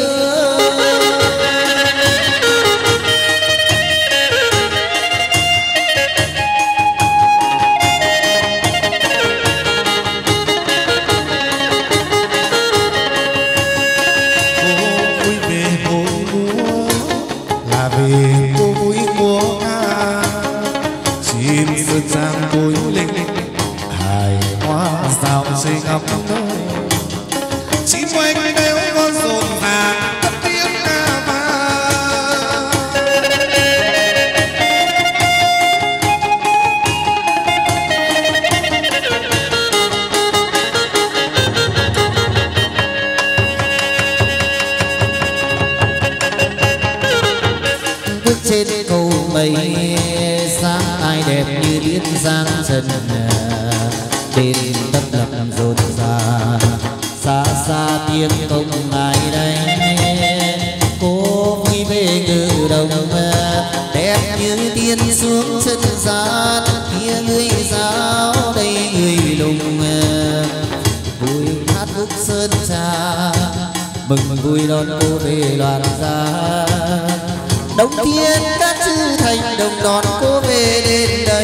Giang cối linh hài hoa sao xây ngắm chim oanh đeo con rộn ràng cất tiếng ca vang. Bước trên cầu mây sáng ai đẹp như liên giang trần, bên tấp lập rộn rà xa xa tiếng công ai đây. Cô vui về ngự đồng đẹp như tiên xuống chân gian, kia người giáo đây người lùng vui hát khúc sơn trà, mừng vui đón cô về loạn gia. Đồng thiên các chư thành đồng đón cô về đến đây.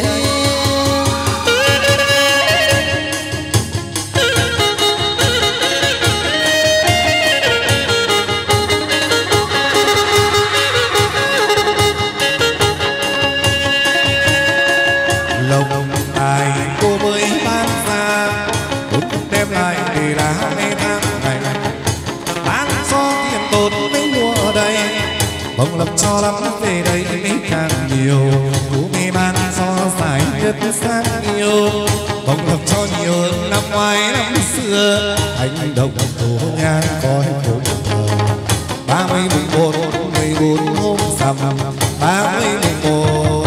Lộc tài cô mới ban ra, cũng đem lại để là mấy tháng này, bán cho tiền tốn mấy mùa đây. Bông lộc cho lắm về đây mấy càng nhiều, cô mới ban cho giải nhất sang yêu. Bông lộc cho nhiều hơn năm ngoái năm xưa, hành động tổ nhang coi phụng thờ 30 mùng 1 14 hôm rằm, 30 mùng 1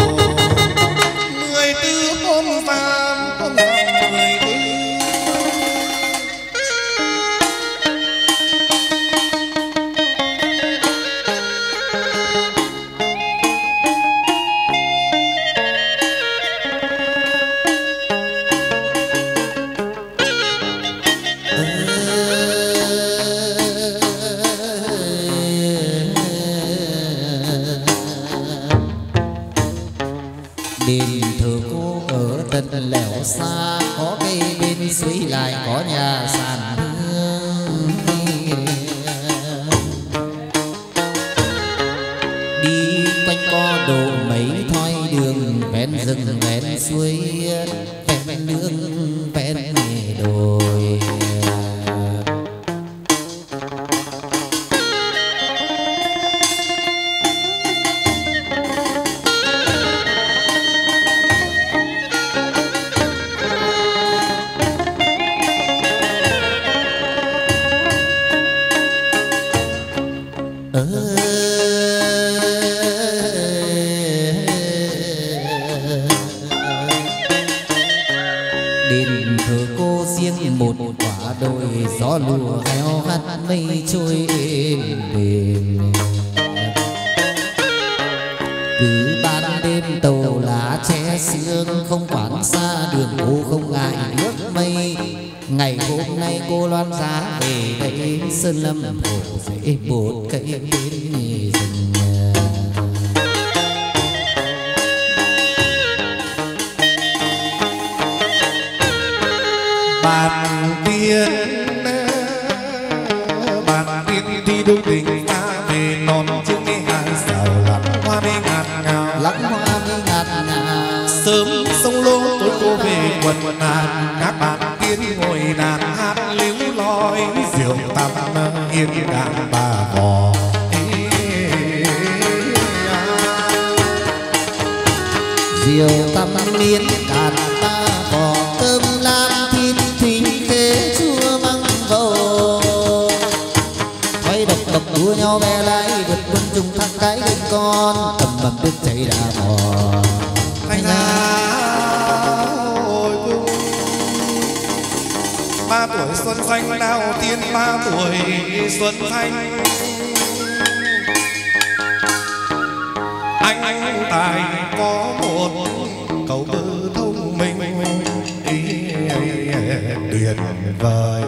14 hôm rằm, hôm rằm 14. Đền thờ cô ở tận lẻo xa, có cây bên suối lại có nhà sàn hương. Đi quanh co độ mấy thoi đường, ven rừng ven suối, ven nương ven đồi. Đền thờ cô riêng một quả đồi, gió lùa heo hắt mây trôi êm đềm. Cứ ban đêm tàu lá che sương, không quản xa đường cô không ngại nước mây. Ngày hôm nay cô loan giá về đây, sơn lâm hồ dễ một cây bên rừng. Bàn tiên thì đúng tình ta về non trước cái hàng rào lặng hoa mê ngạt ngào, lặng hoa mê ngạt ngào. Sớm sông lô tôi cô về quần nàn, các bạn tiên ngồi đàn hát líu loi, rượu tăm yên đàn bà bò. Rượu tăm yên đàn ba bò, cơm lam thịt thính khế chua măng vầu. tay độc độc đua nhau ve lái vượt quân trùng thác cái gánh con tầm bầm nước chảy đã mò thành ra hồi cung 3 tuổi xuân xanh đào tiên 3 tuổi xuân thanh anh tài có một câu thơ thông minh tuyệt vời.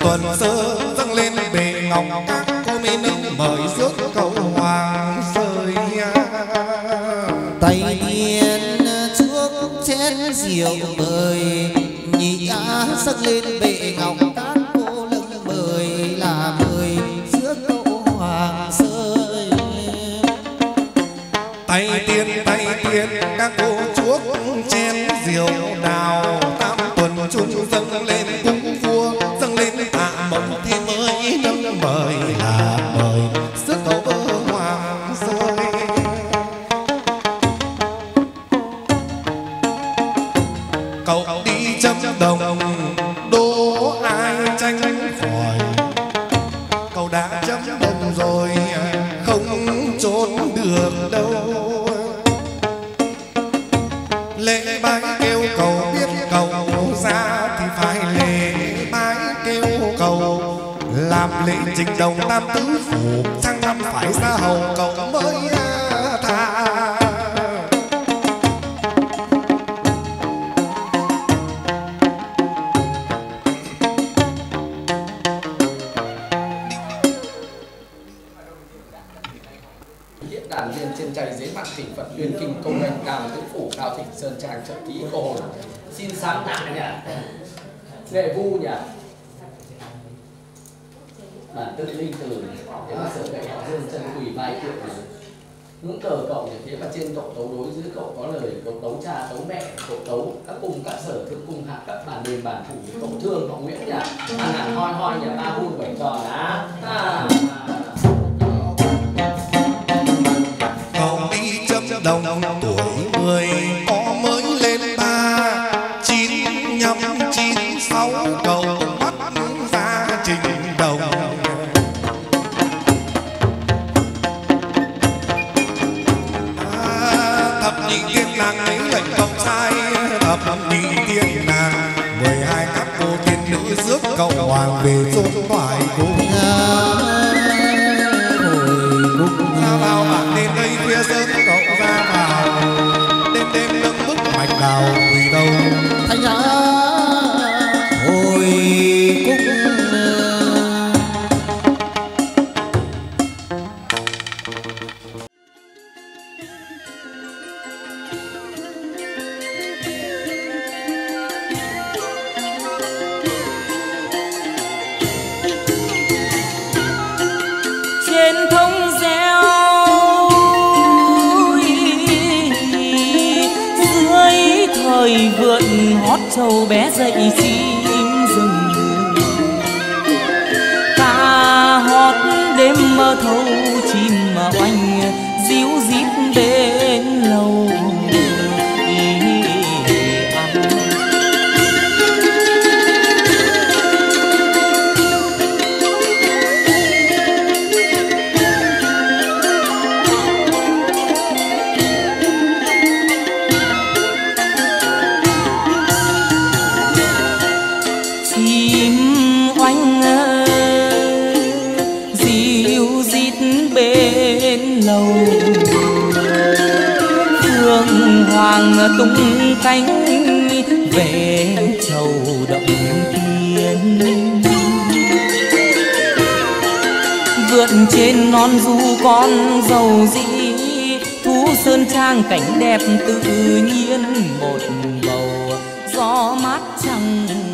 Tuần sơ dâng lên bề ngọc các cô mỹ nữ mời rước cầu hoàng rơi tay tiên chuốc chén rượu mời, nhị á dâng lên bệ ngọc các cô lưng mời là mời giữa cậu hoàng sơi. Tay tiên các cô chuốc chén rượu đào, tam tuần chung dâng lên cung vua, dâng lên tạ mộng thì mới nâng mời là mời giữa cậu hoàng sơi. Cậu đi chấm đồng đố ai tranh khỏi, cậu đã chấm đồng rồi không trốn được đâu. Lễ bái kêu cầu biết cầu ra thì phải lễ bái kêu cầu, làm lễ trình đồng tam tứ phủ sang năm phải ra hầu cậu mới tha. Đàn viên trên chay giấy mặt thỉnh Phật tuyên kinh công lệnh đàm tứ phủ cao thịnh sơn trang trợ ký cô hồn xin sáng tạo nhỉ, nghệ vu nhỉ, bản tự linh từ thế mà sở gậy họ dương chân quỳ vai tượng ngưỡng cờ cậu như thế, và trên cậu tấu đối dưới cậu có lời cậu tấu cha tấu mẹ, cậu tấu các cung các sở thượng cung hạ các bản đền bản thủ cậu thương cậu nguyễn nhỉ, ăn hẳn hoi hoi nhà ba hun bảy tròn á. Cậu đi chấm đồng tuổi 10 có mới lên 3, 9 nhâm 9 6 cậu bắt ra trình đồng. Thập nhị tiên nàng lấy lệnh cậu sai, thập nhị tiên nàng 12 các cô tiên nữ rước cậu hoàng về chốn thoại cung. Ra vào bản đêm đây khuya sớm cậu ra vào, đêm đêm nâng bức mạch đào quỳ đâu. Thanh giá hồi cung trên thông reo dưới thời vượn hót trâu bé dậy chim rừng, ca hót đêm mơ thâu chim mà oanh díu dít bên lầu. Phương hoàng tung cánh về chầu động tiên, vượt trên non du con dầu dĩ, thú sơn trang cảnh đẹp tự nhiên một bầu gió mát trăng